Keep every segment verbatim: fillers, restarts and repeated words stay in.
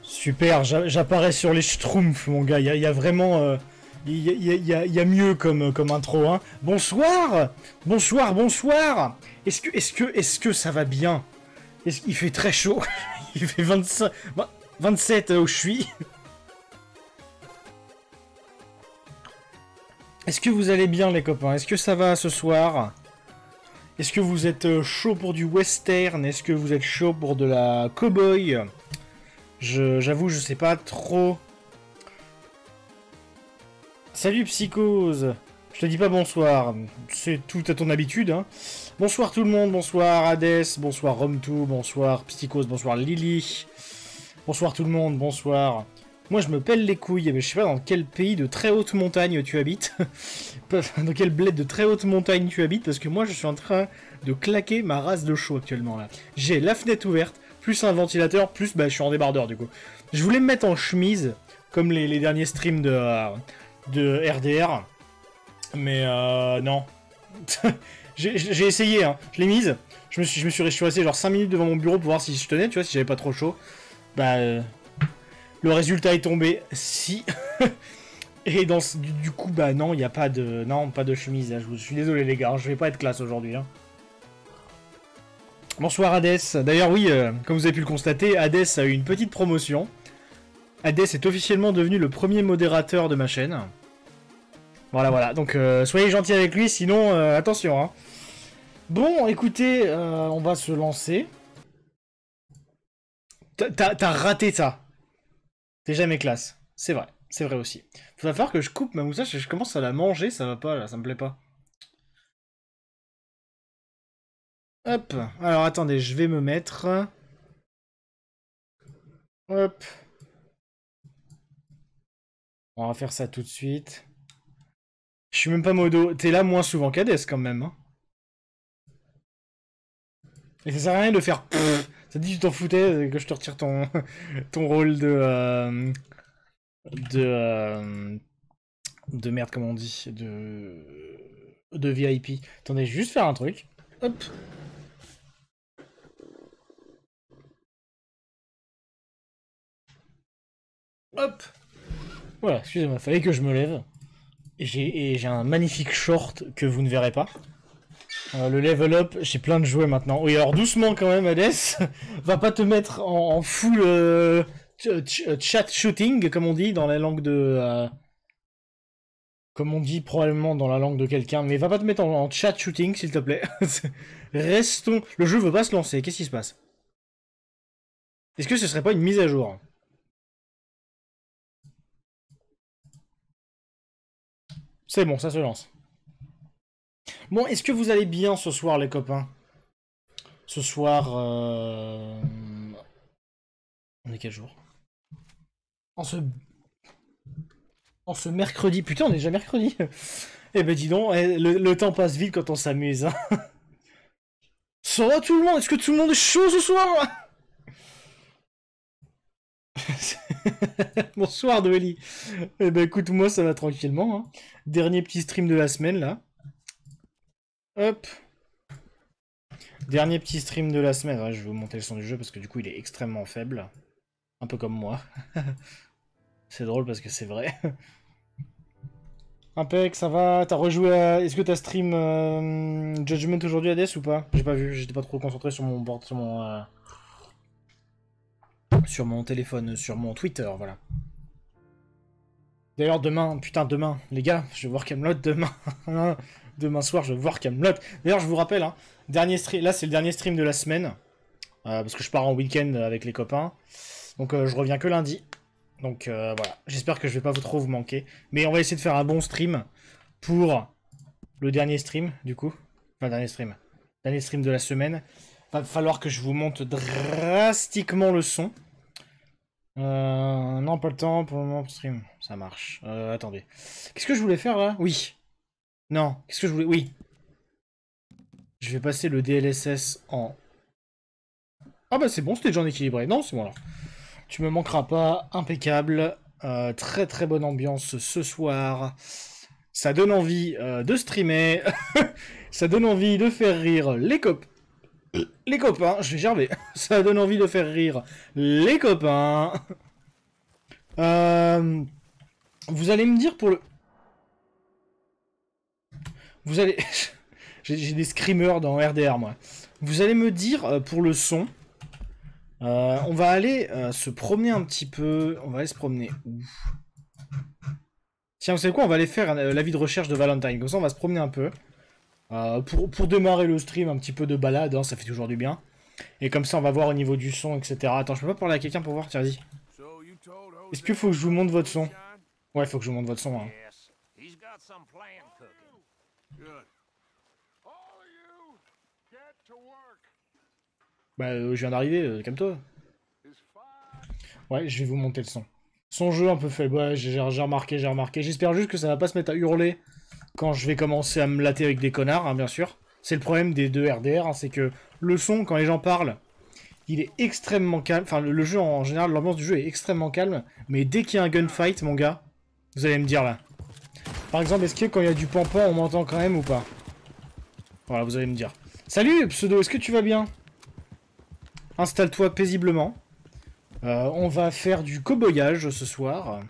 Super, j'apparais sur les schtroumpfs, mon gars. Il y, y a vraiment... Euh, il y, y, y, a, y a mieux comme, comme intro, hein. Bonsoir. Bonsoir, bonsoir. Est-ce que, est-ce que, est-ce que ça va bien? Est-ce qu'il fait très chaud? Il fait vingt-cinq, vingt-sept où je suis. Est-ce que vous allez bien, les copains? Est-ce que ça va ce soir? Est-ce que vous êtes chaud pour du western? Est-ce que vous êtes chaud pour de la cowboy? Je, j'avoue, je sais pas trop. Salut Psychose. Je te dis pas bonsoir. C'est tout à ton habitude, hein. Bonsoir tout le monde. Bonsoir Hades. Bonsoir Romtou. Bonsoir Psychose. Bonsoir Lily. Bonsoir tout le monde. Bonsoir. Moi, je me pèle les couilles. Mais je sais pas dans quel pays de très haute montagne tu habites. Dans quel bled de très haute montagne tu habites. Parce que moi, je suis en train de claquer ma race de chaud actuellement, là. J'ai la fenêtre ouverte. Plus un ventilateur, plus bah, je suis en débardeur du coup. Je voulais me mettre en chemise, comme les, les derniers streams de, euh, de R D R. Mais euh, non. J'ai essayé, hein. Je l'ai mise. Je me, suis, je me suis resté genre cinq minutes devant mon bureau pour voir si je tenais, tu vois, si j'avais pas trop chaud. Bah, euh, le résultat est tombé. Si. Et dans, du, du coup, bah non, il n'y a pas de... Non, pas de chemise. Là. Je, je suis désolé les gars, je vais pas être classe aujourd'hui. Hein. Bonsoir Hades. D'ailleurs oui, euh, comme vous avez pu le constater, Hades a eu une petite promotion. Hades est officiellement devenu le premier modérateur de ma chaîne. Voilà, voilà. Donc euh, soyez gentils avec lui, sinon euh, attention. Hein. Bon, écoutez, euh, on va se lancer. T'as raté ça. T'es jamais classe. C'est vrai, c'est vrai aussi. Il va falloir que je coupe ma moustache et je commence à la manger, ça va pas là, ça me plaît pas. Hop, alors attendez, je vais me mettre... Hop. On va faire ça tout de suite. Je suis même pas modo. T'es là moins souvent qu'Hades quand même. Hein. Et ça sert à rien de faire... Pff, ça dit que tu t'en foutais que je te retire ton, ton rôle de... Euh, de... Euh, de merde, comment on dit de... de V I P. Attendez, je vais juste faire un truc. Hop. Hop. Voilà, excusez-moi, fallait que je me lève. Et j'ai un magnifique short que vous ne verrez pas. Euh, le level up, j'ai plein de jouets maintenant. Oui, alors doucement quand même, Hades. Va pas te mettre en, en full euh, chat shooting, comme on dit dans la langue de... Euh, comme on dit probablement dans la langue de quelqu'un. Mais va pas te mettre en, en chat shooting, s'il te plaît. Restons... Le jeu veut pas se lancer, qu'est-ce qui se passe? Est-ce que ce serait pas une mise à jour? C'est bon, ça se lance. Bon, est-ce que vous allez bien ce soir, les copains? Ce soir... Euh... On est quel jour? En ce... En ce mercredi... Putain, on est déjà mercredi. Eh ben dis donc, le, le temps passe vite quand on s'amuse. Hein. Ça va tout le monde? Est-ce que tout le monde est chaud ce soir? Bonsoir Noélie. Eh ben écoute, moi ça va tranquillement. Hein. Dernier petit stream de la semaine là. Hop. Dernier petit stream de la semaine. Ouais, je vais vous monter le son du jeu parce que du coup il est extrêmement faible. Un peu comme moi. C'est drôle parce que c'est vrai. Impec, ça va? T'as rejoué à... Est-ce que t'as stream euh, Judgment aujourd'hui Hades ou pas? J'ai pas vu, j'étais pas trop concentré sur mon board, sur mon... Euh... Sur mon téléphone, sur mon Twitter, voilà. D'ailleurs, demain, putain, demain, les gars, je vais voir Camelot demain. Demain soir, je vais voir Camelot. D'ailleurs, je vous rappelle, hein, dernier stream, là, c'est le dernier stream de la semaine. Euh, parce que je pars en week-end avec les copains. Donc, euh, je reviens que lundi. Donc, euh, voilà. J'espère que je vais pas trop vous manquer. Mais on va essayer de faire un bon stream pour le dernier stream, du coup. Enfin, dernier stream. Dernier stream de la semaine. Va falloir que je vous monte drastiquement le son. Euh, non, pas le temps pour le moment pour stream. Ça marche. Euh, attendez. Qu'est-ce que je voulais faire là? Oui. Non. Qu'est-ce que je voulais? Oui. Je vais passer le D L S S en... Ah bah c'est bon, c'était déjà en équilibré. Non, c'est bon alors. Tu me manqueras pas. Impeccable. Euh, très très bonne ambiance ce soir. Ça donne envie euh, de streamer. Ça donne envie de faire rire les copains. Les copains, je vais gerber. Ça donne envie de faire rire les copains. Euh, vous allez me dire pour le... Vous allez... J'ai des screamers dans R D R, moi. Vous allez me dire, euh, pour le son... Euh, on va aller euh, se promener un petit peu. On va aller se promener où? Tiens, vous savez quoi? On va aller faire euh, l'avis de recherche de Valentine. Comme ça, on va se promener un peu. Euh, pour, pour démarrer le stream, un petit peu de balade, hein, ça fait toujours du bien. Et comme ça, on va voir au niveau du son, et cetera. Attends, je peux pas parler à quelqu'un pour voir? Tiens, vas-y. Est-ce qu'il faut que je vous montre votre son? Ouais, il faut que je vous montre votre son. Hein. Bah, euh, je viens d'arriver, euh, calme-toi. Ouais, je vais vous monter le son. Son jeu un peu faible, ouais, j'ai remarqué, j'ai remarqué. J'espère juste que ça va pas se mettre à hurler quand je vais commencer à me latter avec des connards, hein, bien sûr. C'est le problème des deux R D R, hein, c'est que le son, quand les gens parlent, il est extrêmement calme. Enfin, le, le jeu, en général, l'ambiance du jeu est extrêmement calme. Mais dès qu'il y a un gunfight, mon gars, vous allez me dire, là. Par exemple, est-ce que quand il y a du pampan, on m'entend quand même ou pas? Voilà, vous allez me dire. Salut, Pseudo, est-ce que tu vas bien? Installe-toi paisiblement. Euh, on va faire du coboyage ce soir.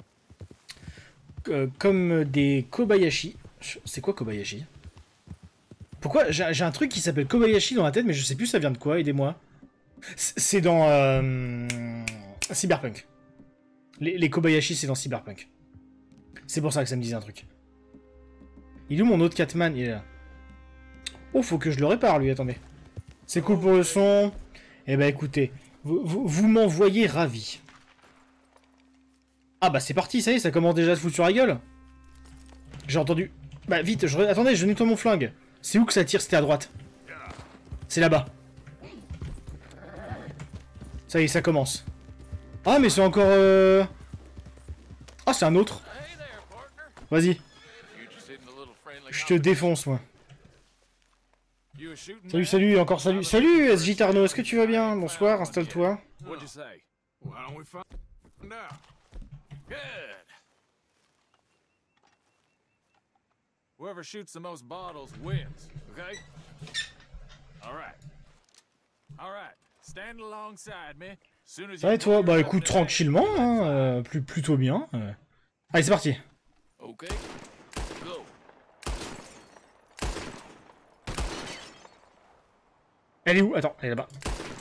Euh, comme des Kobayashi. C'est quoi Kobayashi? Pourquoi? J'ai un truc qui s'appelle Kobayashi dans la tête, mais je sais plus ça vient de quoi, aidez-moi. C'est dans euh, Cyberpunk. Les, les Kobayashi, c'est dans Cyberpunk. C'est pour ça que ça me disait un truc. Il est où mon autre Catman? Il est là. Oh, faut que je le répare, lui, attendez. C'est cool pour le son. Eh ben, écoutez, vous, vous, vous m'envoyez ravi. Ah bah, c'est parti, ça y est, ça commence déjà à se foutre sur la gueule. J'ai entendu... Bah, vite, je... attendez, je nettoie mon flingue. C'est où que ça tire? C'était à droite. C'est là-bas. Ça y est, ça commence. Ah, mais c'est encore... Euh... Ah, c'est un autre. Vas-y. Je te défonce, moi. Salut, salut, encore salut. Salut, S J Tarno, est-ce que tu vas bien? Bonsoir, installe-toi. Whoever shoots the most bottles wins, okay? All right. All right. Stand alongside me. Soon as you... Ouais, toi, bah écoute, tranquillement, hein, euh, plus, plutôt bien. Euh. Allez, c'est parti. Okay. Go. Elle est où? Attends, elle est là-bas.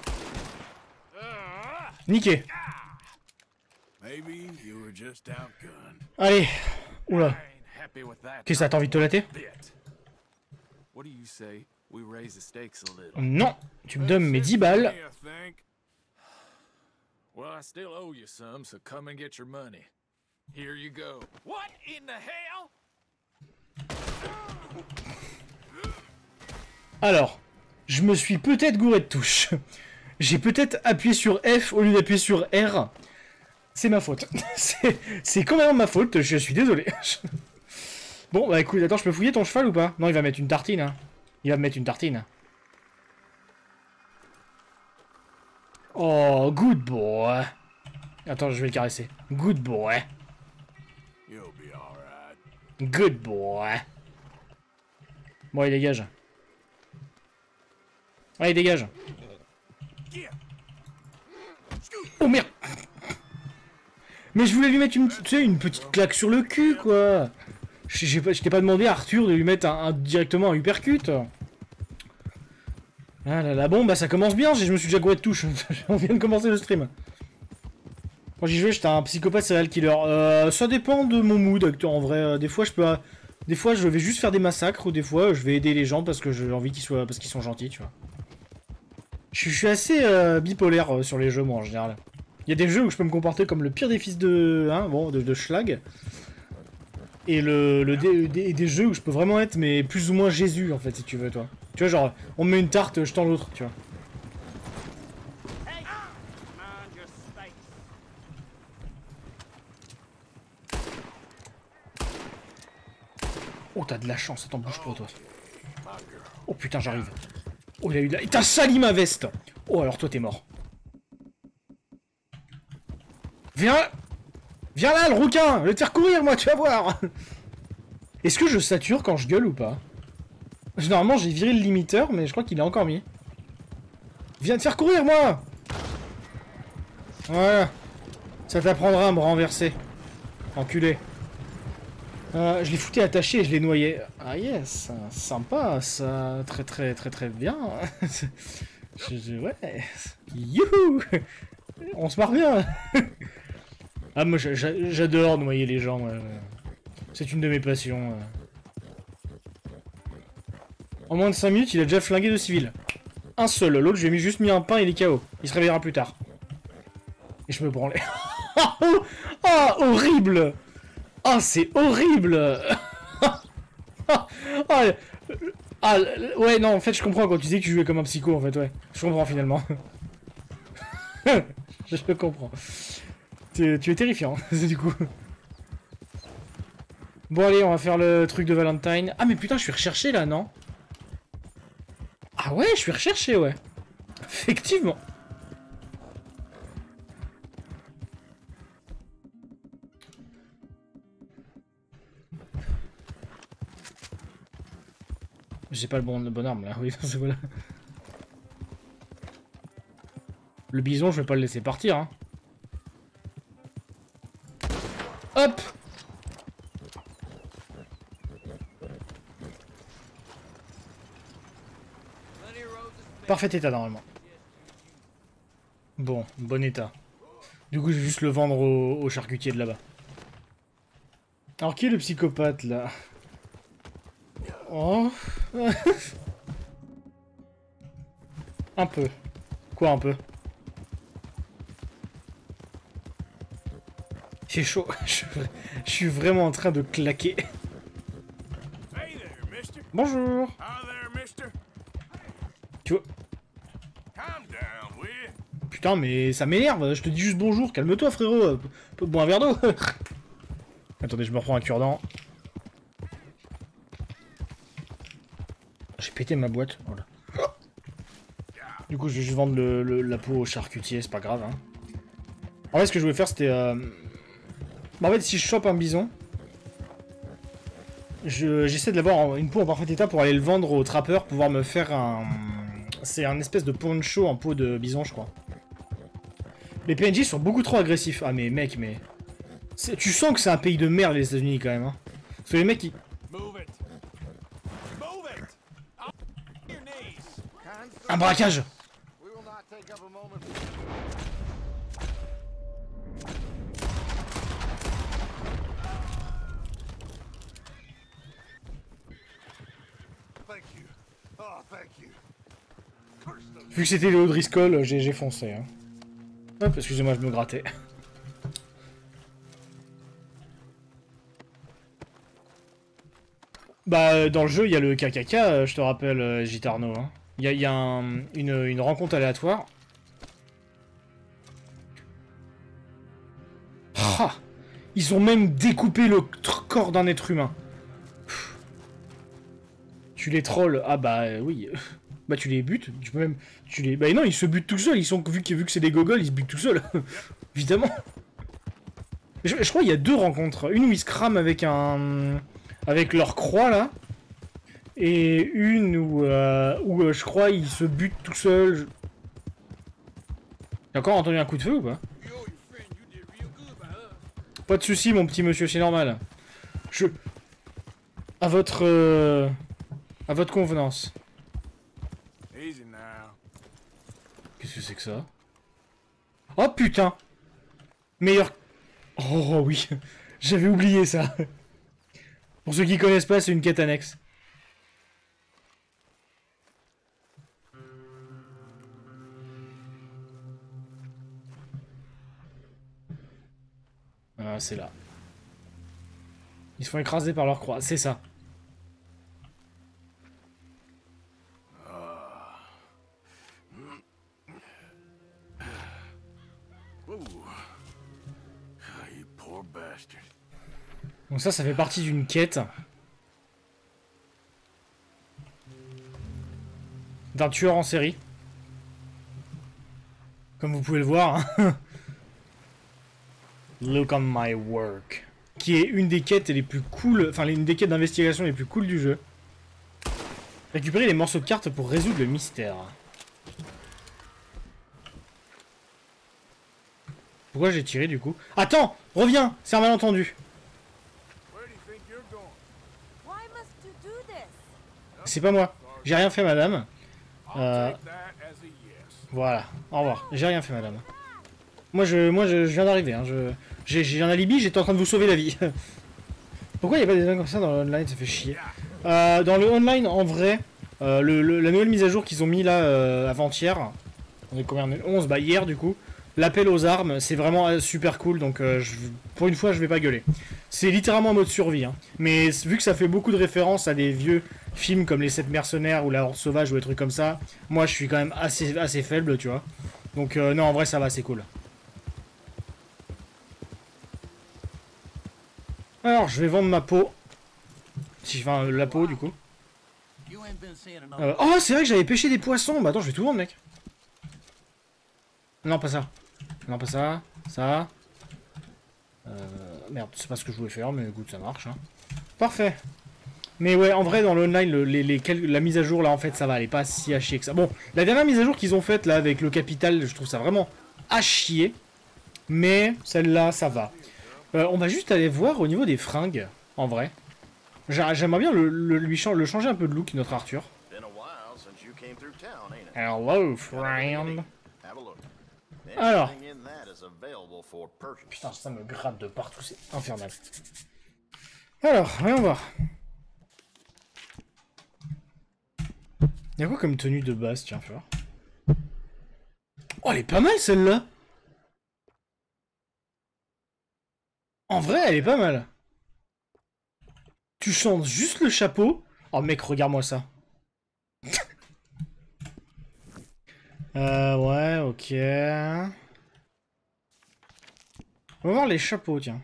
Niqué. Allez. Oula. Qu'est-ce que ça, t'as envie de te latter? Non. Tu me donnes mes dix balles. Well, I still owe you some, so come and get your money. Here you go. What in the hell? Alors, je me suis peut-être gouré de touche. J'ai peut-être appuyé sur F au lieu d'appuyer sur R. C'est ma faute. C'est quand même ma faute, je suis désolé. Bon, bah écoute, attends, je peux fouiller ton cheval ou pas? Non, il va mettre une tartine. Hein. Il va me mettre une tartine. Oh, good boy. Attends, je vais le caresser. Good boy. Good boy. Bon, il dégage. Allez, dégage. Oh merde. Mais je voulais lui mettre une, tu sais, une petite claque sur le cul, quoi. Je t'ai pas demandé à Arthur de lui mettre un, un, directement un uppercut. Ah là là, bon, bah ça commence bien, je me suis déjà gouré de touche. On vient de commencer le stream. Quand j'y jouais, j'étais un psychopathe serial killer. Euh, ça dépend de mon mood, acteur, en vrai. Des fois, je peux... Des fois, je vais juste faire des massacres, ou des fois, je vais aider les gens parce que j'ai envie qu'ils soient... parce qu'ils sont gentils, tu vois. Je, je suis assez euh, bipolaire euh, sur les jeux, moi, en général. Il y a des jeux où je peux me comporter comme le pire des fils de... Hein, bon, de, de schlag. Et le, le dé, des, des jeux où je peux vraiment être, mais plus ou moins Jésus, en fait, si tu veux, toi. Tu vois, genre, on me met une tarte, je tends l'autre, tu vois. Oh, t'as de la chance, ça t'en bouge pas, toi. Oh, putain, j'arrive. Oh, il a eu de la... T'as sali ma veste. Oh, alors toi, t'es mort. Viens là. Viens là, le rouquin. Je vais te faire courir, moi, tu vas voir. Est-ce que je sature quand je gueule ou pas? Normalement, j'ai viré le limiteur, mais je crois qu'il est encore mis. Viens te faire courir, moi. Voilà. Ça t'apprendra à me renverser. Enculé. Euh, je l'ai foutu attaché et je l'ai noyé. Ah yes, sympa, ça. Très très très très bien. je, je, ouais. Youhou. On se marre bien. Ah moi j'adore noyer les gens. Ouais. C'est une de mes passions. En moins de cinq minutes, il a déjà flingué de civils. Un seul, l'autre je lui ai mis juste mis un pain et il est K O. Il se réveillera plus tard. Et je me branlais. Ah, oh, horrible. Ah, c'est horrible. ah, ah, ouais, non, en fait, je comprends quand tu disais que tu jouais comme un psycho, en fait, ouais. Je comprends, finalement. je comprends. Tu, tu es terrifiant, du coup. Bon, allez, on va faire le truc de Valentine. Ah, mais putain, je suis recherché, là, non? Ah ouais, je suis recherché, ouais. Effectivement. J'ai pas le bon, le bon arme là, oui, c'est voilà. Le bison, je vais pas le laisser partir, hein. Hop. Parfait état normalement. Bon, bon état. Du coup, je vais juste le vendre au, au charcutier de là-bas. Alors, qui est le psychopathe là? Oh. Un peu. Quoi un peu? C'est chaud. Je, je suis vraiment en train de claquer. Hey there, mister. Bonjour. Hi there, mister. Tu vois? Calm down, will you? Putain, mais ça m'énerve. Je te dis juste bonjour. Calme-toi, frérot. Peut boire un verre d'eau. Attendez, je me reprends un cure-dent. J'ai pété ma boîte. Voilà. Du coup, je vais juste vendre le, le, la peau au charcutier. C'est pas grave, hein. En fait, ce que je voulais faire, c'était... Euh... Bah, en fait, si je chope un bison, j'essaie de l'avoir une peau en parfait état pour aller le vendre au trappeur, pouvoir me faire un... C'est un espèce de poncho en peau de bison, je crois. Les P N J sont beaucoup trop agressifs. Ah, mais mec, mais... Tu sens que c'est un pays de merde, les États-Unis quand même, hein. Parce que les mecs, ils... Un braquage! Vu que c'était Léo Driscoll, j'ai foncé. Hein. Hop, excusez-moi, je me grattais. Bah, dans le jeu, il y a le K K K, je te rappelle, Gitarno. Hein. Il y a, y a un, une, une rencontre aléatoire. Ah, ils ont même découpé le corps d'un être humain. Pff. Tu les trolls. Ah bah euh, oui. Bah tu les butes. Tu peux même... Tu les... Bah non, ils se butent tout seuls. Ils sont... Vu que, vu que c'est des gogoles, ils se butent tout seuls. Évidemment. Je, je crois qu'il y a deux rencontres. Une où ils se crament avec un... Avec leur croix, là. Et une où, euh, où euh, je crois ils se butent tout seuls. Je... T'as encore entendu un coup de feu ou pas? Pas de soucis, mon petit monsieur, c'est normal. Je... À votre... Euh... À votre convenance. Qu'est-ce que c'est que ça? Oh putain! Meilleur... Oh oui, j'avais oublié ça. Pour ceux qui connaissent pas, c'est une quête annexe. Ah, c'est là. Ils se font écraser par leur croix, c'est ça. Donc ça, ça fait partie d'une quête. D'un tueur en série. Comme vous pouvez le voir. Hein. Look on my work. Qui est une des quêtes les plus cool, enfin une des quêtes d'investigation les plus cool du jeu. Récupérer les morceaux de cartes pour résoudre le mystère. Pourquoi j'ai tiré du coup? Attends, reviens, c'est un malentendu. Where do you think you're going? Why must you do this? C'est pas moi. J'ai rien fait, madame. I'll Euh, take that as a yes. voilà. Au revoir. J'ai rien fait, madame. Moi, je, moi, je, je viens d'arriver. Hein. Je, j'ai, j'ai un alibi. J'étais en train de vous sauver la vie. Pourquoi il y a pas des gens comme ça dans le online? Ça fait chier. Euh, dans le online, en vrai, euh, le, le- la nouvelle mise à jour qu'ils ont mis là euh, avant-hier. On est combien? onze. Bah hier, du coup. L'appel aux armes, c'est vraiment euh, super cool. Donc, euh, je, pour une fois, je vais pas gueuler. C'est littéralement en mode survie. Hein. Mais vu que ça fait beaucoup de références à des vieux films comme Les Sept Mercenaires ou La Horde Sauvage ou des trucs comme ça, moi, je suis quand même assez, assez faible, tu vois. Donc, euh, non, en vrai, ça va, c'est cool. Alors, je vais vendre ma peau. Si je vends la peau, du coup. Euh, oh, c'est vrai que j'avais pêché des poissons. Bah attends, je vais tout vendre, mec. Non, pas ça. Non, pas ça. Ça. Euh, merde, c'est pas ce que je voulais faire, mais écoute, ça marche. Hein. Parfait. Mais ouais, en vrai, dans l'online, le, les, les, la mise à jour, là, en fait, ça va. Elle est pas si à chier que ça. Bon, la dernière mise à jour qu'ils ont faite, là, avec le capital, je trouve ça vraiment à chier. Mais celle-là, ça va. Euh, on va juste aller voir au niveau des fringues, en vrai. J'aimerais bien le, le, lui ch le changer un peu de look, notre Arthur. Hello, friend. Alors. Putain, ça me gratte de partout, c'est infernal. Alors, voyons voir. Y'a quoi comme tenue de base, tiens, fais voir. Oh, elle est pas mal, celle-là. En vrai, elle est pas mal. Tu changes juste le chapeau. Oh mec, regarde-moi ça. euh, ouais, ok. On va voir les chapeaux, tiens.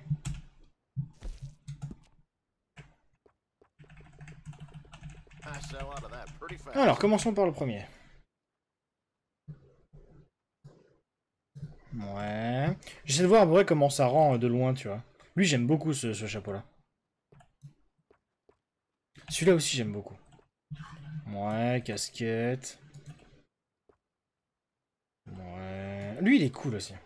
Alors, commençons par le premier. Ouais. J'essaie de voir en vrai comment ça rend de loin, tu vois. Lui, j'aime beaucoup ce, ce chapeau-là. Celui-là aussi, j'aime beaucoup. Ouais, casquette. Ouais. Lui, il est cool aussi.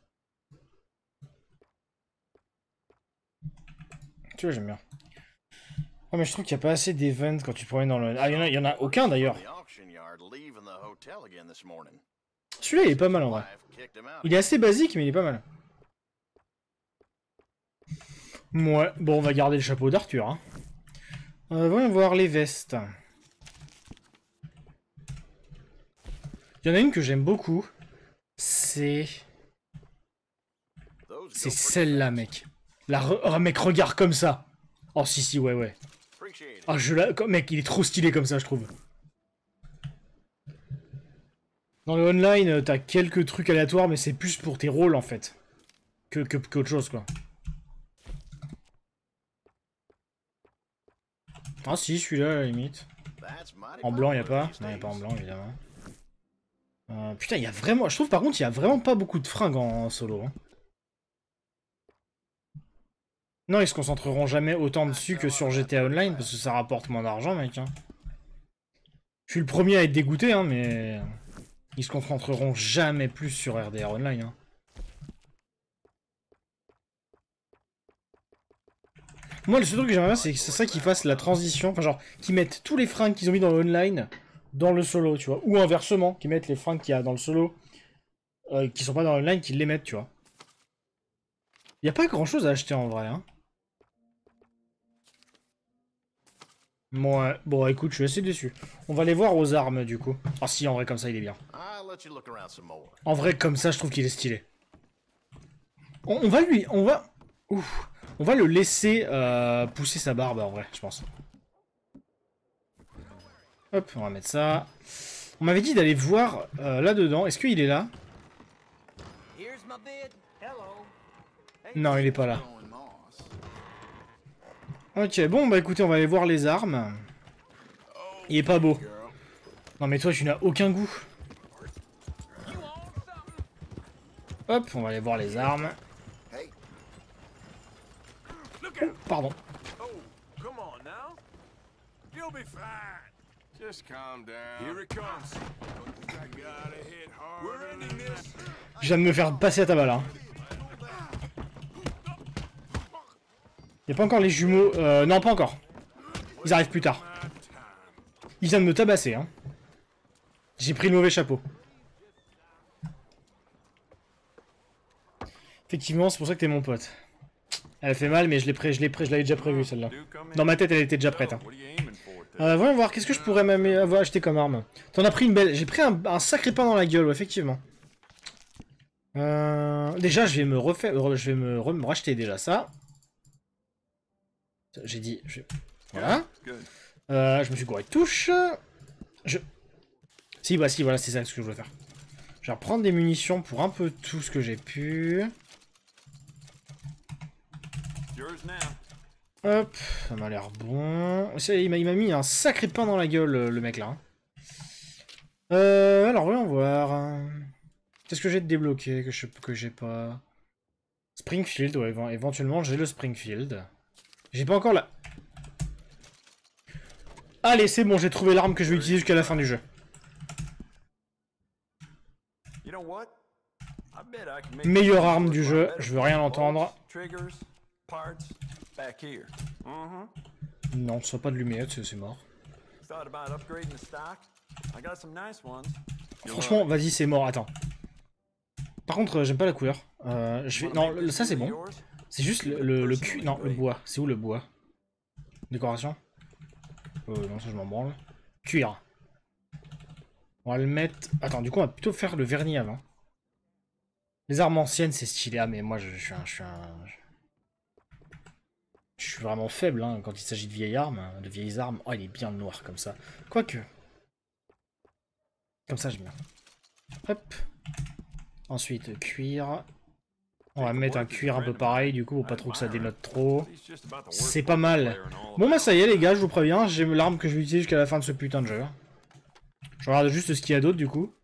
Tu vois, j'aime bien. Oh, mais je trouve qu'il n'y a pas assez d'events quand tu te promènes dans le... Ah, il y en a, il y en a aucun, d'ailleurs. Celui-là, il est pas mal, en vrai. Il est assez basique, mais il est pas mal. Ouais, bon, on va garder le chapeau d'Arthur, hein. Euh, voyons voir les vestes. Il y en a une que j'aime beaucoup. C'est... C'est celle-là, mec. La re... Oh, mec, regarde comme ça. Oh, si, si, ouais, ouais. Oh, je la... Mec, il est trop stylé comme ça, je trouve. Dans le online, t'as quelques trucs aléatoires, mais c'est plus pour tes rôles, en fait. Que, que, qu'autre chose, quoi. Ah si, celui-là, à la limite. En blanc, il n'y a pas. Non, il n'y a pas en blanc, évidemment. Euh, putain, il y a vraiment... Je trouve, par contre, il n'y a vraiment pas beaucoup de fringues en, en solo. Hein. Non, ils se concentreront jamais autant dessus que sur G T A Online, parce que ça rapporte moins d'argent, mec. Hein. Je suis le premier à être dégoûté, hein, mais... Ils se concentreront jamais plus sur R D R Online. Hein. Moi, le seul truc que j'aimerais bien, c'est ça qu'ils fassent la transition. Enfin, genre, qu'ils mettent tous les fringues qu'ils ont mis dans le online dans le solo, tu vois. Ou inversement, qu'ils mettent les fringues qu'il y a dans le solo, euh, qui sont pas dans le online, qu'ils les mettent, tu vois. Il n'y a pas grand chose à acheter en vrai, hein. Ouais, bon, écoute, je suis assez déçu. On va aller voir aux armes, du coup. Ah si, en vrai, comme ça, il est bien. En vrai, comme ça, je trouve qu'il est stylé. On, on va lui... On va... Ouf. On va le laisser euh, pousser sa barbe, en vrai, je pense. Hop, on va mettre ça. On m'avait dit d'aller voir euh, là-dedans. Est-ce qu'il est là? Non, il est pas là. Ok, bon, bah écoutez, on va aller voir les armes. Il est pas beau. Non, mais toi, tu n'as aucun goût. Hop, on va aller voir les armes. Oh, pardon. Je viens de me faire passer à ta balle, hein. Y'a pas encore les jumeaux. Euh, non, pas encore. Ils arrivent plus tard. Il vient de me tabasser, hein. J'ai pris le mauvais chapeau. Effectivement, c'est pour ça que t'es mon pote. Elle fait mal, mais je l'ai pré... je l'ai pré... je l'avais déjà prévu celle-là. Dans ma tête, elle était déjà prête. Hein. Euh, voyons voir, qu'est-ce que je pourrais même avoir acheté comme arme. T'en as pris une belle. J'ai pris un... un sacré pain dans la gueule, ouais, effectivement. Euh... Déjà, je vais me refaire. Je vais me, Re... me racheter déjà ça. J'ai dit. Je... Voilà. Euh, je me suis gouré de touche. Je. Si, bah si, voilà, c'est ça ce que je voulais faire. Je vais reprendre des munitions pour un peu tout ce que j'ai pu. Hop, ça m'a l'air bon. Il m'a mis un sacré pain dans la gueule, le mec là. Euh, alors, voyons voir. Qu'est-ce que j'ai de débloqué que je que j'ai pas? Springfield, ouais, éventuellement j'ai le Springfield. J'ai pas encore la... Allez, c'est bon, j'ai trouvé l'arme que je vais utiliser jusqu'à la fin du jeu. Meilleure arme du jeu, je veux rien entendre. Non, ce soit pas de lumière, c'est mort. Franchement, vas-y, c'est mort, attends. Par contre, j'aime pas la couleur. Euh, je vais... Non, ça c'est bon. C'est juste le, le, le cul... Non, le bois. C'est où le bois? Décoration? Euh, non, ça je m'en branle. Cuir. On va le mettre... Attends, du coup, on va plutôt faire le vernis avant. Les armes anciennes, c'est stylé. Ah, mais moi, je, je suis un... Je suis, un... je suis vraiment faible, hein, quand il s'agit de vieilles armes. De vieilles armes. Oh, il est bien noir, comme ça. Quoique. Comme ça, j'aime bien. Hop. Ensuite, cuir. On va mettre un cuir un peu pareil, du coup, pour pas trop que ça dénote trop. C'est pas mal. Bon, bah, ça y est, les gars, je vous préviens. J'ai l'arme que je vais utiliser jusqu'à la fin de ce putain de jeu. Je regarde juste ce qu'il y a d'autre, du coup.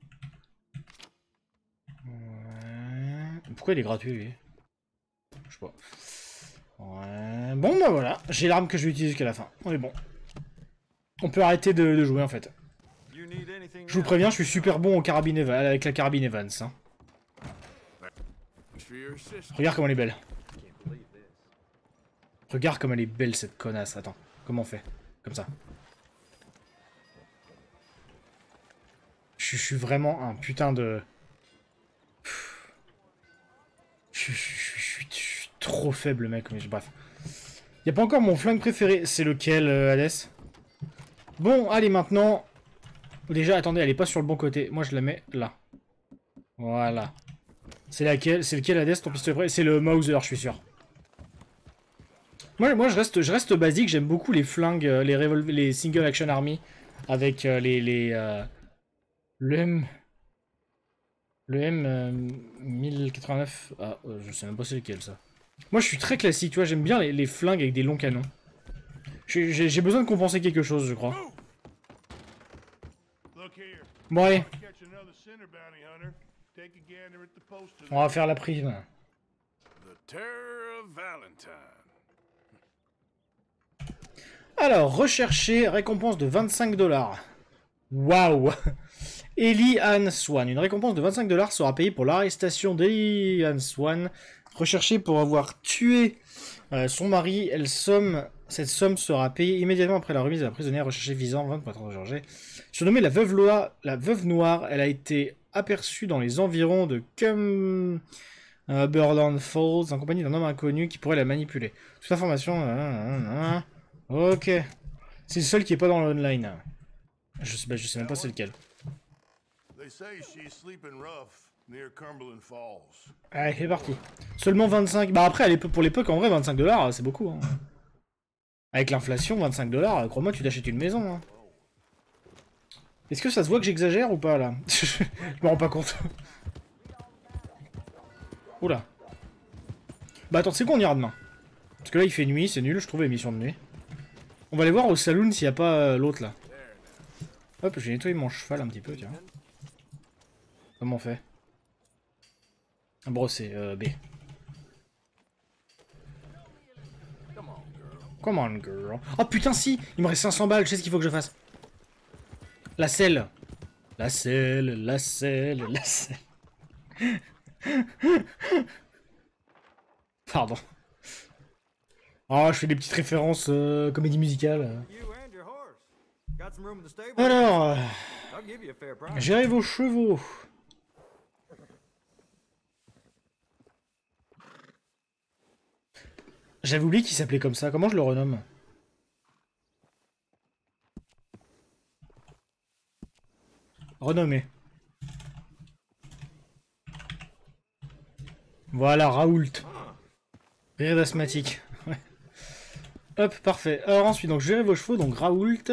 Ouais. Pourquoi il est gratuit, lui? Je sais pas. Ouais. Bon, bah voilà. J'ai l'arme que je vais utiliser jusqu'à la fin. On est bon. On peut arrêter de, de jouer, en fait. Je vous préviens, je suis super bon au carabine Evans, avec la carabine Evans. Hein. Regarde comme elle est belle. Regarde comme elle est belle, cette connasse. Attends, comment on fait? Comme ça. Je, je suis vraiment un putain de... Je, je, je, je, je suis trop faible, mec. Mais bref. Y a pas encore mon flingue préféré. C'est lequel, euh, Hades? Bon, allez, maintenant... Déjà, attendez, elle est pas sur le bon côté. Moi, je la mets là. Voilà. C'est laquelle? C'est lequel, Hades, ton pistolet préféré? C'est le Mauser, je suis sûr. Moi, moi je, reste, je reste basique. J'aime beaucoup les flingues, les, les Single Action Army. Avec euh, les... les euh, le M... Le M euh, mille quatre-vingt-neuf... Ah, euh, je sais même pas c'est lequel, ça. Moi, je suis très classique, tu vois. J'aime bien les, les flingues avec des longs canons. J'ai besoin de compenser quelque chose, je crois. Bon, allez. On va faire la prime. Alors, rechercher, récompense de vingt-cinq dollars. Waouh. Ellie Ann Swan. Une récompense de vingt-cinq dollars sera payée pour l'arrestation d'Ellie Ann Swan, recherchée pour avoir tué euh, son mari. Elle somme... Cette somme sera payée immédiatement après la remise de la prisonnière recherchée visant vingt pour être Georges. Surnommée la veuve, Loire, la veuve noire, elle a été aperçue dans les environs de Cumberland euh, Falls en compagnie d'un homme inconnu qui pourrait la manipuler. Toute information... Euh, euh, euh, ok. C'est le seul qui est pas dans l'online. Je sais, bah, je sais même pas c'est lequel. Allez, c'est parti. Seulement vingt-cinq... Bah après, pour l'époque, en vrai, vingt-cinq dollars, c'est beaucoup. Hein. Avec l'inflation, vingt-cinq dollars, crois-moi, tu t'achètes une maison. Hein. Est-ce que ça se voit que j'exagère ou pas, là? Je me rends pas compte. Oula. Bah attends, c'est quoi, on ira demain? Parce que là, il fait nuit, c'est nul, je trouve l'émission de nuit. On va aller voir au saloon s'il n'y a pas euh, l'autre, là. Hop, j'ai nettoyé mon cheval un petit peu, tiens. Comment on fait? Brosser, euh, B. Come on, girl. Oh putain, si! Il me reste cinq cents balles, je sais ce qu'il faut que je fasse. La selle. La selle, la selle, la selle. Pardon. Ah, je fais des petites références euh, comédie musicale. You and your horse. Got some room in the stable? Alors, euh, I'll give you a fair price. gérez vos chevaux. J'avais oublié qu'il s'appelait comme ça. Comment je le renomme? Renommé. Voilà, Raoult. Rire d'asthmatique. Ouais. Hop, parfait. Alors ensuite, donc gérez vos chevaux, donc Raoult.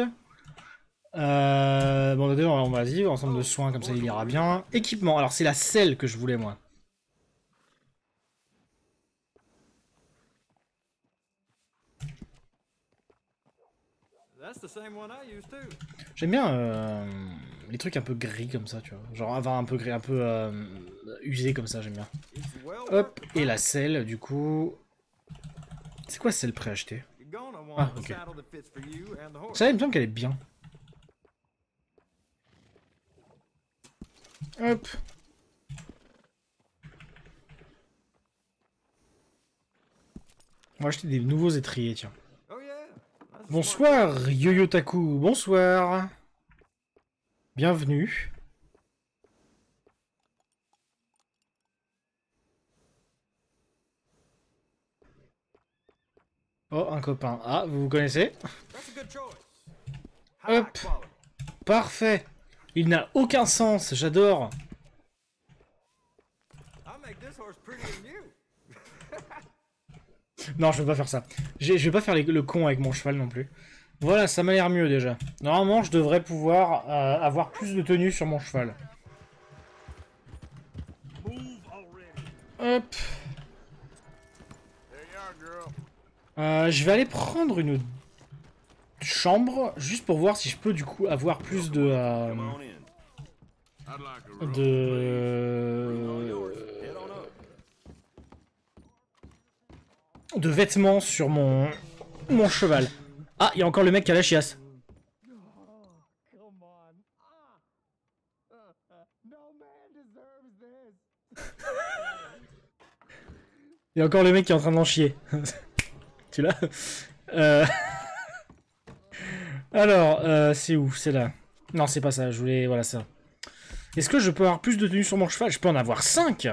Euh, bon, déjà, on va y ensemble de soins, comme ça il ira bien. Équipement, alors c'est la selle que je voulais, moi. That's the same one I used too. J'aime bien euh, les trucs un peu gris comme ça, tu vois. Genre avoir un peu gris, un peu euh, usé comme ça, j'aime bien. It's well Hop, worth et la selle, du coup... C'est quoi selle préachetée? You're gonna want Ah, a ok. saddle that fits for you and the horse. Ça, il me semble qu'elle est bien. Hop. On va acheter des nouveaux étriers, tiens. Oh yeah. That's a smart Bonsoir, Yoyotaku, bonsoir. Bienvenue. Oh, un copain. Ah, vous vous connaissez? That's a good choice. Hop. High quality. Parfait. Il n'a aucun sens, j'adore. I'll make this horse prettier than you. Non, je vais pas faire ça. J'ai- Je vais pas faire les- le con avec mon cheval non plus. Voilà, ça m'a l'air mieux déjà. Normalement, je devrais pouvoir euh, avoir plus de tenue sur mon cheval. Hop. There you are, girl. Euh, je vais aller prendre une chambre juste pour voir si je peux du coup avoir plus de euh, I'd like a room. de de vêtements sur mon mon cheval. Ah, il y a encore le mec qui a la chiasse. Il y a encore le mec qui est en train d'en chier. Tu l'as? euh... Alors, euh, c'est où? C'est là. Non, c'est pas ça. Je voulais... Voilà, ça. Est-ce que je peux avoir plus de tenue sur mon cheval? Je peux en avoir cinq.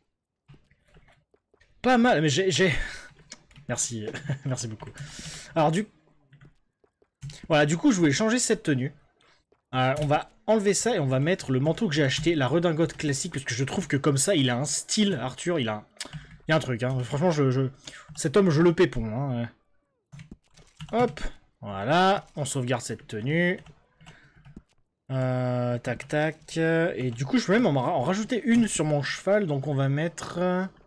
Pas mal, mais j'ai... j'ai- Merci. Merci beaucoup. Alors, du... Voilà, du coup, je voulais changer cette tenue. Euh, on va enlever ça et on va mettre le manteau que j'ai acheté, la redingote classique, parce que je trouve que comme ça, il a un style, Arthur, il a un... Il y a un truc, hein. Franchement, je, je... cet homme, je le pépon. Hein. Hop, voilà, on sauvegarde cette tenue. Euh, tac, tac. Et du coup, je peux même en, en rajouter une sur mon cheval, donc on va mettre...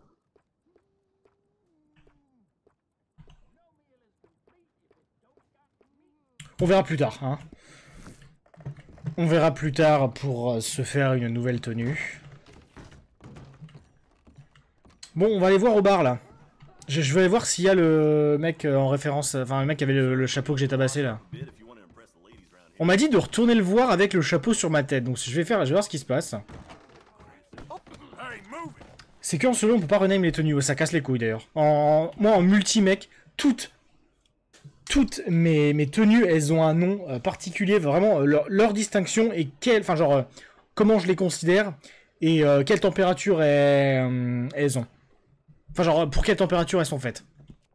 On verra plus tard, hein. On verra plus tard pour se faire une nouvelle tenue. Bon, on va aller voir au bar, là. Je, je vais aller voir s'il y a le mec en référence... Enfin, le mec qui avait le, le chapeau que j'ai tabassé, là. On m'a dit de retourner le voir avec le chapeau sur ma tête. Donc, je vais faire... Je vais voir ce qui se passe. Hey, move it. C'est qu'en solo, on peut pas rename les tenues. Ça casse les couilles, d'ailleurs. En... Moi, en multi-mec, toutes... Toutes mes, mes tenues, elles ont un nom euh, particulier. Vraiment, euh, leur, leur distinction et quelle... Enfin, genre... Euh, comment je les considère et euh, quelle température elles, euh, elles ont. Enfin, genre, pour quelle température elles sont faites.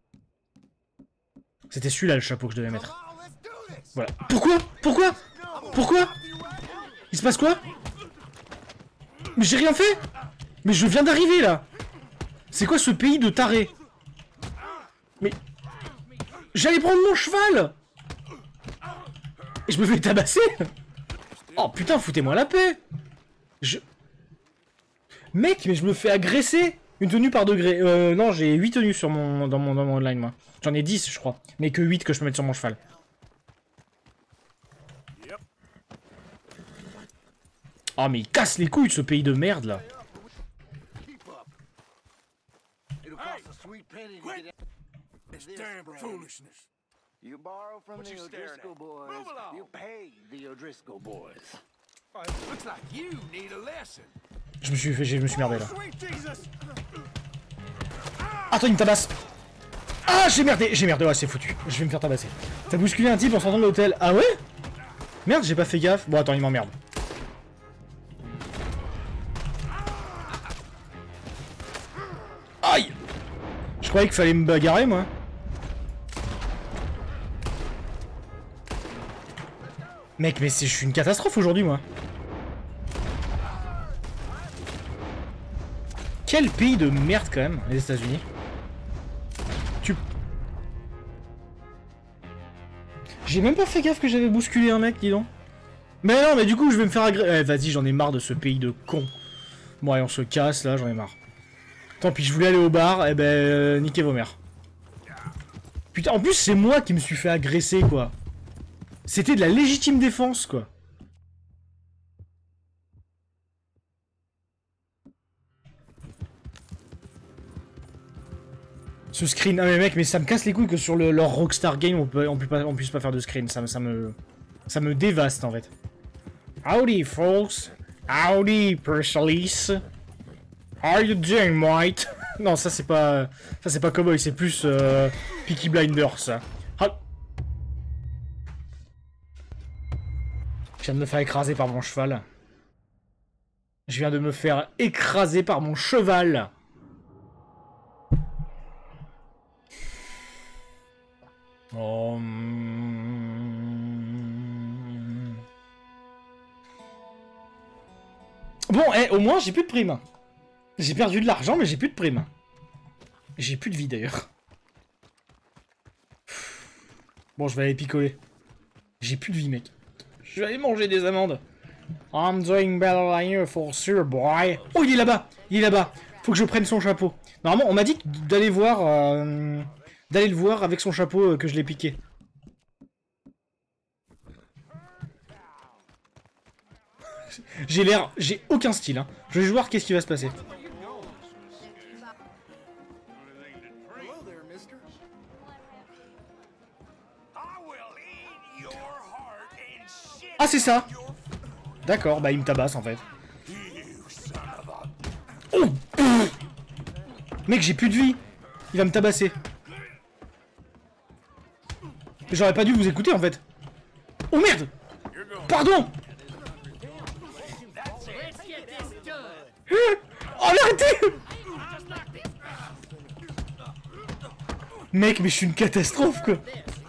C'était celui-là le chapeau que je devais mettre. Voilà. Pourquoi? Pourquoi? Pourquoi? Il se passe quoi? Mais j'ai rien fait! Mais je viens d'arriver, là! C'est quoi ce pays de tarés? Mais... J'allais prendre mon cheval! Et je me fais tabasser? Oh putain, foutez-moi la paix! Je... Mec, mais je me fais agresser! Une tenue par degré. Euh, non, j'ai huit tenues sur mon, dans, mon, dans mon online, moi. J'en ai dix, je crois. Mais que huit que je peux mettre sur mon cheval. Yep. Oh, mais il casse les couilles, ce pays de merde, là. It's damn foolishness. You borrow from What the you staring O'Driscoll at? boys. Move along. You pay the O'Driscoll boys. Oh, it looks like you need a lesson. Je me suis fait, je me suis merdé, là. Oh, sweet Jesus. Attends, il me tabasse. Ah, j'ai merdé, j'ai merdé, ouais, c'est foutu. Je vais me faire tabasser. T'as bousculé un type en sortant de l'hôtel. Ah ouais? Merde, j'ai pas fait gaffe. Bon, attends, il m'emmerde. Aïe! Je croyais qu'il fallait me bagarrer, moi. Mec, mais je suis une catastrophe aujourd'hui, moi. Quel pays de merde, quand même, les États-Unis. Tu... J'ai même pas fait gaffe que j'avais bousculé un mec, dis donc. Mais non, mais du coup, je vais me faire agresser. Eh, vas-y, j'en ai marre de ce pays de cons. Bon, allez, on se casse, là, j'en ai marre. Tant pis, je voulais aller au bar, eh ben, euh, niquez vos mères. Putain, en plus, c'est moi qui me suis fait agresser, quoi. C'était de la légitime défense, quoi. Ce screen, ah mais mec, mais ça me casse les couilles que sur le, leur Rockstar Game, on, peut, on, peut pas, on puisse pas faire de screen. Ça, ça me... Ça me dévaste, en fait. Howdy, folks. Howdy, Persalice. How are you doing, mate? Non, ça c'est pas... Ça c'est pas Cowboy, c'est plus... Euh, Peaky Blinders, ça. Ah. Je viens de me faire écraser par mon cheval. Je viens de me faire écraser par mon cheval. Oh... Bon, eh, au moins j'ai plus de primes. J'ai perdu de l'argent, mais j'ai plus de primes. J'ai plus de vie d'ailleurs. Bon, je vais aller picoler. J'ai plus de vie, mec. Je vais aller manger des amandes. I'm doing better than you for sure, boy. Oh, il est là-bas. Il est là-bas. Faut que je prenne son chapeau. Normalement, on m'a dit d'aller voir... Euh, d'aller le voir avec son chapeau euh, que je l'ai piqué. J'ai l'air... J'ai aucun style, hein. Je vais voir qu'est-ce qui va se passer. Ah, c'est ça. D'accord, bah il me tabasse, en fait. Oh, mec, j'ai plus de vie. Il va me tabasser. J'aurais pas dû vous écouter, en fait. Oh, merde. Pardon. Oh, mais arrêtez! Mec, mais je suis une catastrophe, quoi.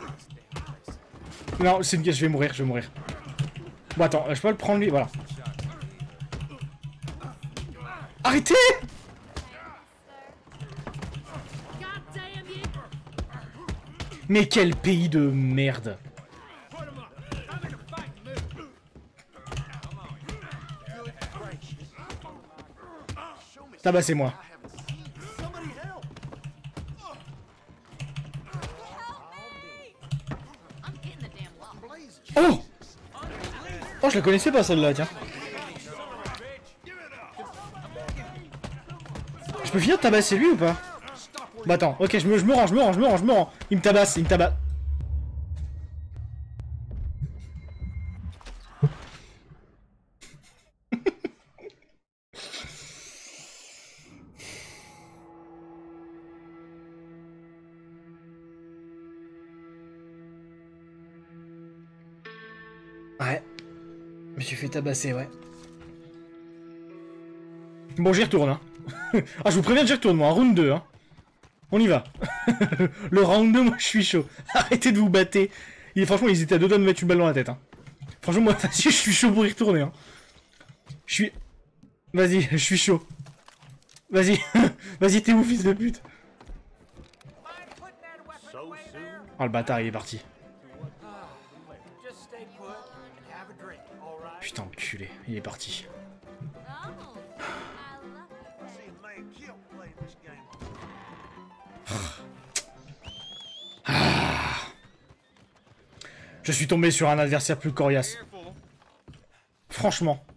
Non, c'est une... je vais mourir, je vais mourir. Bon, attends, je peux le prendre, lui, voilà. Arrêtez! Mais quel pays de merde. Tabassez-moi. Oh! Oh, je la connaissais pas celle-là, tiens. Je peux finir de tabasser lui ou pas? Bah attends, ok, je me, je me rends, je me rends, je me rends, je me rends. Il me tabasse, il me tabasse. Ouais. Je me suis fait tabasser, ouais. Bon, j'y retourne, hein. Ah, je vous préviens, j'y retourne, moi, en round deux, hein. On y va. Le round deux, moi, je suis chaud. Arrêtez de vous battre. Il, franchement, ils étaient à deux doigts de me mettre une balle dans la tête, hein. Franchement, moi, je suis chaud pour y retourner, hein. Je suis... Vas-y, je suis chaud. Vas-y. Vas-y, t'es où, fils de pute? Oh, le bâtard, il est parti. Putain, enculé, il est parti. Ah. Je suis tombé sur un adversaire plus coriace. Franchement.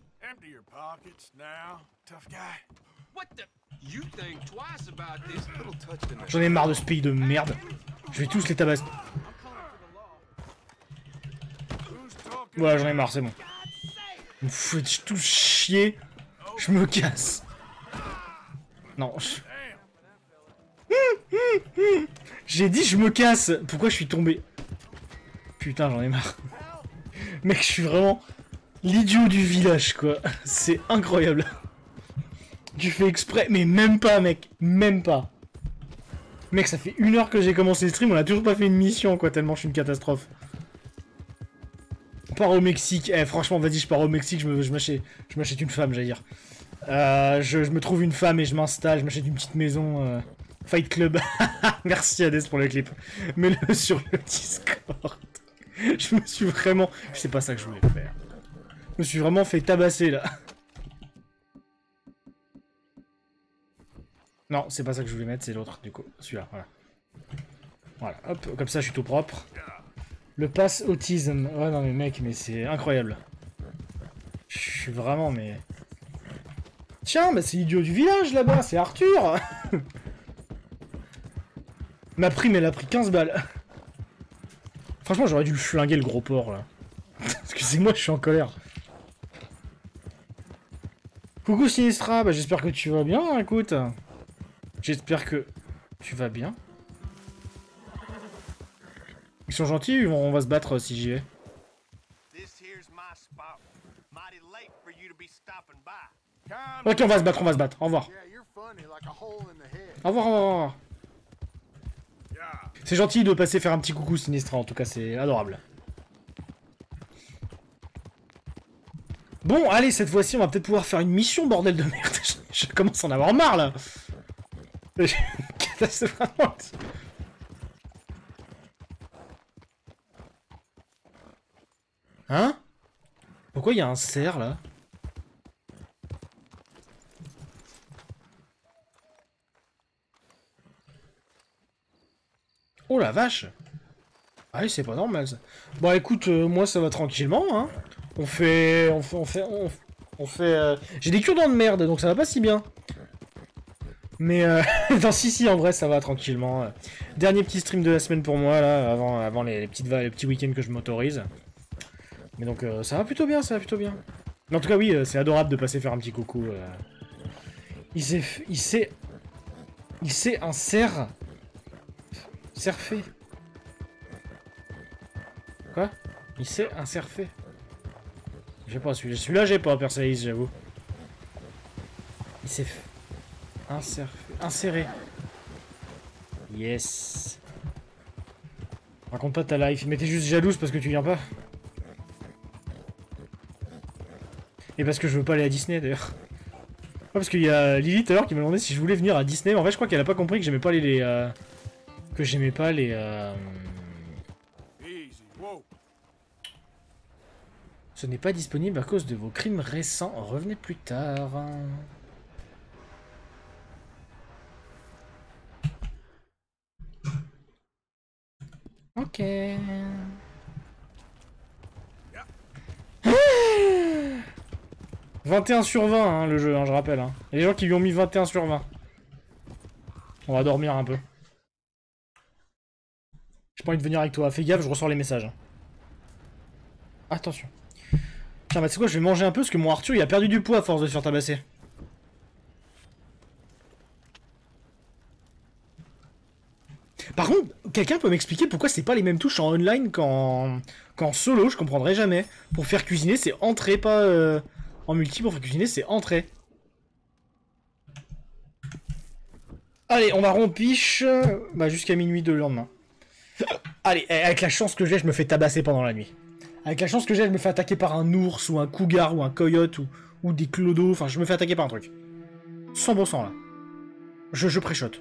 J'en ai marre de ce pays de merde. Je vais tous les tabasser. Voilà, j'en ai marre, c'est bon. Vous me faites tous chier. Je me casse. Non. Je... J'ai dit je me casse. Pourquoi je suis tombé? Putain, j'en ai marre. Mec, je suis vraiment l'idiot du village, quoi. C'est incroyable. Tu fais exprès, mais même pas, mec. Même pas. Mec, ça fait une heure que j'ai commencé le stream, on a toujours pas fait une mission, quoi, tellement je suis une catastrophe. On part au Mexique. Eh, franchement, vas-y, je pars au Mexique, je me- je m'achète je m'achète une femme, j'allais dire. Euh, je, je me trouve une femme et je m'installe, je m'achète une petite maison. Euh, Fight Club. Merci, Hades, pour le clip. Mets-le sur le Discord. Je me suis vraiment... C'est pas ça que je voulais faire. Je me suis vraiment fait tabasser, là. Non, c'est pas ça que je voulais mettre, c'est l'autre, du coup. Celui-là, voilà. Voilà, hop, comme ça, je suis tout propre. Le pass autisme. Ouais, non, mais mec, mais c'est incroyable. Je suis vraiment, mais... Tiens, bah c'est l'idiot du village, là-bas, c'est Arthur. Ma prime, elle a pris quinze balles. Franchement, j'aurais dû le flinguer, le gros porc, là. Excusez-moi, je suis en colère. Coucou Sinistra, bah j'espère que tu vas bien, écoute. J'espère que tu vas bien. Ils sont gentils, on va se battre si j'y vais. Ok, on va se battre, on va se battre. Au revoir. Au revoir, au revoir, au revoir. C'est gentil de passer faire un petit coucou Sinistra, en tout cas, c'est adorable. Bon, allez, cette fois-ci, on va peut-être pouvoir faire une mission, bordel de merde. Je, je commence à en avoir marre, là. C'est vraiment... Hein? Pourquoi il y a un cerf, là? Oh la vache! Ah oui, c'est pas normal, ça. Bon, écoute, euh, moi, ça va tranquillement, hein. On fait... On fait... On fait... On, on fait... Euh... J'ai des cure-dents de merde, donc ça va pas si bien. Mais euh... non, si, si, en vrai, ça va tranquillement. Dernier petit stream de la semaine pour moi, là, avant, avant les, les, petites va les petits week-ends que je m'autorise. Mais donc, euh, ça va plutôt bien, ça va plutôt bien. Mais en tout cas, oui, euh, c'est adorable de passer faire un petit coucou. Euh... Il s'est... Il s'est... Il s'est un cerf... Cerfé. Quoi? Il s'est un cerfé. J'ai pas, celui-là, celui-là j'ai pas, Perseïs, j'avoue. Il s'est... Inser... Inséré. Yes. Raconte pas ta life. Mais t'es juste jalouse parce que tu viens pas. Et parce que je veux pas aller à Disney d'ailleurs. Ouais, parce qu'il y a Lily tout à l'heure qui m'a demandé si je voulais venir à Disney. Mais en fait, je crois qu'elle a pas compris que j'aimais pas les... les euh... Que j'aimais pas les... Euh... Ce n'est pas disponible à cause de vos crimes récents. Revenez plus tard. Ok. vingt et un sur vingt, hein, le jeu, hein, je rappelle. Hein. Il y a des gens qui lui ont mis vingt et un sur vingt. On va dormir un peu. J'ai pas envie de venir avec toi. Fais gaffe, je ressors les messages. Attention. Tiens, bah c'est quoi, je vais manger un peu parce que mon Arthur il a perdu du poids à force de se faire tabasser. Par contre, quelqu'un peut m'expliquer pourquoi c'est pas les mêmes touches en online qu'en qu'en solo, je comprendrai jamais. Pour faire cuisiner, c'est entrée, pas euh... en multi. Pour faire cuisiner, c'est entrée. Allez, on va rompiche bah, jusqu'à minuit de le lendemain. Allez, avec la chance que j'ai, je me fais tabasser pendant la nuit. Avec la chance que j'ai, je me fais attaquer par un ours, ou un cougar, ou un coyote, ou, ou des clodos. Enfin, je me fais attaquer par un truc. cent pour cent là. Je, je pré-shot.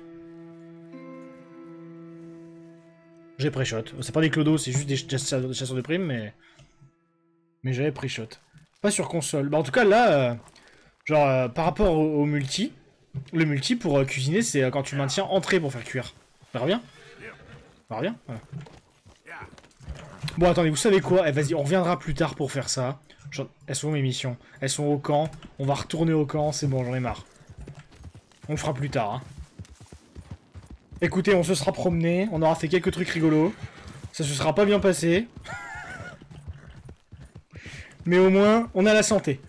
J'ai pré-shot. C'est pas des clodos, c'est juste des chasseurs de primes, mais... Mais j'avais pré-shot. Pas sur console. Bah en tout cas, là, euh, genre, euh, par rapport au, au multi, le multi, pour euh, cuisiner, c'est euh, quand tu maintiens entrée pour faire cuire. Ça revient? Ça revient? Voilà. Bon, attendez, vous savez quoi? Eh, vas-y, on reviendra plus tard pour faire ça. Genre, elles sont où mes missions? Elles sont au camp. On va retourner au camp, c'est bon, j'en ai marre. On le fera plus tard, hein. Écoutez, on se sera promené, on aura fait quelques trucs rigolos. Ça se sera pas bien passé. Mais au moins, on a la santé.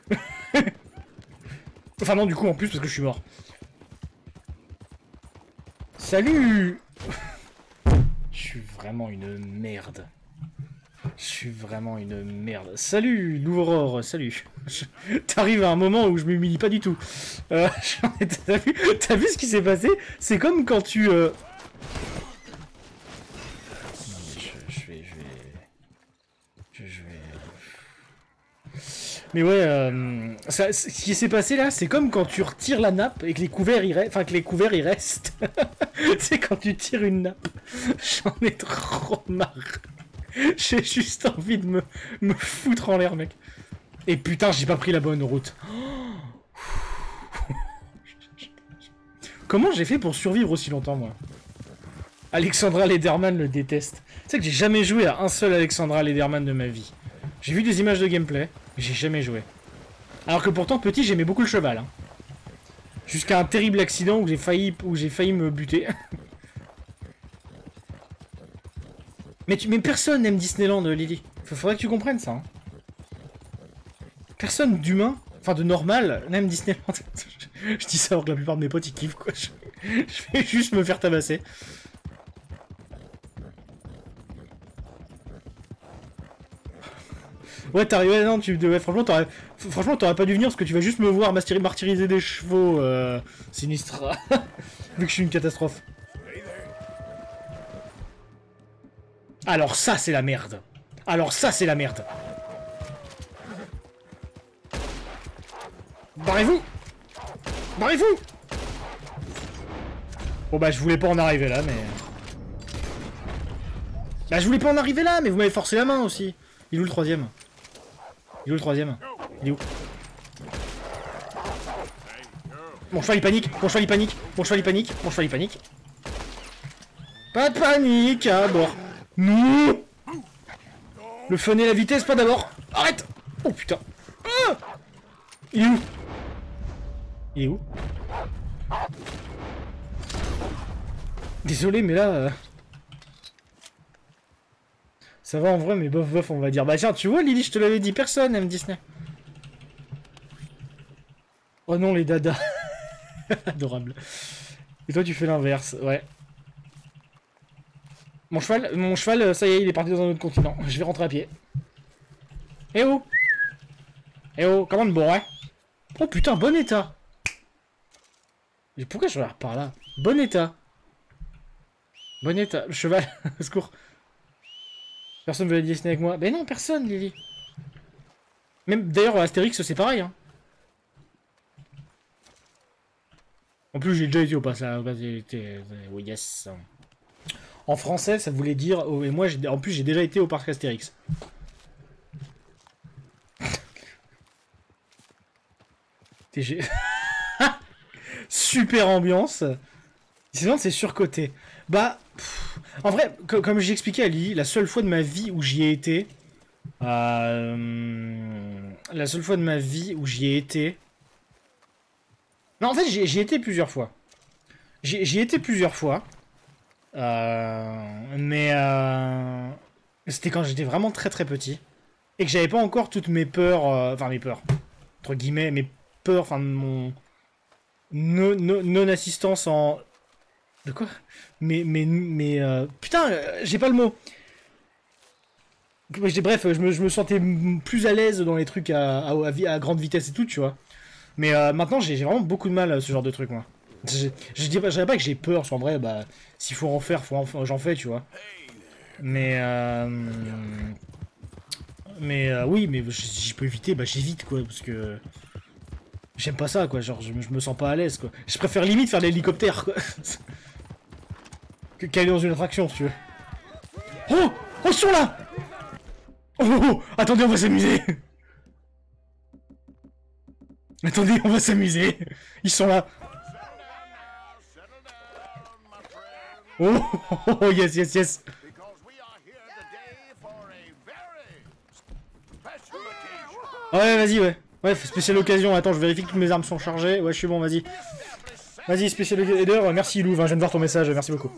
Enfin non, du coup, en plus, parce que je suis mort. Salut! vraiment une merde. Je suis vraiment une merde. Salut, l'Aurore, salut. Je... T'arrives à un moment où je m'humilie pas du tout. Euh, T'as vu, t'as vu ce qui s'est passé? C'est comme quand tu... Euh... Non, mais je, je vais... Je vais... Je, je vais... Mais ouais, euh, ça, ce qui s'est passé là, c'est comme quand tu retires la nappe et que les couverts y restent. Enfin, que les couverts y restent. C'est quand tu tires une nappe. J'en ai trop marre. J'ai juste envie de me, me foutre en l'air, mec. Et putain, j'ai pas pris la bonne route. Comment j'ai fait pour survivre aussi longtemps, moi? Alexandra Lederman le déteste. Tu sais que j'ai jamais joué à un seul Alexandra Lederman de ma vie. J'ai vu des images de gameplay, mais j'ai jamais joué. Alors que pourtant, petit, j'aimais beaucoup le cheval. Hein. Jusqu'à un terrible accident où j'ai failli, où j'ai failli me buter. Mais, tu, mais personne n'aime Disneyland, Lily. Faudrait que tu comprennes ça. Hein. Personne d'humain, enfin de normal, n'aime Disneyland. je, je dis ça alors que la plupart de mes potes ils kiffent quoi. Je, je vais juste me faire tabasser. Ouais, t'arrives, ouais, non, tu, ouais, franchement, t'aurais, franchement, t'aurais pas dû venir parce que tu vas juste me voir martyriser des chevaux, euh, Sinistra. Vu que je suis une catastrophe. Alors ça, c'est la merde. Alors ça, c'est la merde. Barrez-vous! Barrez-vous! Bon bah, je voulais pas en arriver là, mais... Bah, je voulais pas en arriver là, mais vous m'avez forcé la main aussi. Il est où le troisième? Il est où le troisième? Il est où? Mon cheval il panique, mon cheval il panique, mon cheval il panique, mon cheval il panique. Pas de panique, à bord. Non. Le fun et la vitesse, pas d'abord. Arrête. Oh putain. Ah, il est où? Il est où? Désolé, mais là... Euh... Ça va en vrai, mais bof bof, on va dire. Bah tiens, tu vois, Lily, je te l'avais dit, personne aime Disney. Oh non, les dadas. Adorable. Et toi, tu fais l'inverse, ouais. Mon cheval, mon cheval, ça y est, il est parti dans un autre continent. Je vais rentrer à pied. Eh oh! Eh oh, comment de bon, hein? Oh putain, bon état! Mais pourquoi je regarde par là? Bon état! Bon état, le cheval, au secours. Personne veut aller Disney avec moi. Ben non, personne, Lily. Même, d'ailleurs, Astérix, c'est pareil, hein. En plus, j'ai déjà été au passage. Oui, yes. En français, ça voulait dire... Oh, et moi, en plus, j'ai déjà été au parc Astérix. T G... Super ambiance. Sinon, c'est surcoté. Bah, pff, en vrai, comme j'ai expliqué à Lily, la seule fois de ma vie où j'y ai été... Euh, la seule fois de ma vie où j'y ai été... Non, en fait, j'y ai été plusieurs fois. J'y ai été plusieurs fois. Euh, mais euh, c'était quand j'étais vraiment très très petit et que j'avais pas encore toutes mes peurs, euh, enfin mes peurs entre guillemets, mes peurs, enfin mon non, non, non assistance en de quoi, mais mais mais euh, putain, j'ai pas le mot. Bref, je me, je me sentais plus à l'aise dans les trucs à, à, à, à grande vitesse et tout, tu vois. Mais euh, maintenant, j'ai vraiment beaucoup de mal à ce genre de truc, moi. Je, je dirais pas, je dirais pas que j'ai peur, parce qu'en vrai, bah, s'il faut en faire, faut en, j'en fais, tu vois. Mais, euh, mais euh, oui, mais si je peux éviter, bah j'évite, quoi, parce que j'aime pas ça, quoi. Genre, je, je me sens pas à l'aise, quoi. Je préfère limite faire de l'hélicoptère, quoi, que qu'aller dans une attraction, si tu veux. Oh, oh, ils sont là. Oh, oh, oh, attendez, on va s'amuser. Attendez, on va s'amuser. Ils sont là. Oh, oh, oh, oh, yes, yes, yes. Ouais, vas-y, ouais. Ouais, spéciale occasion. Attends, je vérifie que toutes mes armes sont chargées. Ouais, je suis bon, vas-y. Vas-y, spécial header. Merci, Louv. Hein, je viens de voir ton message. Merci beaucoup.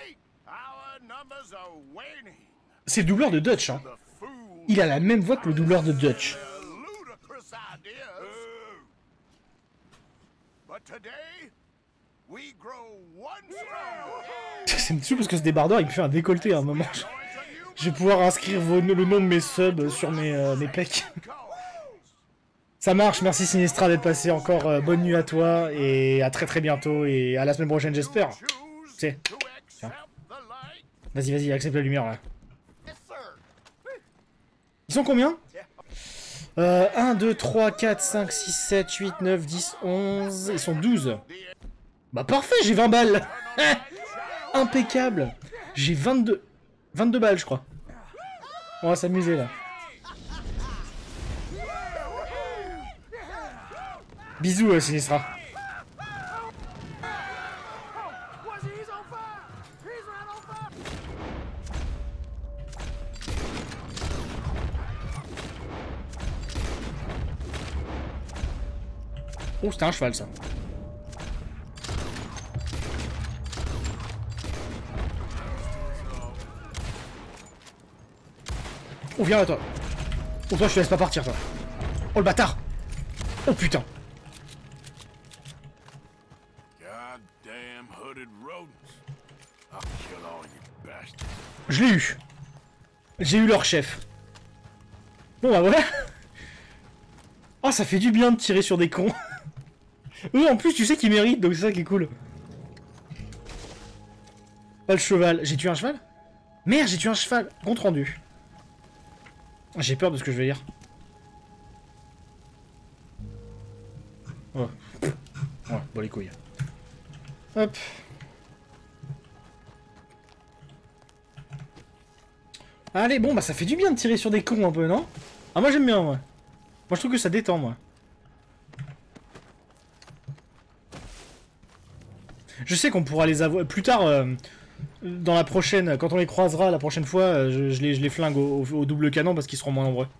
C'est le doubleur de Dutch, hein. Il a la même voix que le doubleur de Dutch. We grow one strong. C'est me tue parce que ce débardeur il peut faire un décolleté à un moment. Je vais pouvoir inscrire vos, le nom de mes subs sur mes, euh, mes pecs. Ça marche, merci Sinistra d'être passé encore. Euh, bonne nuit à toi et à très très bientôt et à la semaine prochaine j'espère. C'est. Vas-y, vas-y, accepte la lumière là. Ils sont combien? euh, un, deux, trois, quatre, cinq, six, sept, huit, neuf, dix, onze... Ils sont douze. Bah parfait, j'ai vingt balles. Impeccable. J'ai vingt-deux... vingt-deux balles, je crois. On va s'amuser, là. Bisous, euh, Sinistra. Oh, c'était un cheval, ça. Oh, viens là, toi. Oh, toi, je te laisse pas partir, toi. Oh, le bâtard. Oh, putain. Je l'ai eu. J'ai eu leur chef. Bon, bah voilà. Oh, ça fait du bien de tirer sur des cons. Eux, en plus, tu sais qu'ils méritent, donc c'est ça qui est cool. Pas le cheval. J'ai tué un cheval? Merde, j'ai tué un cheval. Compte rendu. J'ai peur de ce que je vais dire. Oh. Ouais, bon les couilles. Hop. Allez, bon, bah ça fait du bien de tirer sur des cons un peu, non? Ah, moi j'aime bien, moi. Moi je trouve que ça détend, moi. Je sais qu'on pourra les avoir plus tard, euh, dans la prochaine, quand on les croisera la prochaine fois, euh, je, je, les, je les flingue au, au, au double canon parce qu'ils seront moins nombreux.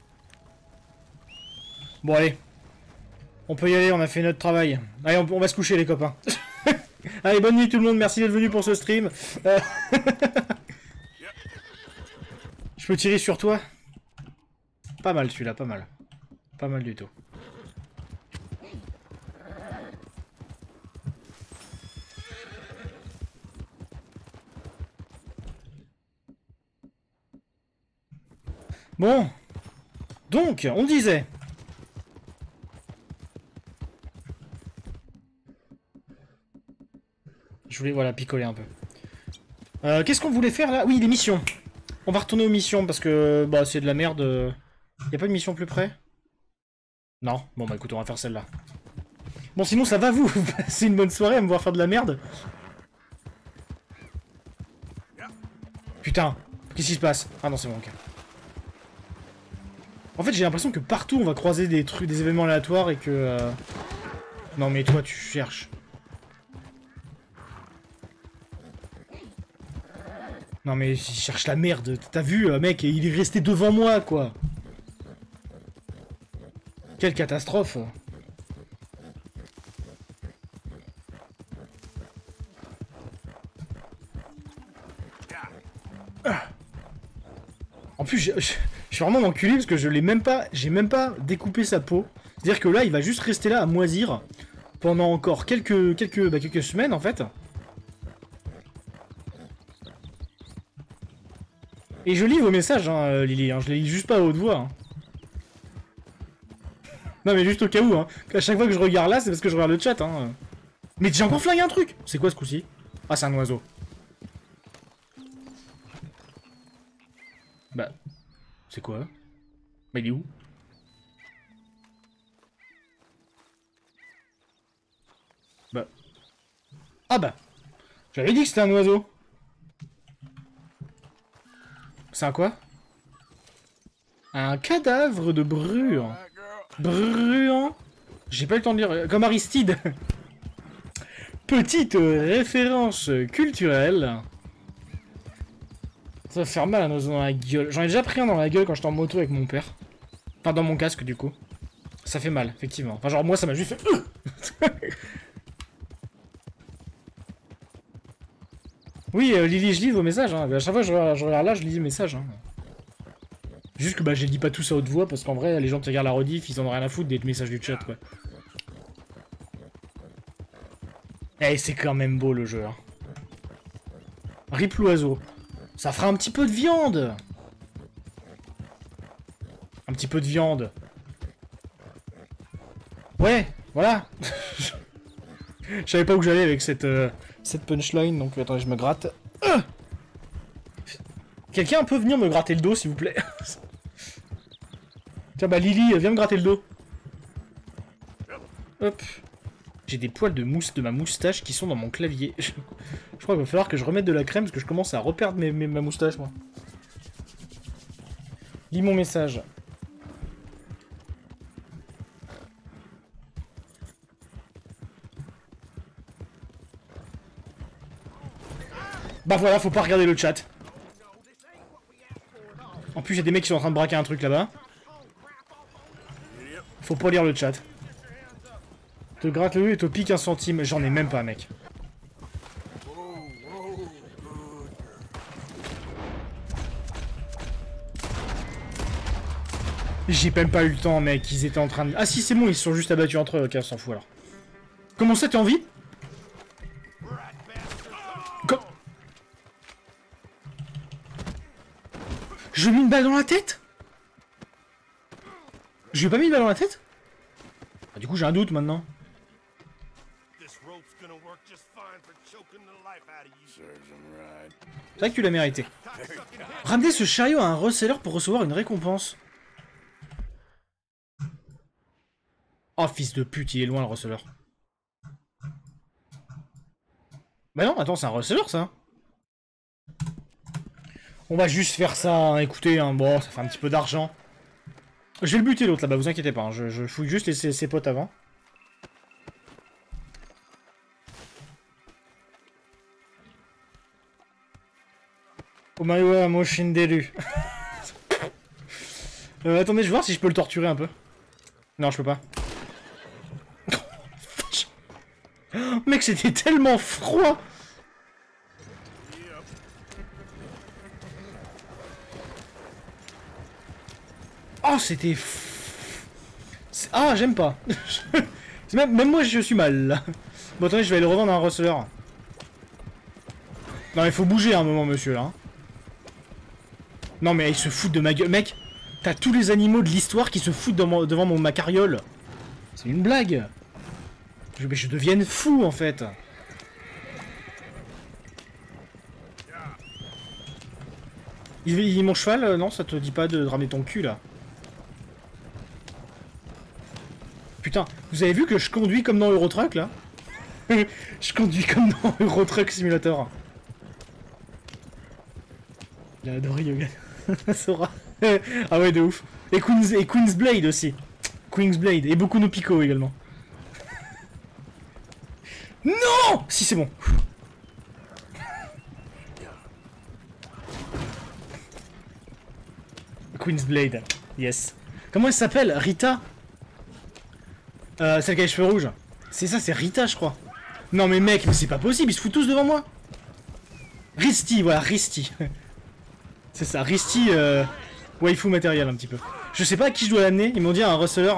Bon allez, on peut y aller, on a fait notre travail. Allez, on, on va se coucher les copains. Allez, bonne nuit tout le monde, merci d'être venu pour ce stream. Euh... je peux tirer sur toi? Pas mal celui-là, pas mal. Pas mal du tout. Bon, donc, on disait. Je voulais, voilà, picoler un peu. Euh, Qu'est-ce qu'on voulait faire là? Oui, les missions. On va retourner aux missions parce que bah, c'est de la merde. Y a pas de mission plus près? Non? Bon bah écoute, on va faire celle-là. Bon, sinon ça va vous? C'est une bonne soirée à me voir faire de la merde? Putain, qu'est-ce qui se passe? Ah non, c'est bon, ok. En fait, j'ai l'impression que partout, on va croiser des trucs, des événements aléatoires et que... Euh... Non, mais toi, tu cherches. Non, mais il cherche la merde. T'as vu, mec, il est resté devant moi, quoi. Quelle catastrophe. En plus, je, je, je suis vraiment enculé parce que je l'ai même pas, j'ai même pas découpé sa peau. C'est-à-dire que là, il va juste rester là à moisir pendant encore quelques, quelques, bah, quelques semaines en fait. Et je lis vos messages, hein, Lily. Hein, je les lis juste pas à haute voix. Hein. Non, mais juste au cas où. Hein. À chaque fois que je regarde là, c'est parce que je regarde le chat. Hein. Mais j'ai encore flingué un truc. C'est quoi ce coup-ci? Ah, c'est un oiseau. Bah, c'est quoi? Bah, il est où? Bah. Ah bah. J'avais dit que c'était un oiseau. C'est un quoi? Un cadavre de bruant. Bruant? J'ai pas eu le temps de lire. Comme Aristide. Petite référence culturelle. Ça va faire mal un oiseau dans la gueule. J'en ai déjà pris un dans la gueule quand j'étais en moto avec mon père. Enfin, dans mon casque, du coup. Ça fait mal, effectivement. Enfin, genre, moi, ça m'a juste fait... Oui, euh, Lily, je lis vos messages. Hein. À chaque fois que je regarde, je regarde là, je lis les messages. Hein. Juste que bah, je les dis pas tous à haute voix, parce qu'en vrai, les gens qui regardent la rediff, ils en ont rien à foutre des messages du chat, quoi. Eh, c'est quand même beau le jeu. Hein. Rip l'oiseau. Ça fera un petit peu de viande. Un petit peu de viande. Ouais, voilà. Je savais pas où j'allais avec cette, euh, cette punchline, donc attendez, je me gratte. Euh Quelqu'un peut venir me gratter le dos, s'il vous plaît. Tiens, bah Lily, viens me gratter le dos. Hop. J'ai des poils de mousse de ma moustache qui sont dans mon clavier. Je, je crois qu'il va falloir que je remette de la crème parce que je commence à reperdre mes, mes, ma moustache, moi. Lis mon message. Bah voilà, faut pas regarder le chat. En plus, il y a des mecs qui sont en train de braquer un truc là-bas. Faut pas lire le chat. Te gratte le et te pique un centime. J'en ai même pas, mec. J'ai même pas eu le temps, mec. Ils étaient en train de... Ah si, c'est bon, ils se sont juste abattus entre eux. Ok, on s'en fout alors. Comment ça, t'es en vie? Com... Je lui ai mis une balle dans la tête? Je lui ai pas mis une balle dans la tête? Ah, du coup, j'ai un doute maintenant. C'est vrai que tu l'as mérité. Ramenez ce chariot à un reseller pour recevoir une récompense. Oh, fils de pute, il est loin le reseller. Bah non, attends, c'est un reseller ça. On va juste faire ça, hein. Écoutez, hein, bon, ça fait un petit peu d'argent. Je vais le buter l'autre là-bas, vous inquiétez pas, hein. je, je fouille juste les, ses, ses potes avant. Omaewa Moshinderu. euh, attendez, je vais voir si je peux le torturer un peu. Non, je peux pas. Mec, c'était tellement froid. Oh, c'était... Ah, j'aime pas. même, même moi, je suis mal, là. Bon, attendez, je vais aller le revendre à un reseller. Non, il faut bouger à un moment, monsieur, là. Non, mais ils se foutent de ma gueule. Mec, t'as tous les animaux de l'histoire qui se foutent devant, devant mon, ma carriole. C'est une blague. Je, mais je devienne fou, en fait. Il, il, mon cheval, euh, non, ça te dit pas de, de ramener ton cul, là. Putain, vous avez vu que je conduis comme dans Euro Truck, là? Je conduis comme dans Euro Truck Simulator. Il a adoré Yoga. Sora. Ah ouais, de ouf. Et Queen's, et Queen's Blade aussi. Queen's Blade. Et beaucoup no Pico également. Non! Si, c'est bon. Queen's Blade. Yes. Comment elle s'appelle? Rita? Euh, celle qui a les cheveux rouges. C'est ça, c'est Rita, je crois. Non mais mec, mais c'est pas possible, ils se foutent tous devant moi. Risti, voilà, Risti. C'est ça, Risti, euh, waifu matériel un petit peu. Je sais pas à qui je dois l'amener, ils m'ont dit à un reseller.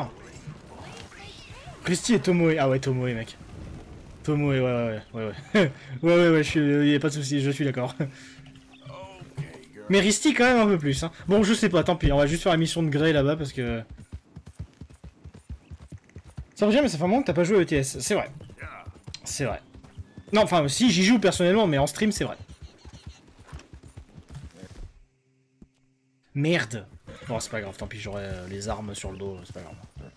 Risti et Tomoe. Ah ouais, Tomoe, mec. Tomoe, ouais, ouais, ouais, ouais. Ouais, ouais, ouais, ouais, je suis, y a pas de soucis, je suis d'accord. Mais Risti quand même un peu plus, hein. Bon, je sais pas, tant pis, on va juste faire la mission de Grey là-bas parce que... Ça revient, mais ça fait un moment que t'as pas joué à E T S, c'est vrai. C'est vrai. Non, enfin, si, j'y joue personnellement, mais en stream, c'est vrai. Merde. Bon, c'est pas grave, tant pis, j'aurai euh, les armes sur le dos, c'est pas grave.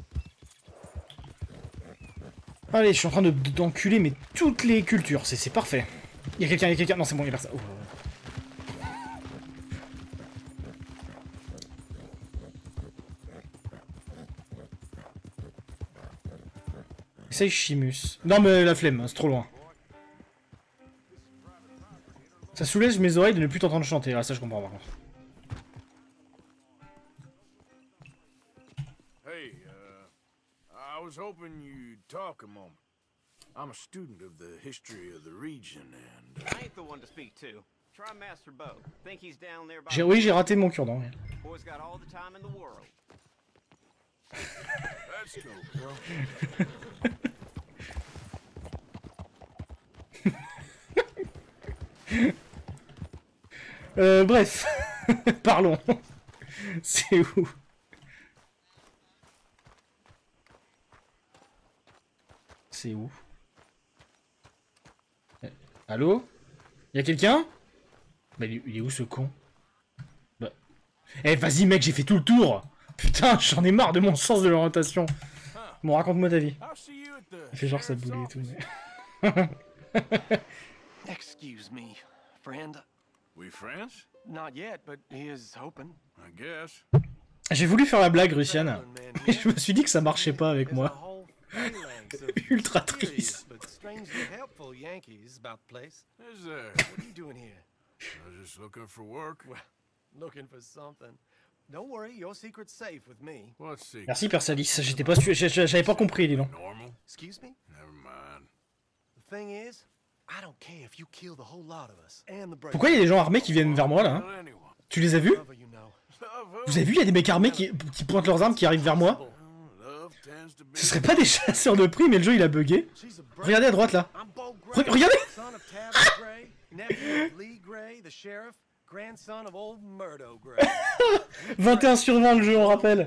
Allez, je suis en train de d'enculer, mais toutes les cultures, c'est parfait. Y'a quelqu'un, y'a quelqu'un, non, c'est bon, y'a personne. Oh. Essaye Chimus. Non, mais la flemme, c'est trop loin. Ça soulève mes oreilles de ne plus t'entendre chanter. Ah, ça, je comprends par contre. Hey, uh, I was hoping you'd talk a moment. I'm a student of the history of the region and... I ain't the one to speak to. Try Master Bo. Think he's down there by... J'ai, oui, j'ai raté mon cure-dent. Boy's got all the time in the world. That's cool, bro. Euh, bref. Parlons. C'est où? C'est où? Euh, Allô? Y'a quelqu'un? Bah, il est- il est où ce con? Bah... Eh, vas-y mec, j'ai fait tout le tour! Putain, j'en ai marre de mon sens de l'orientation. Bon, raconte-moi ta vie. I'll see you at the Il fait genre ça sheriff's boulait et tout, office. mais... Excuse me, friend. We friends? Not yet, but he is hoping. I guess. J'ai voulu faire la blague, Russiane. Et je me suis dit que ça marchait pas avec There's moi. a whole phalanx of Ultra mysterious triste. but strangely helpful Yankees about the place. Is there? What are you doing here? I was just looking for work. Well, looking for something. Don't worry, your secret's safe with me. What's secret? Merci Persalis, j'étais pas sûr, j'avais pas compris, dis donc. Normal? Excuse me? Never mind. The thing is, I don't care if you kill the whole lot of us and the break. Pourquoi il y a des gens armés qui viennent vers moi là hein? Tell anyone. Tu les as vus? Lover, you know. Love who? Vous avez vu, il y a des mecs armés qui, qui pointent leurs armes, qui arrivent vers moi? Oh, love tends to be. Ce serait pas des chasseurs de prix, mais le jeu il a bugué. She's a break. Regardez à droite là. I'm Bo Re- Gray, regardez! son of Tavis Gray, nephew of Lee Gray, the sheriff, grandson of old Murdo Gray. vingt et un sur vingt le jeu, on rappelle.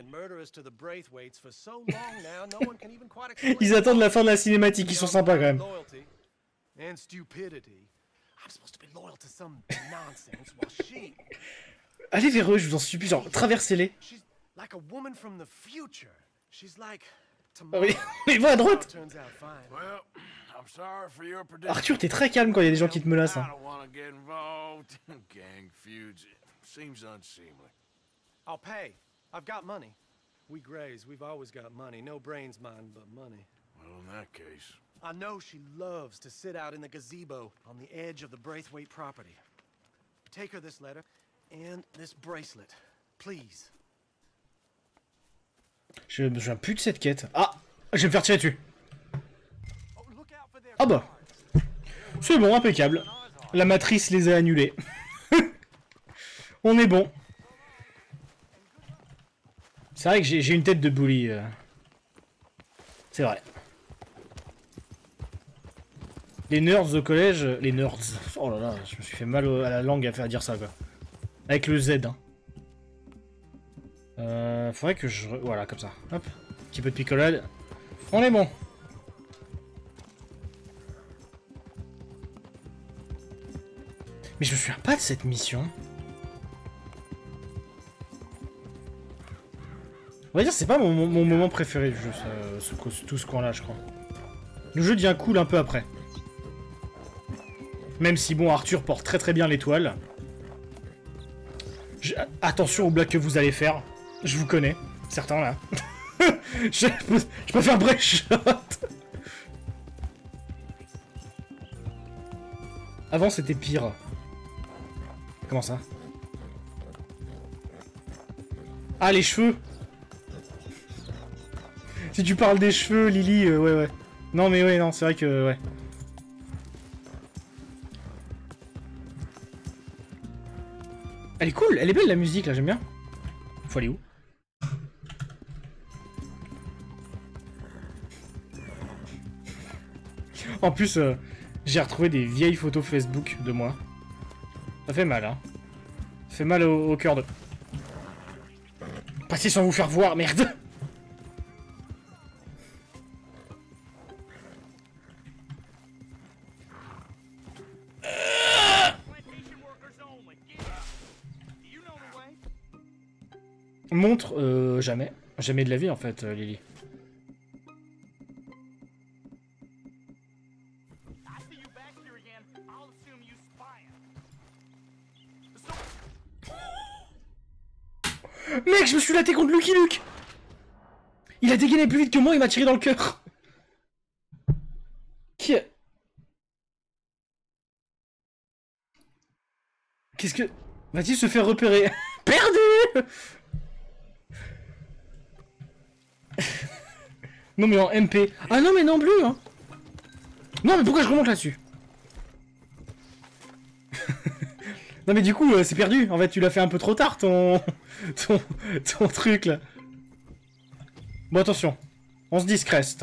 Ils attendent la fin de la cinématique, ils sont sympas quand même. And stupidity. I'm supposed to be loyal to some nonsense while she, Allez vers eux, je vous en supplie, genre traversez-les. she's like a woman from the future. She's like Ah tomorrow. oui, mais va à droite. Turns out fine. Well, I'm sorry for your predicament. Arthur, t'es très calme quand il y a des gens qui te menacent. I Hein. don't want to get involved in gang feuds. It seems unseemly. I'll pay. I've got money. We Grays, we've always got money. No brains, mine, but money. Well, in that case, I know she loves to sit out in the gazebo on the edge of the Braithwaite property. Take her this letter and this bracelet, please. Je me souviens plus de cette quête. Ah, je vais me faire tirer dessus. Oh, look out for their Ah bah, c'est bon, impeccable. La matrice les a annulés. On est bon. C'est vrai que j'ai j'ai une tête de bully. euh. C'est vrai. Les nerds au collège... Les nerds... Oh là là, je me suis fait mal au- à la langue à faire dire ça, quoi. Avec le Z, hein. Euh... Faudrait que je... re- Voilà, comme ça. Hop. Petit peu de picolade. On est bon. Mais je me souviens pas de cette mission. On va dire c'est pas mon, mon moment préféré du jeu, ça, ce, co- tout ce coin-là, je crois. Le jeu devient cool un peu après. Même si, bon, Arthur porte très très bien l'étoile. Je- Attention aux blagues que vous allez faire. Je vous connais, certains là. je, peux, je peux faire break shot. Avant c'était pire. Comment ça? Ah, les cheveux. Si tu parles des cheveux, Lily, euh, ouais, ouais. Non, mais ouais, non, c'est vrai que, ouais. Elle est cool, elle est belle la musique, là, j'aime bien. Faut aller où? En plus, euh, j'ai retrouvé des vieilles photos Facebook de moi. Ça fait mal, hein. Ça fait mal au, au cœur de... Passez sans vous faire voir, merde. Montre, euh, jamais. Jamais de la vie, en fait, euh, Lily. Mec, je me suis laté contre Lucky Luke. Il a dégainé plus vite que moi, il m'a tiré dans le cœur. Qui a... Qu'est-ce que... Va-t-il se faire repérer? Perdu. Non mais en M P. Ah non mais non plus hein. Non mais pourquoi je remonte là-dessus? Non mais du coup euh, c'est perdu. En fait tu l'as fait un peu trop tard ton... ton... ton truc là. Bon attention. On se discreste.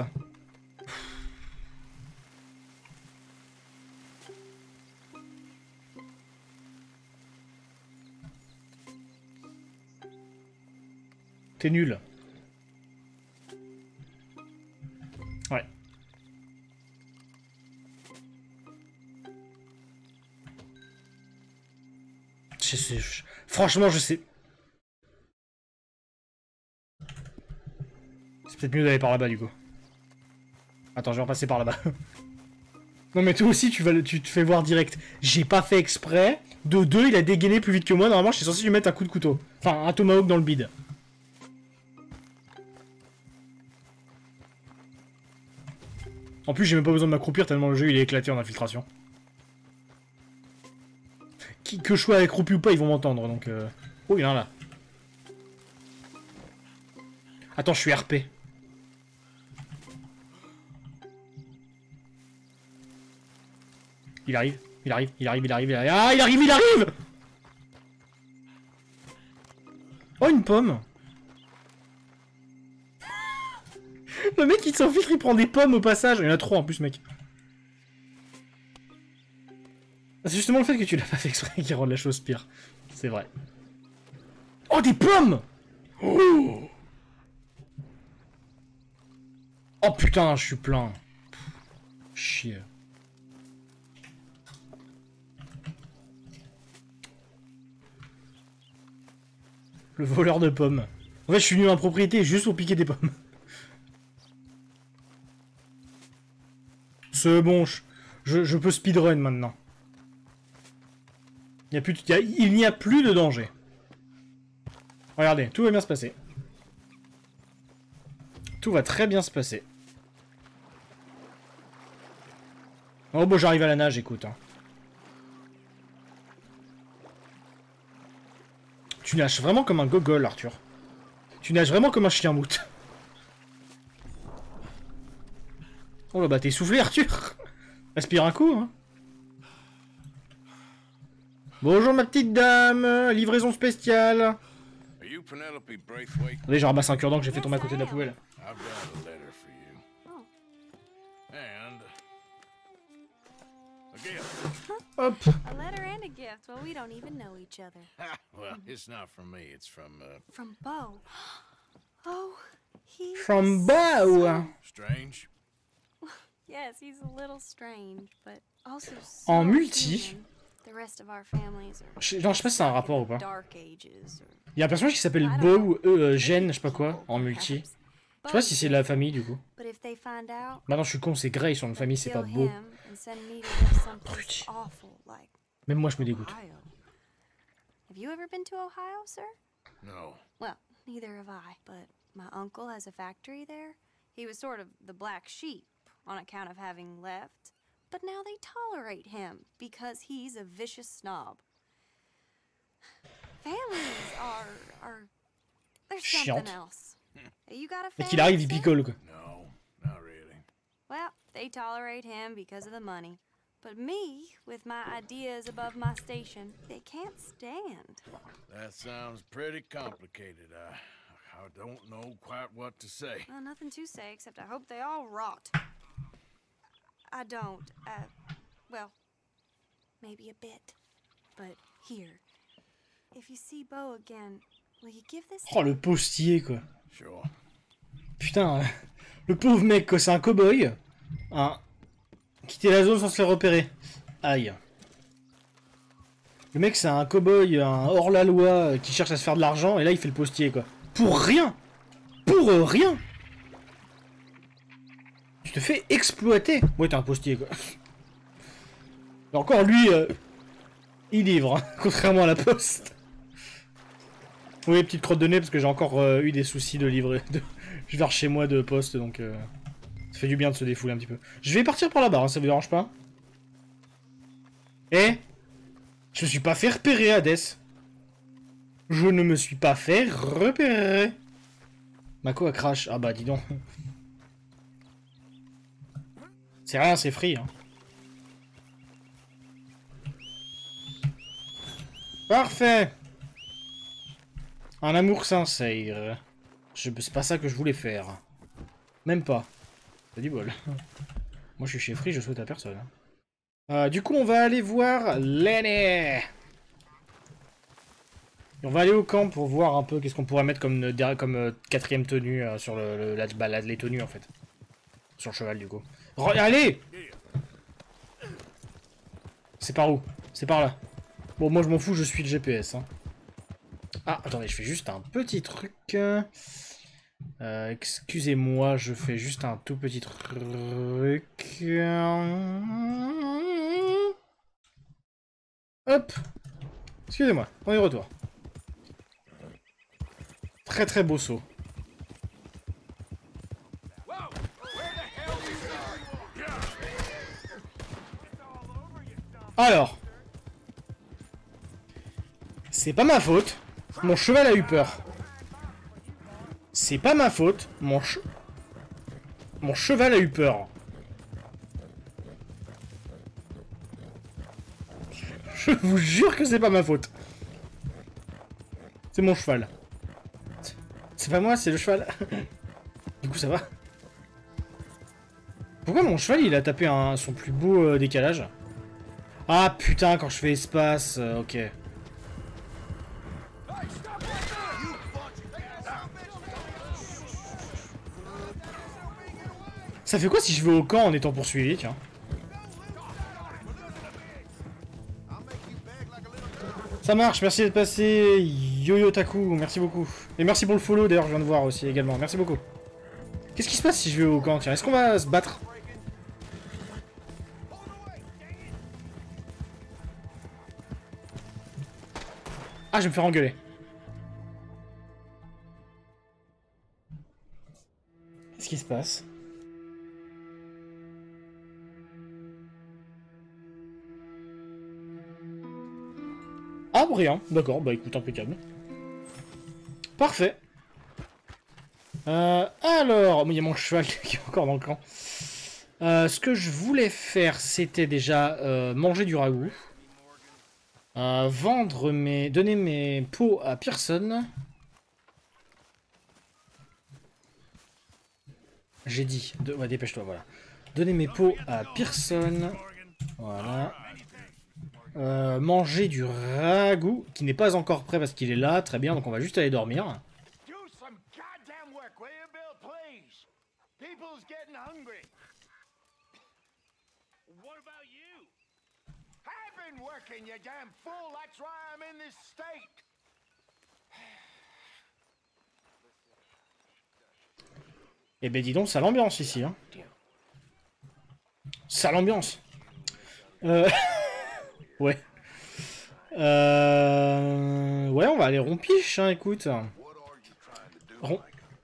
T'es nul. Ouais. Je sais, je... Franchement, je sais. C'est peut-être mieux d'aller par là-bas, du coup. Attends, je vais repasser par là-bas. Non, mais toi aussi, tu, vas le... tu te fais voir direct. J'ai pas fait exprès. De deux, il a dégainé plus vite que moi. Normalement, je suis censé lui mettre un coup de couteau. Enfin, un tomahawk dans le bide. En plus, j'ai même pas besoin de m'accroupir tellement le jeu il est éclaté en infiltration. Qui, que je sois accroupi ou pas, ils vont m'entendre donc. Euh... Oh, il y en a un là. Attends, je suis R P. Il arrive, il arrive, il arrive, il arrive, il arrive. Ah, il arrive, il arrive! Oh, une pomme! Le mec il s'enfiltre, il prend des pommes au passage. Il y en a trois en plus, mec. C'est justement le fait que tu l'as pas fait exprès qui rend la chose pire. C'est vrai. Oh, des pommes! Oh, oh putain, je suis plein. Chier. Le voleur de pommes. En fait, je suis venu en propriété juste pour piquer des pommes. C'est bon, je, je, je peux speedrun maintenant. Il n'y a plus, il y a, il n'y a plus de danger. Regardez, tout va bien se passer. Tout va très bien se passer. Oh bon, j'arrive à la nage, écoute. Hein. Tu nages vraiment comme un gogol, Arthur. Tu nages vraiment comme un chien moute. Oh là bah t'es soufflé, Arthur. Respire un coup, hein. Bonjour ma petite dame, livraison spéciale. Are you Penelope Braithwaite? Attendez, je ramasse un cure-dent que j'ai fait tomber à côté de la poubelle. I've got a letter for you. And a gift. Hop. A letter and a gift. Well, we don't even know each other. Well, it's not from me. It's from uh, From Bo. Oh, he. From Bo. Strange. Yes, he's a little strange, but also so En multi. human. The rest of our families are Je, non, je sais pas si c'est un rapport ou pas. Dark Ages or... Il y a un personnage qui s'appelle Bo ou euh, Jen, je sais pas quoi, en multi. Je sais pas si c'est de la famille du coup. But if they find out, Bah non, je suis con, c'est Grey, son nom de famille, c'est pas kill Bo. him and send me to live someplace Abruti. awful like Même moi, je me dégoûte. Ohio. Have you ever been to Ohio, sir? No. Well, neither have I, but my uncle has a factory there. He was sort of the black sheep on account of having left, but now they tolerate him because he's a vicious snob. Families are are there's something Chiante. else. You got a Mec, family? il arrive, il sir? picole quoi. No, not really. Well, they tolerate him because of the money. But me, with my ideas above my station, they can't stand. That sounds pretty complicated. I, I don't know quite what to say. Well, nothing to say except I hope they all rot. I don't, uh, well, maybe a bit. But here, if you see Bo again, will you give this Oh, le postier quoi. Sure. Putain, euh, le pauvre mec quoi, c'est un cow-boy. Hein. Quitter la zone sans se faire repérer. Aïe. Le mec c'est un cow-boy, un hors-la-loi euh, qui cherche à se faire de l'argent et là il fait le postier quoi. Pour rien. Pour euh, rien. Tu te fais exploiter. Ouais t'es un postier quoi. Et encore lui, euh, il livre, hein, contrairement à la poste. Oui, petite crotte de nez parce que j'ai encore euh, eu des soucis de livrer. De... Je vais chez moi de poste donc euh, ça fait du bien de se défouler un petit peu. Je vais partir par là-bas, hein, ça vous dérange pas? Eh, je me suis pas fait repérer, Hades. Je ne me suis pas fait repérer. Mako a crash. Ah bah dis donc. C'est rien, c'est free. Hein. Parfait. Un amour sincère. Je... C'est pas ça que je voulais faire. Même pas. T'as du bol. Moi je suis chez Free, je souhaite à personne. Euh, du coup on va aller voir Lenny. On va aller au camp pour voir un peu qu'est-ce qu'on pourrait mettre comme, comme euh, quatrième tenue euh, sur le, le la, bah, la, les tenues en fait. Sur le cheval du coup. Re allez. C'est par où? C'est par là. Bon, moi je m'en fous, je suis le G P S. Hein. Ah, attendez, je fais juste un petit truc. Euh, Excusez-moi, je fais juste un tout petit truc. Hop. Excusez-moi, on est de retour. Très très beau saut. Alors. C'est pas ma faute. Mon cheval a eu peur. C'est pas ma faute. Mon che... Mon cheval a eu peur. Je vous jure que c'est pas ma faute. C'est mon cheval. C'est pas moi, c'est le cheval. Du coup, ça va. Pourquoi mon cheval, il a tapé un, son plus beau euh, décalage? Ah putain, quand je fais espace, euh, ok. Ça fait quoi si je vais au camp en étant poursuivi, tiens? Ça marche, merci d'être passé, Yo-Yo Taku, merci beaucoup. Et merci pour le follow, d'ailleurs, je viens de voir aussi également, merci beaucoup. Qu'est-ce qui se passe si je vais au camp, tiens? Est-ce qu'on va se battre? Ah, je vais me faire engueuler. Qu'est-ce qui se passe? Ah, rien. D'accord, bah écoute, impeccable. Parfait. Euh, alors, il y a mon cheval qui est encore dans le camp. Euh, ce que je voulais faire, c'était déjà euh, manger du ragoût. Euh, vendre mes... Donner mes pots à Pearson. J'ai dit... De... Ouais, dépêche-toi, voilà. Donner mes pots à Pearson. Voilà. Euh, manger du ragoût, qui n'est pas encore prêt parce qu'il est là. Très bien, donc on va juste aller dormir. Eh ben dis donc, ça l'ambiance ici. Hein. Ça l'ambiance. Euh... ouais. Euh... Ouais, on va aller rompiche, hein, écoute. Rom...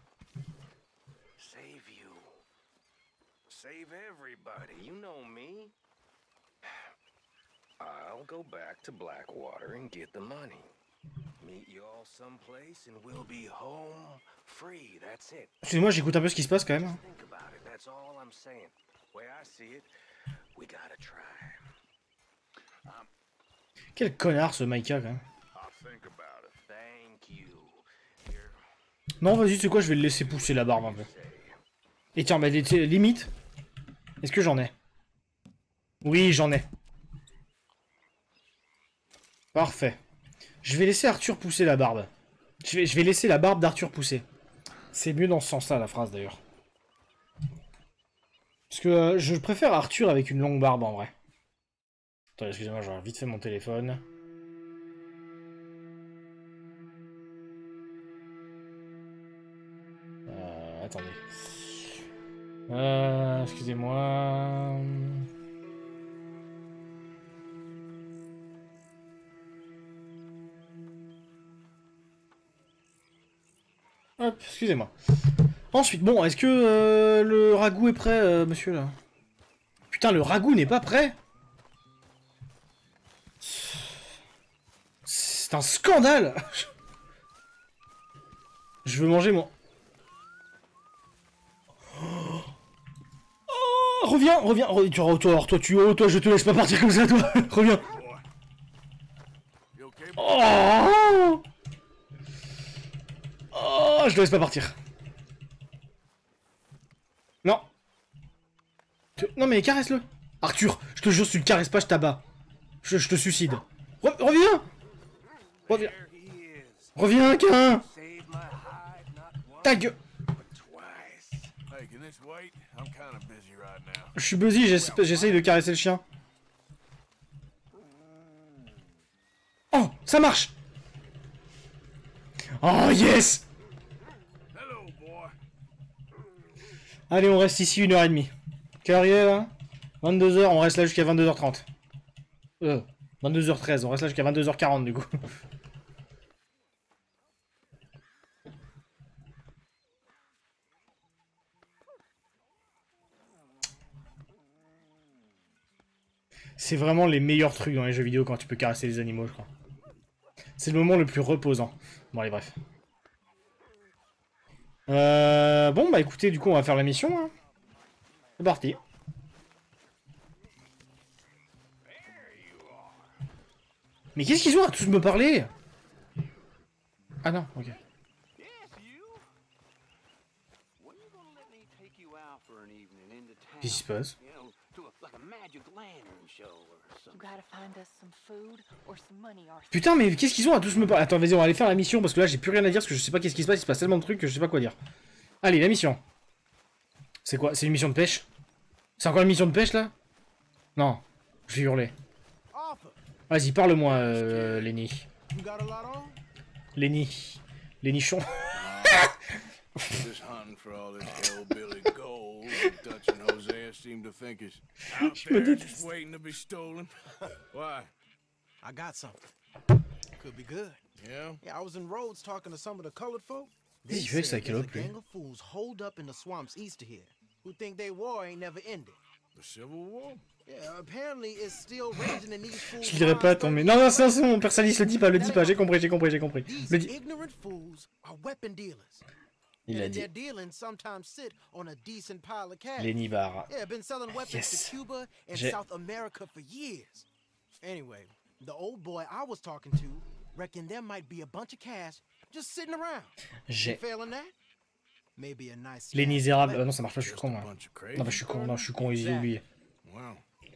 I'll go back to Blackwater and get the money. Meet you all someplace and we'll be home free. That's it. Excusez-moi, j'écoute un peu ce qui se passe quand même. Think about it. That's all I'm saying. Way I see it, we gotta try. Um, Quel connard ce Micah quand même. I'll think about it. Thank you. Here. Non, vas-y, tu sais quoi, je vais le laisser pousser la barbe un peu. Et tiens, bah, limite. Est-ce que j'en ai? Oui, j'en ai. Parfait. Je vais laisser Arthur pousser la barbe. Je vais, je vais laisser la barbe d'Arthur pousser. C'est mieux dans ce sens-là, la phrase, d'ailleurs. Parce que euh, je préfère Arthur avec une longue barbe, en vrai. Attendez, excusez-moi, j'aurais vite fait mon téléphone. Euh, attendez. Euh, excusez-moi... Hop, excusez-moi. Ensuite, bon, est-ce que euh, le ragoût est prêt, euh, monsieur, là? Putain, le ragoût n'est pas prêt? C'est un scandale. Je veux manger mon... Oh, reviens, reviens, reviens. Toi, toi, toi, tu... Oh, toi, je te laisse pas partir comme ça, toi. Reviens. Oh, oh, je te laisse pas partir. Non. Non mais caresse-le. Arthur, je te jure, si tu le caresses pas, je t'abats. Je, je te suicide. Re reviens. Reviens. Reviens, Quin. Save my hide not once, Ta gueule. but twice. Hey, can this wait? I'm kind of busy right now. Je suis busy, j'essa- j'essaye de caresser le chien. Oh, ça marche. Oh, yes. Hello, boy. Allez, on reste ici une heure et demie. Quelle heure il est là? vingt-deux heures, on reste là jusqu'à vingt-deux heures trente. Euh, vingt-deux heures treize, on reste là jusqu'à vingt-deux heures quarante du coup. C'est vraiment les meilleurs trucs dans les jeux vidéo quand tu peux caresser les animaux, je crois. C'est le moment le plus reposant. Bon, allez, bref. Euh, bon, bah écoutez, du coup, on va faire la mission. Hein. C'est parti. Mais qu'est-ce qu'ils ont à tous me parler? Ah non, ok. Yes, you. When you gonna let me take you out for an evening into town? Qu'est-ce qui se passe? You know, to a, like a magic lantern show or You something. gotta find us some food or some money, Arthur. Putain, mais qu'est-ce qu'ils ont à tous me parler? Attends, vas-y, on va aller faire la mission parce que là, j'ai plus rien à dire parce que je sais pas qu'est-ce qui se passe. Il se passe tellement de trucs que je sais pas quoi dire. Allez, la mission. C'est quoi? C'est une mission de pêche? C'est encore une mission de pêche là? Non, je vais hurler. Vas-y, parle-moi, euh, Lenny. You got a lot on? Lenny. Les nichons. Just hunting for all this hillbilly gold. Dutch and Hosea seem to think is out me there déteste. just waiting to be stolen. Why? I got something. Could be good. Yeah? Yeah, I was in Rhodes talking to some of the colored folk. Qu'est-ce They qu'il fait, said ça, there's a Caleb, lui? gang of fools holed up in the swamps east of here who think their war ain't never ended. The Civil War? Yeah, apparently it's still raging in these fools. Je dirais pas, attends, mais. Non, non, c'est c'est bon, Persalis, le dis pas, le dis pas, j'ai compris, j'ai compris, j'ai compris. These Le dis. ignorant fools are weapon dealers. Il a And dit. their dealings sometimes sit on a decent pile of cash. Lenny Barr. Yeah, been selling weapons Yes. to Cuba and J'ai- South America for years. Anyway, the old boy I was talking to reckoned there might be a bunch of cash just sitting around. J'ai. Failing that, maybe a nice. Les snack. Misérables. Ah non, ça marche pas, je suis Just con, a moi. bunch of crazy Non, bah, je suis con, non, je suis con, j'ai oublié. Wow.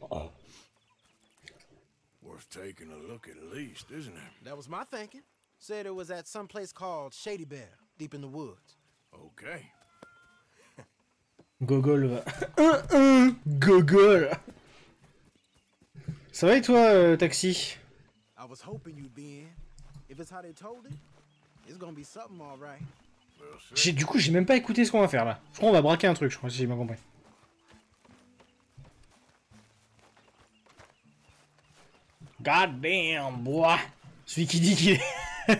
Worth taking a look at least, isn't it? That was my thinking. Said it was at some place called Shady Bear, deep in the woods. Okay. Gogol va. Un, un, Gogol. Ça va et toi, euh, taxi? I was hoping you'd be in. If it's how they told it, it's gonna be something, all right. We'll see. J'ai- Du coup, j'ai même pas écouté ce qu'on va faire là. Je crois qu'on va braquer un truc, je crois, si j'ai bien compris. God damn, boy. Celui qui dit qu'il est.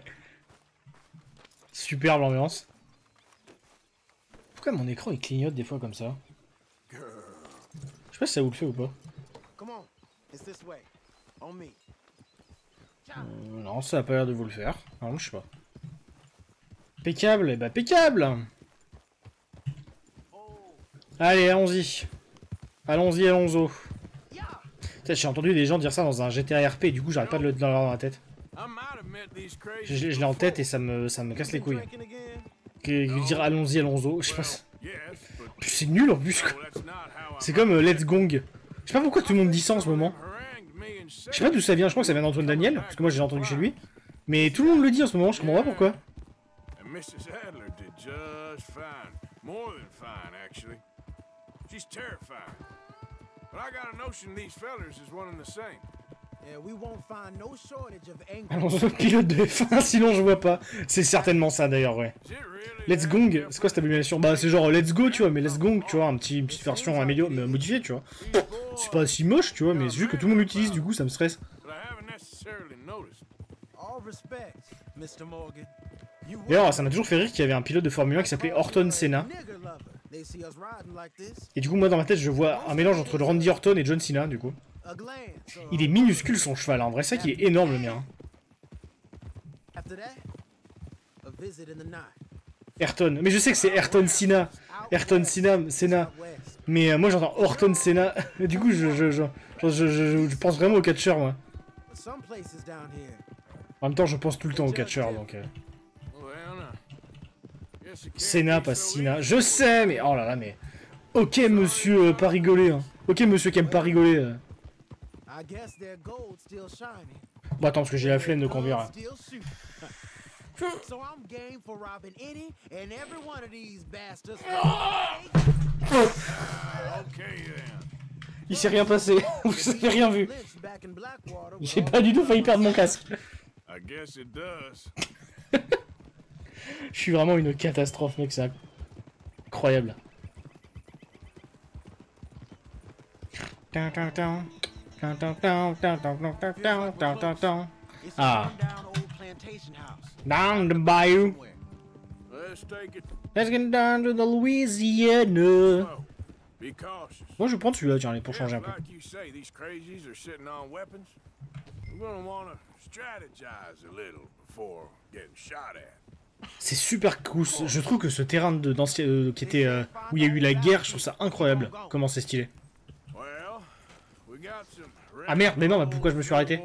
Superbe l'ambiance. Pourquoi mon écran il clignote des fois comme ça? Je sais pas si ça vous le fait ou pas. Come on, it's this way. On me. Euh, non, ça a pas l'air de vous le faire. Non, je sais pas. Impeccable, et bah impeccable. Allez, allons-y. Allons-y, allons-y. Putain, j'ai entendu des gens dire ça dans un G T A R P, du coup j'arrête pas de le de l'avoir dans la tête. I might have met these crazy Je, je l'ai en tête et ça me, ça me casse les couilles. Drinking again? Que- que dire allons-y, allons-y, je sais pas. Yes, but C'est nul en plus quoi. no, that's not how I C'est comme euh, Let's Gong. Je sais pas pourquoi tout le monde dit ça en ce moment. harangued me and Je sais pas d'où ça vient, je crois que ça vient d'Antoine Daniel, parce que moi j'ai entendu chez lui. Mais tout le monde le dit en ce moment, je comprends pas pourquoi. And Missus Adler did just fine. More than fine, actually. She's terrifying. But I got a notion these fellers is one and the same. Yeah, we won't find no shortage of angry. Allons-y, pilote de F un, sinon je vois pas. C'est certainement ça d'ailleurs, ouais. Is it really Let's that Gong, different? c'est quoi cette abréviation? Bah c'est genre Let's Go, tu vois, mais Let's Gong, tu vois, un petit, une petite version améliorée, mais modifiée, tu vois. C'est pas si moche, tu vois, mais c'est juste que tout le monde l'utilise, du coup ça me stresse. But I haven't necessarily noticed. All respect, Mister Morgan. You D'ailleurs, ça m'a toujours fait rire qu'il y avait un pilote de Formule un qui s'appelait Orton Senna. nigger lover. They see us riding like this. Et du coup, moi dans ma tête, je vois un mélange entre le Randy Orton et John Cena, du coup. A glance. or- Il est minuscule son cheval, hein. En vrai, c'est ça qu'il est énorme le mien. After that, a visit in the night. Ayrton, mais je sais que c'est Ayrton Senna. Ayrton Senna, Senna. West. Mais euh, moi j'entends Orton Senna. Du coup, je, je, je, je, je, je- je pense vraiment au catcheur, moi. Some places down here. En même temps, je pense tout le temps au catcheur, donc. euh. Well, now. Guess it can't Senna, be pas so Sina. easy. Je sais, mais oh là là, mais. Ok, monsieur, euh, pas rigoler. Hein. Ok, monsieur qui aime pas rigoler. euh. I guess their gold still shining. Bon, attends, parce que j'ai la flemme de conduire. hein. Still shooting. So I'm game for robbing any and every one of these bastards. Okay then. Il s'est rien passé, vous avez rien vu. J'ai pas du tout failli perdre mon casque. I guess it does. Je suis vraiment une catastrophe, mec, c'est incroyable. Ah. Down the bayou. Let's take it. Let's get down to the Louisiana. Oh, be cautious. Moi je prends celui-là, tiens, allez, pour changer un If, peu. like you say, these crazies are sitting on weapons, we're gonna wanna strategize a little before getting shot at. C'est super cool. Je trouve que ce terrain de d'ancien euh, qui était euh, où il y a eu la guerre, je trouve ça incroyable. Comment c'est stylé. Well, we got some Ah merde, mais non, mais pourquoi je me suis arrêté?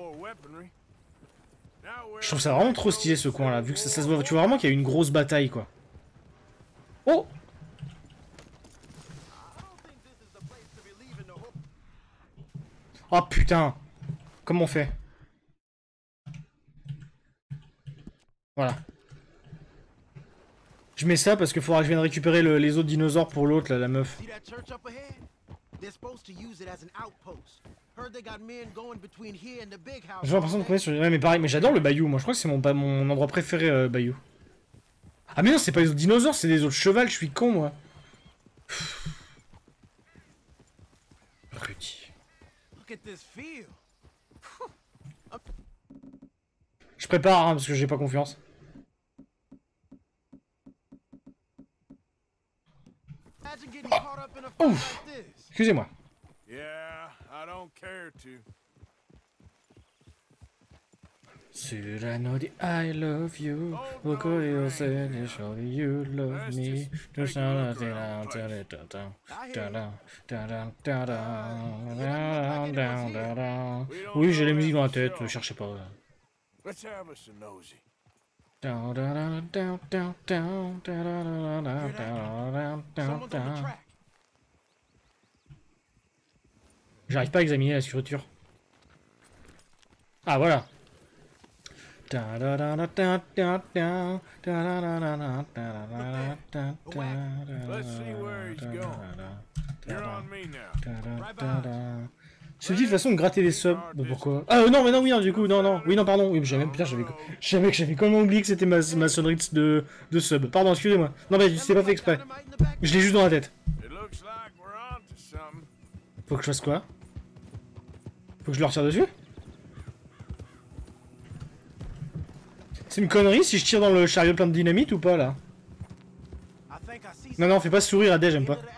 Je trouve ça vraiment trop stylé ce coin là, vu que ça, ça se voit, tu vois vraiment qu'il y a eu une grosse bataille quoi. Oh! Oh putain! Comment on fait? Voilà. Je mets ça parce qu'il faudra que je vienne récupérer le, les autres dinosaures pour l'autre là, la meuf. J'ai l'impression de connaître sur... Ouais mais pareil, mais j'adore le bayou, moi je crois que c'est mon, mon endroit préféré, euh, bayou. Ah mais non, c'est pas les autres dinosaures, c'est des autres chevals, je suis con moi. Rudy. Je prépare hein, parce que j'ai pas confiance. Ouf. Excusez-moi. Yeah, I don't care to. Cyrano, I love you. Look what you said, you show you love me. Oui, j'ai la musique dans la tête, ne cherchez pas. Let's have us a nosy. J'arrive pas à examiner la scripture. Ah voilà. Let's see where he's going. You're on me now. C'est une petite façon de gratter les subs. Bon, pourquoi? Ah euh, non mais non oui non du coup non non oui non pardon oui j'avais putain j'avais j'avais j'avais complètement oublié que c'était ma, ma sonnerie de, de sub. Pardon excusez-moi. Non mais c'était pas fait exprès. Je l'ai juste dans la tête. Faut que je fasse quoi? Faut que je le retire dessus? C'est une connerie si je tire dans le chariot plein de dynamite ou pas là? Non non fais pas sourire à Dej, j'aime pas.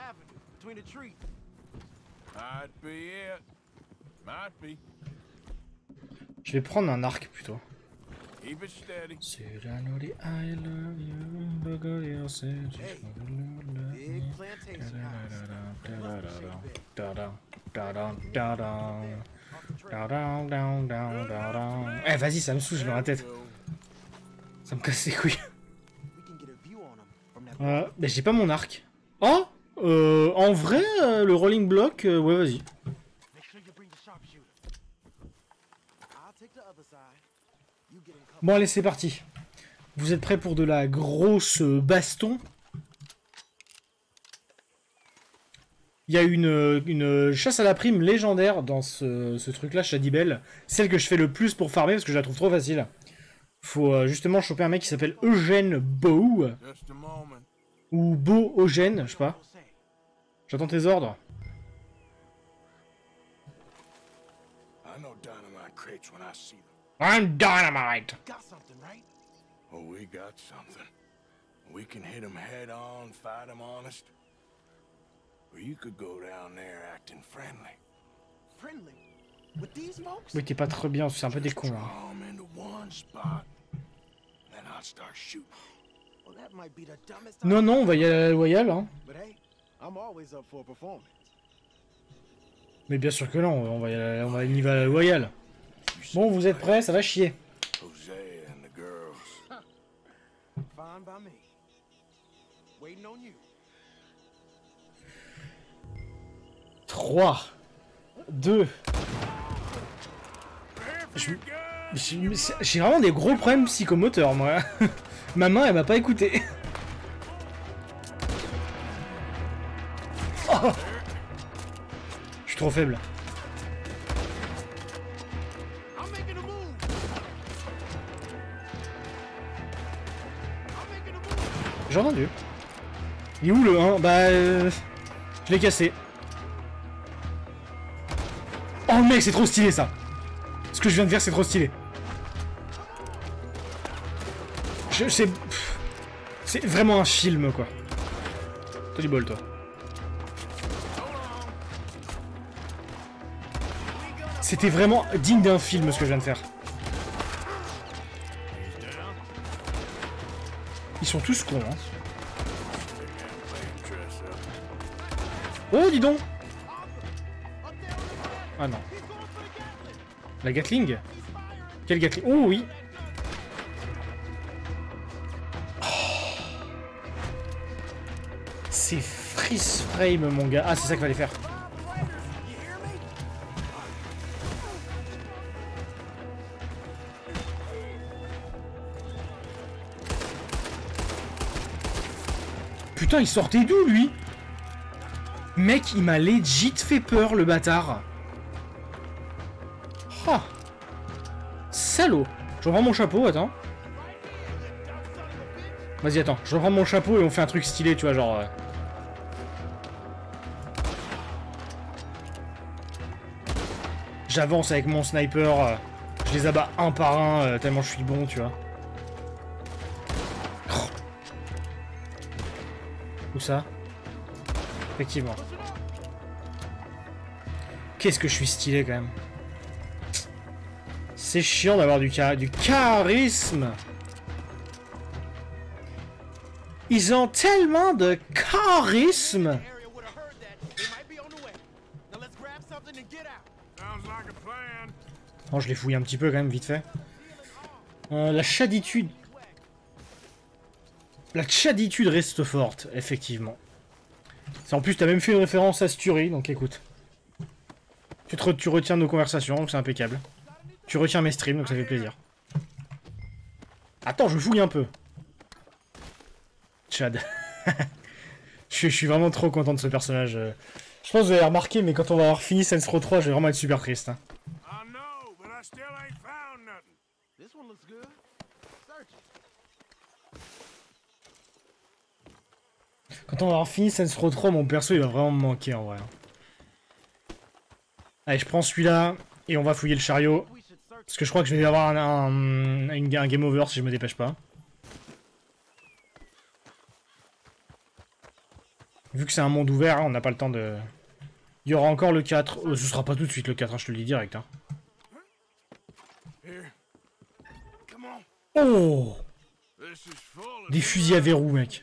Je vais prendre un arc plutôt. Eh vas-y ça me saoule, je dans la tête. Ça me casse les couilles. Euh, mais j'ai pas mon arc. Oh euh, en vrai, euh, le rolling block, euh, ouais vas-y. Bon allez c'est parti. Vous êtes prêts pour de la grosse baston? Il y a une, une chasse à la prime légendaire dans ce, ce truc là, Shadibel. Celle que je fais le plus pour farmer parce que je la trouve trop facile. Faut euh, justement choper un mec qui s'appelle Eugène Beau. Ou Beau Eugène, je sais pas. J'attends tes ordres. I'm dynamite. Got something, right? Oh, we got something. We can hit them head on, fight them honest. Or you could go down there acting friendly. Friendly? With these folks? Oui, t'es pas très bien, c'est un peu des cons. Hein. Non, non, on va y aller à la loyale. Hein. Mais bien sûr que non, on va y aller, on va y aller à la loyale. Bon, vous êtes prêts? Ça va chier. trois, deux... J'ai vraiment des gros problèmes psychomoteurs, moi. Ma main, elle m'a pas écouté. Oh, je suis trop faible. J'ai entendu. Il est où le un? Bah... Euh, je l'ai cassé. Oh mec, c'est trop stylé ça. Ce que je viens de faire, c'est trop stylé. Je sais... C'est vraiment un film, quoi. T'as du bol, toi. C'était vraiment digne d'un film, ce que je viens de faire. Ils sont tous cons, hein. Oh, dis donc. Ah non. La Gatling? Quelle Gatling? Oh oui. Oh. C'est freeze frame, mon gars. Ah, c'est ça qu'il fallait faire. Putain, il sortait d'où, lui? Mec, il m'a legit fait peur, le bâtard. Ah. Salaud. Je reprends mon chapeau, attends. Vas-y, attends. Je reprends mon chapeau et on fait un truc stylé, tu vois, genre... Euh... J'avance avec mon sniper. Euh... Je les abats un par un, euh, tellement je suis bon, tu vois. Oh. Où ça? Effectivement. Qu'est-ce que je suis stylé quand même. C'est chiant d'avoir du, char du charisme. Ils ont tellement de charisme. Oh, je les fouille un petit peu quand même, vite fait. Euh, la chaditude. La chaditude reste forte, effectivement. En plus, t'as même fait une référence à Sturi, donc écoute. Tu, te re tu retiens nos conversations, donc c'est impeccable. Tu retiens mes streams, donc ça fait plaisir. Attends, je fouille un peu. Chad. je, je suis vraiment trop content de ce personnage. Je pense que vous avez remarqué, mais quand on va avoir fini Saints Row trois, je vais vraiment être super triste. Hein. Quand on va avoir fini Saints Row trois, mon perso il va vraiment me manquer en vrai. Allez, je prends celui-là et on va fouiller le chariot. Parce que je crois que je vais avoir un, un, un, un game over si je me dépêche pas. Vu que c'est un monde ouvert, hein, on n'a pas le temps de... Il y aura encore le quatre. Oh, ce sera pas tout de suite le quatre, hein, je te le dis direct. Hein. Oh! Des fusils à verrou, mec.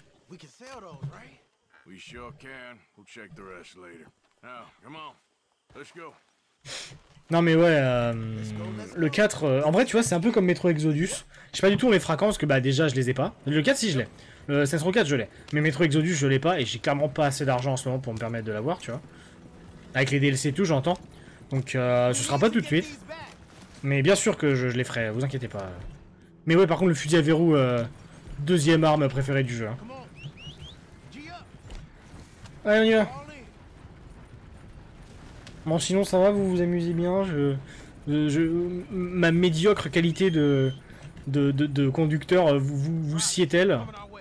Non mais ouais, euh, le quatre, euh, en vrai tu vois c'est un peu comme Metro Exodus. Je sais pas du tout on les fera quand parce que bah déjà je les ai pas. Le quatre si je l'ai, le Saints Row quatre je l'ai. Mais Metro Exodus je l'ai pas et j'ai clairement pas assez d'argent en ce moment pour me permettre de l'avoir tu vois. Avec les D L C et tout j'entends. Donc euh, ce sera pas tout de suite. Mais bien sûr que je, je les ferai, vous inquiétez pas. Mais ouais par contre le fusil à verrou, euh, deuxième arme préférée du jeu. Hein. Allez on y va. Bon sinon ça va, vous vous amusez bien, je, je, je ma médiocre qualité de, de, de, de conducteur vous, vous, vous sied-elle?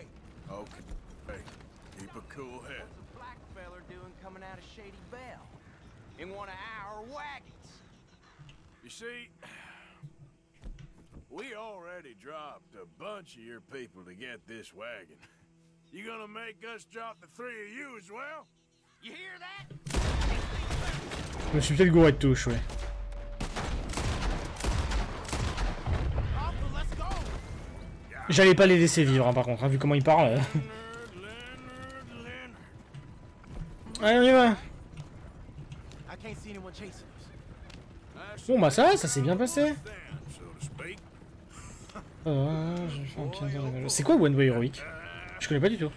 Je me suis peut-être gouré de touche, ouais. J'allais pas les laisser vivre, hein, par contre, hein, vu comment ils parlent. Allez, on y va. Bon, bah ça, ça s'est bien passé. Euh, c'est quoi One Way Heroic? Je connais pas du tout.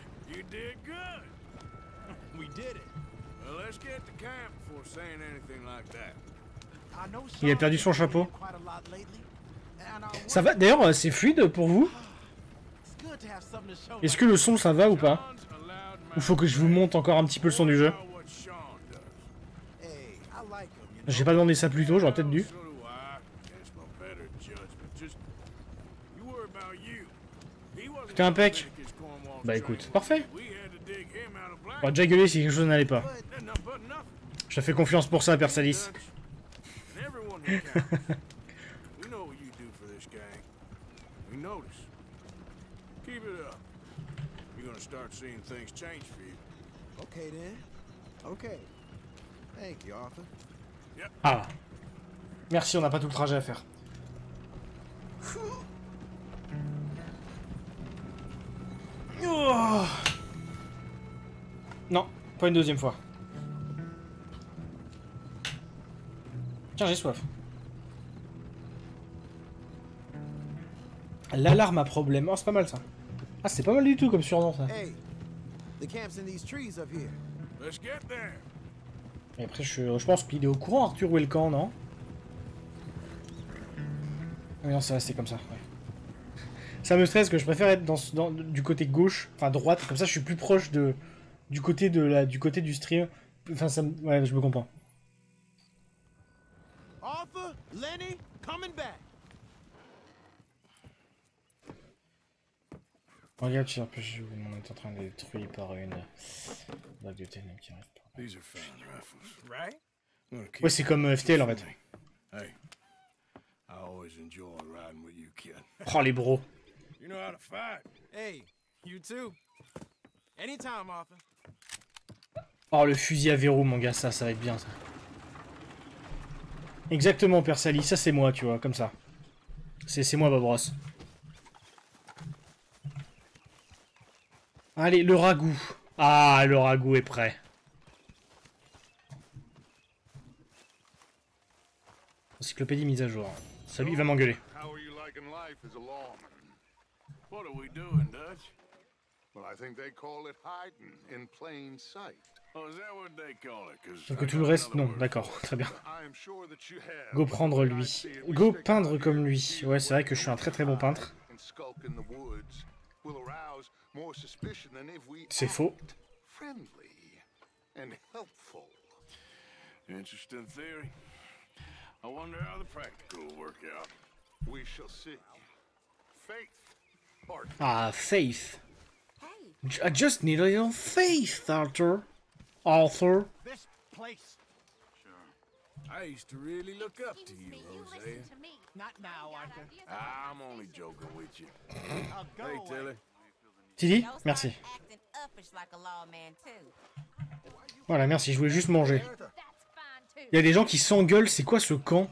Il a perdu son chapeau. Ça va, d'ailleurs, c'est fluide pour vous? Est-ce que le son ça va ou pas? Ou faut que je vous monte encore un petit peu le son du jeu? J'ai pas demandé ça plus tôt, j'aurais peut-être dû. T'es impec. Bah écoute, parfait. On va déjà gueuler si quelque chose n'allait pas. Je te fais confiance pour ça, Persalis. Ah. Merci, on n'a pas tout le trajet à faire. Oh. Non, pas une deuxième fois. Tiens, j'ai soif. L'alarme à problème. Oh, c'est pas mal ça. Ah, c'est pas mal du tout comme surnom ça. Et après, je, je pense qu'il est au courant, Arthur, où est le camp, non? Oui, non, c'est resté comme ça. Ouais. Ça me stresse que je préfère être dans, dans, du côté gauche, enfin droite, comme ça je suis plus proche de du côté de la du côté du stream. Enfin, ça me... ouais, je me comprends. Arthur, Lenny, coming back. Regarde, tu sais, on est en train de détruire par une vague de ténèbres qui arrive par. Ouais, c'est comme F T L en fait. Oh les bros. Oh le fusil à verrou mon gars, ça, ça va être bien ça. Exactement Persali, ça c'est moi tu vois, comme ça. C'est moi Bob Ross. Allez, le ragoût. Ah, le ragoût est prêt. Encyclopédie mise à jour. Salut, il va m'engueuler. What are we doing, Dutch? Well, I think they call it hiding in plain sight. Oh, is that what they call it? Donc que tout le reste, non, d'accord, très bien. Go prendre lui. Go peindre comme lui. Ouais, c'est vrai que je suis un très très bon peintre. C'est faux. Interesting theory. I wonder how the practical will work out. We shall see. Faith. Ah, faith. I just need a little faith, Arthur. Arthur. This place. Sure. I used to really look up to you, Hosea. Not now, Arthur. I'm only joking with you. Hey, Tilly. Tilly, merci. Voilà, merci, je voulais juste manger. Il y a des gens qui s'engueulent, c'est quoi ce camp?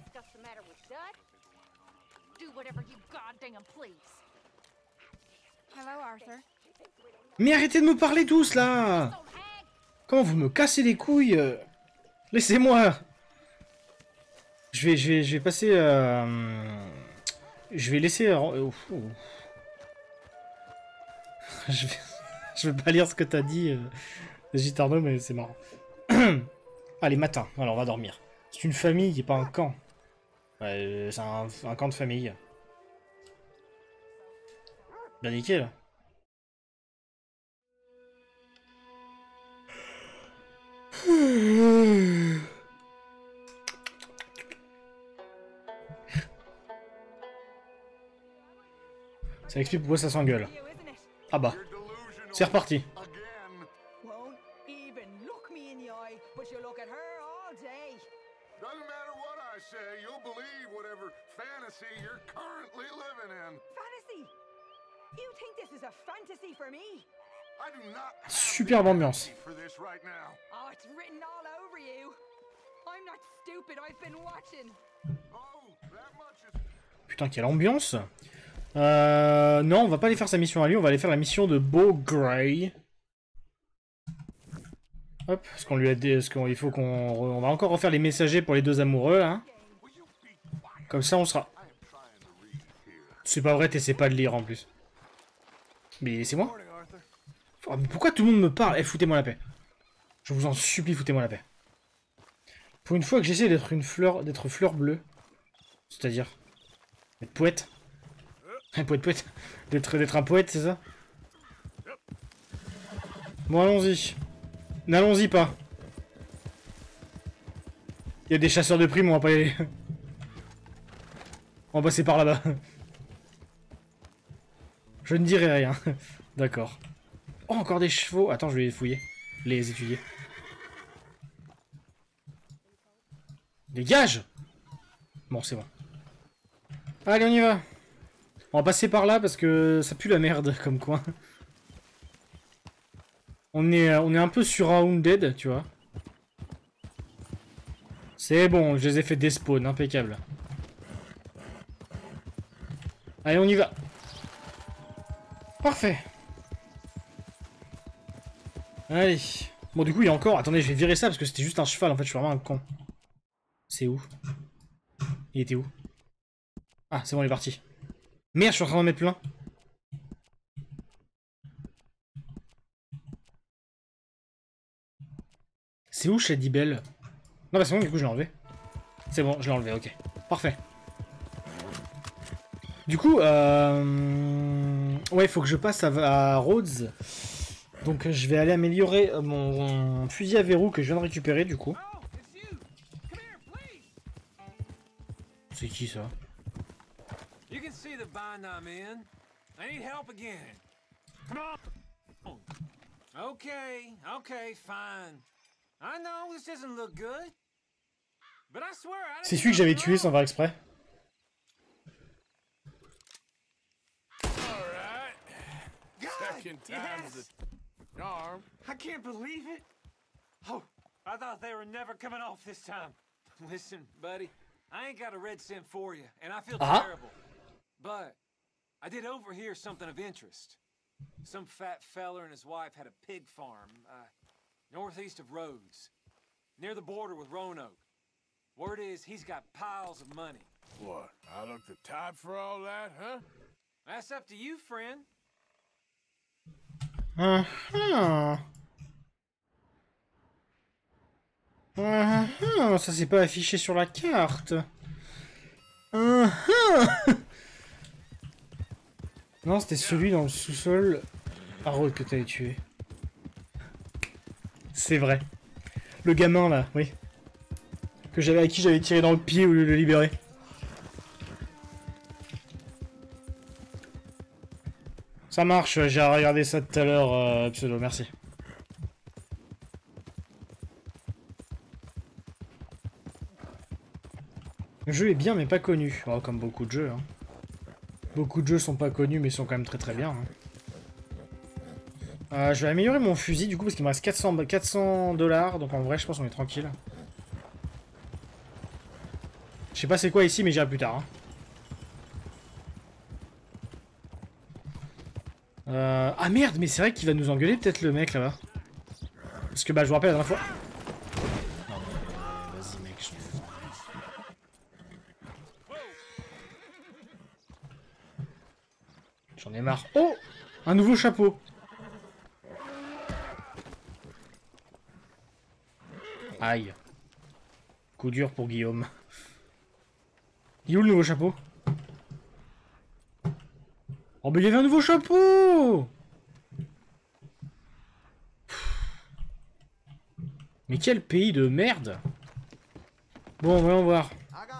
Mais arrêtez de me parler tous là! Comment vous me cassez les couilles? Laissez-moi! Je vais, je vais, je vais passer. Euh... Je vais laisser. Euh... Je vais, je vais pas lire ce que t'as dit, euh... Gitarno, mais c'est marrant. Allez, matin. Alors on va dormir. C'est une famille, pas un camp. Ouais, c'est un, un camp de famille. Bien nickel. Ça explique pourquoi ça s'engueule. Ah bah. C'est reparti. Superbe ambiance. Putain, quelle ambiance. Euh, non, on va pas aller faire sa mission à lui, on va aller faire la mission de Beau Gray. Hop, parce qu'on lui a dit, parce qu'il faut qu'on, on va encore refaire les messagers pour les deux amoureux là. Comme ça, on sera. C'est pas vrai, t'essaies pas de lire en plus. Mais c'est moi. Oh, mais pourquoi tout le monde me parle? Eh, foutez-moi la paix. Je vous en supplie, foutez-moi la paix. Pour une fois que j'essaie d'être une fleur, d'être fleur bleue, c'est-à-dire être poète. Un poète poète. D'être d'être un poète, c'est ça? Bon, allons-y. N'allons-y pas. Il y a des chasseurs de primes, on va pas y aller. On va passer par là-bas. Je ne dirai rien. D'accord. Oh, encore des chevaux. Attends, je vais les fouiller. Les étudier. Dégage! Bon, c'est bon. Allez, on y va. On va passer par là parce que ça pue la merde comme coin. On est, on est un peu surrounded, tu vois. C'est bon, je les ai fait despawn, impeccable. Allez, on y va. Parfait. Allez. Bon, du coup, il y a encore... Attendez, je vais virer ça parce que c'était juste un cheval. En fait, je suis vraiment un con. C'est où? Il était où? Ah, c'est bon, il est parti. Merde, je suis en train d'en mettre plein. C'est où Shady Bell? Non, bah c'est bon, du coup, je l'ai enlevé. C'est bon, je l'ai enlevé, ok. Parfait. Du coup, euh... ouais, il faut que je passe à, à Rhodes. Donc, je vais aller améliorer mon, mon fusil à verrou que je viens de récupérer, du coup. C'est qui, ça? You can see the bind I'm in. I need help again. Come on. Okay, okay, fine. I know this doesn't look good. But I swear I C'est celui que j'avais tué sans faire exprès. Second time's the charm. I can't believe it. Oh, I thought they were never coming off this time. Listen, buddy, I ain't got a red cent for you, and I feel Uh-huh. terrible. But I did overhear something of interest. Some fat feller and his wife had a pig farm, uh, northeast of Rhodes, near the border with Roanoke. Word is he's got piles of money. What? I look the type for all that, huh? That's up to you, friend. Ah ah. Ah ah, ça c'est pas affiché sur la carte. Ah ah. Non, c'était celui dans le sous-sol à Rhodes que t'avais tué. C'est vrai. Le gamin là, oui. Que j'avais à qui j'avais tiré dans le pied au lieu de le libérer. Ça marche, j'ai regardé ça tout à l'heure, euh, pseudo, merci. Le jeu est bien mais pas connu, oh, comme beaucoup de jeux. Hein. Beaucoup de jeux sont pas connus mais sont quand même très très bien. Hein. Euh, je vais améliorer mon fusil du coup parce qu'il me reste quatre cents dollars, donc en vrai je pense qu'on est tranquille. Je sais pas c'est quoi ici mais j'irai plus tard. Hein. Euh... Ah merde, mais c'est vrai qu'il va nous engueuler peut-être le mec là-bas. Parce que bah je vous rappelle la dernière fois... Non mais vas-y mec, je... J'en ai marre. Oh! Un nouveau chapeau. Aïe. Coup dur pour Guillaume. Il est où le nouveau chapeau? Oh mais il y avait un nouveau chapeau! Mais quel pays de merde! Bon, voyons voir.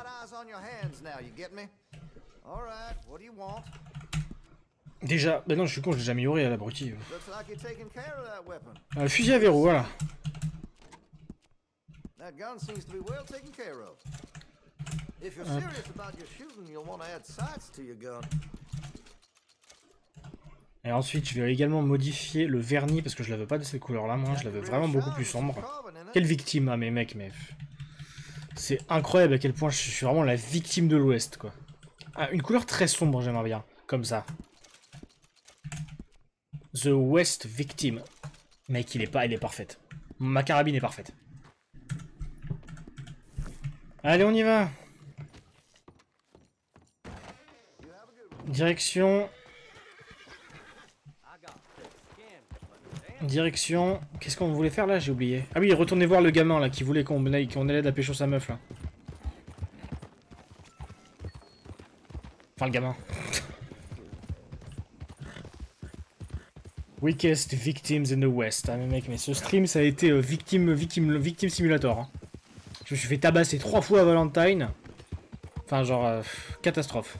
Déjà, bah non, je suis con, je l'ai déjà amélioré à l'abruti. Euh, fusil à verrou, voilà. Et ensuite, je vais également modifier le vernis parce que je la veux pas de cette couleur-là. Moi, je la veux vraiment beaucoup plus sombre. Quelle victime, hein, mes mecs, mais c'est incroyable à quel point je suis vraiment la victime de l'Ouest, quoi. Ah, une couleur très sombre, j'aimerais bien, comme ça. The West Victim. Mec, il est pas, elle est parfaite. Ma carabine est parfaite. Allez, on y va. Direction. Direction. Qu'est-ce qu'on voulait faire là? J'ai oublié. Ah oui, retournez voir le gamin là qui voulait qu'on allait, qu'on allait de la pécho sa meuf là. Enfin, le gamin. Weakest victims in the West. Ah mais mec, mais ce stream ça a été euh, victime, victime, victime simulator. Hein. Je me suis fait tabasser trois fois à Valentine. Enfin genre, euh, catastrophe.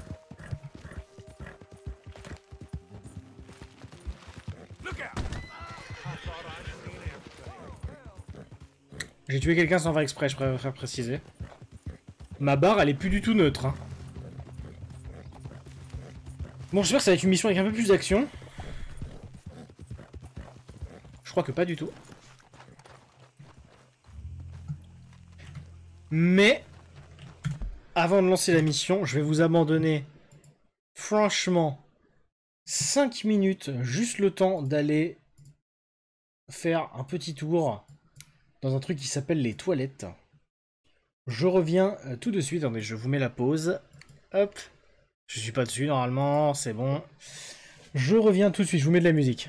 J'ai tué quelqu'un sans faire exprès, je préfère préciser. Ma barre, elle est plus du tout neutre. Hein. Bon, j'espère que ça va être une mission avec un peu plus d'action. Je crois que pas du tout. Mais, avant de lancer la mission, je vais vous abandonner, franchement, cinq minutes, juste le temps d'aller faire un petit tour dans un truc qui s'appelle les toilettes. Je reviens euh, tout de suite. Attendez, je vous mets la pause. Hop. Je suis pas dessus normalement, c'est bon. Je reviens tout de suite, je vous mets de la musique.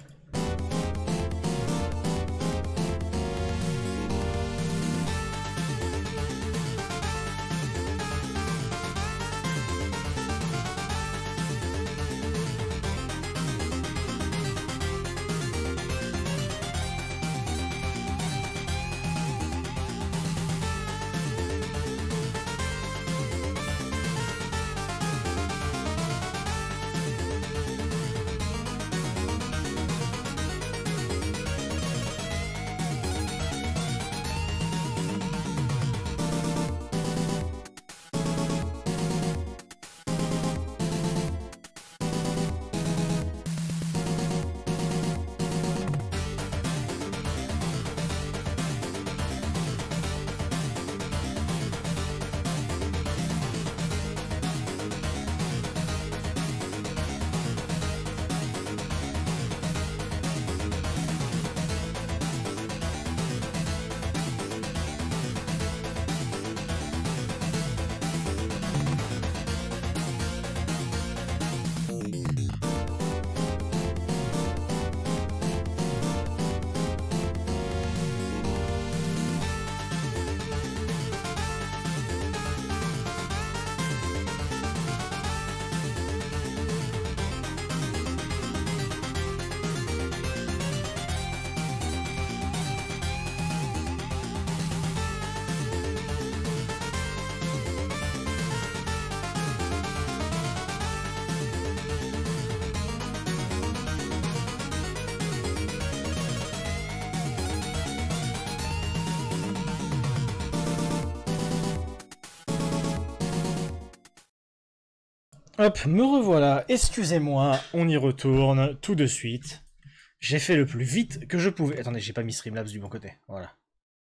Hop, me revoilà, excusez-moi, on y retourne tout de suite. J'ai fait le plus vite que je pouvais. Attendez, j'ai pas mis Streamlabs du bon côté, voilà.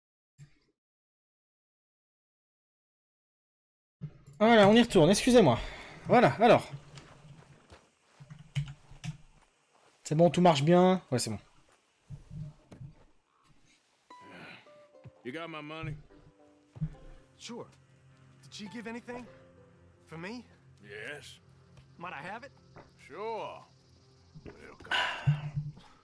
Voilà, on y retourne, excusez-moi. Voilà, alors. C'est bon, tout marche bien? Ouais, c'est bon. You got my money? Sure. Did she give anything? For me? Yes. Might I have it? Sure. It'll come.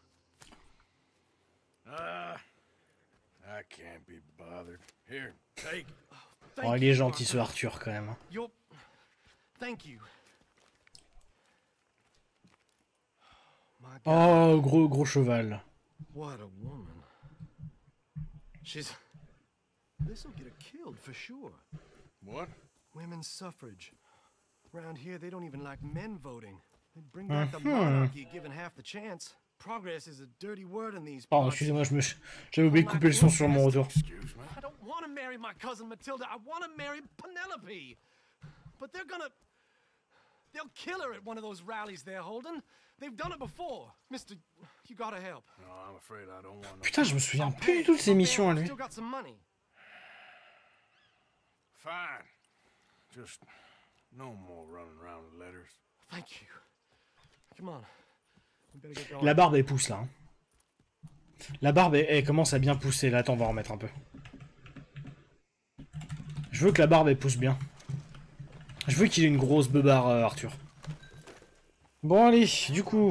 Ah, I can't be bothered. Here, take it. Oh, il est gentil ce Arthur quand même. You're... Thank you. My God. Oh, gros gros cheval. What a woman. She's... This'll get her killed for sure. What? Women's suffrage. Around here, they don't even like men voting. They bring back the monarchy given half the chance. Progress is a dirty word in these Pardon, parts. excusez-moi, je me... j'avais oublié de couper le son sur mon retour. Excuse me. I don't want to marry my cousin Matilda. I want to marry Penelope. But they're gonna... They'll kill her at one of those rallies they're holding. They've done it before. Mister, you gotta help. No, I'm afraid I don't want no... Putain, je me souviens plus du tout de ces missions à lui. Still got some money. Fine. Just no more running around with letters. Thank you. Come on. We better get going. La barbe elle pousse là. Hein. La barbe elle, elle commence à bien pousser là. Attends, on va en remettre un peu. Je veux que la barbe elle pousse bien. Je veux qu'il ait une grosse beubare, euh, Arthur. Bon allez, du coup.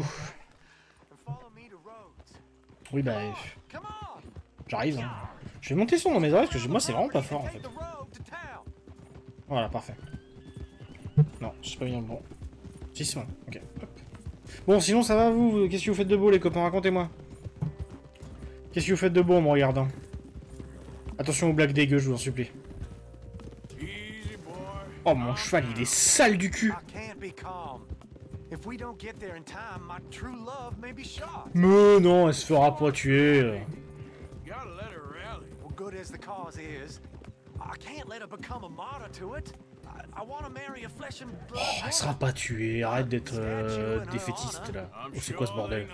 Oui bah. Euh, J'arrive. Hein. Je vais monter son dans mes oreilles parce que moi c'est vraiment pas fort en fait. Voilà, parfait. Non, je sais pas bien le bon. Si c'est bon, ok. Hop. Bon, sinon ça va vous? Qu'est-ce que vous faites de beau les copains? Racontez-moi. Qu'est-ce que vous faites de beau en me regardant? Attention aux blagues dégueu, je vous en supplie. Oh mon cheval, il est sale du cul. Mais non, elle se fera pas tuer. Oh, elle sera pas tuée, arrête d'être euh, défaitiste là. Oh, c'est quoi ce bordel?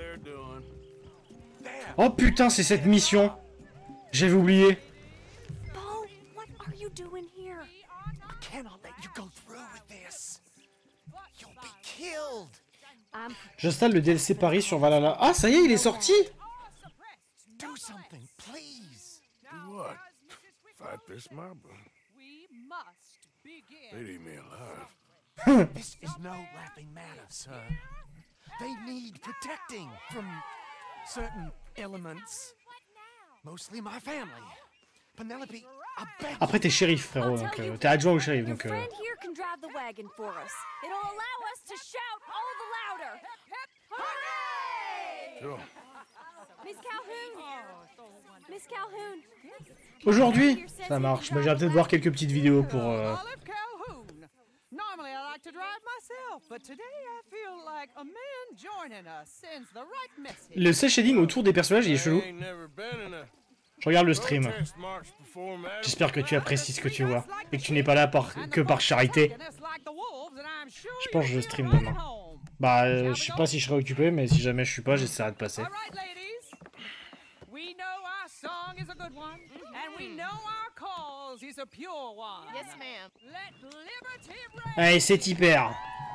Oh putain, c'est cette mission. J'avais oublié. Bo, what are you doing here? I cannot let you go through with this. You'll be killed. I'm J'installe le D L C Paris sur Valhalla. Ah, ça y est, il est sorti. Do something, please. Do what? Fight this mob? They leave me alive. This is no laughing matter, sir. They need protecting from certain elements. Mostly my family. Penelope, I beg. Après, t'es shérif, frérot, donc euh, t'es adjoint au shérif, donc. Your Euh... friend here can drive the wagon for us. It'll allow us to shout all the louder. Hooray! Sure. Miss Calhoun. Miss Calhoun. Aujourd'hui, ça marche. Mais j'irai peut-être voir quelques petites vidéos pour. Euh... Normally I like to drive myself, but today I feel like a man joining us sends the right message. Le cel shading autour des personnages, il est chelou. Je regarde le stream. J'espère que tu apprécies ce que tu vois et que tu n'es pas là par... que par charité. Je pense que je stream demain. Bah, euh, je sais pas si je serai occupé, mais si jamais je suis pas, j'essaierai de passer. Allez, c'est hyper.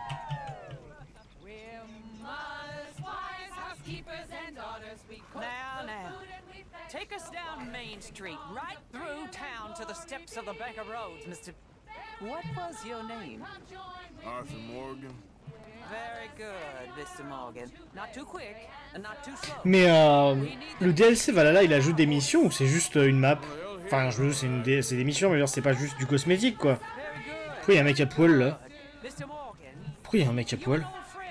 Now, now, take us down Main Street, right through town to the steps of the Bank of Rhodes, Mister What was your name? Arthur Morgan. Very good, Mister Morgan. Not too quick and not too slow. Mais euh, le D L C Valhalla, il ajoute des missions ou c'est juste une map? Enfin, je veux c'est une D... c'est des missions, mais c'est pas juste du cosmétique, quoi. Pourquoi il y a un mec à poil là? Pourquoi il y a un mec à poil?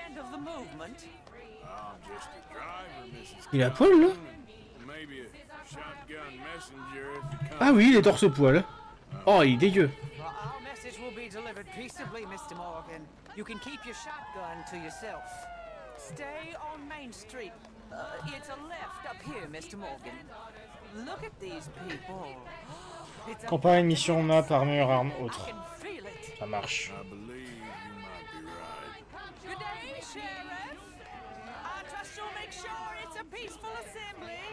Il est à poil là? Ah oui, il est torse poil. Oh, il est dégueu. You can keep your shotgun to yourself. Stay on Main Street. Uh, it's a left up here, Mister Morgan. Look at these people. It's a Campagne, mission, map, armure, arme, autre. I can feel it. Ça marche. I believe you might be right. Good day, Sheriff. I trust you'll make sure it's a peaceful assembly.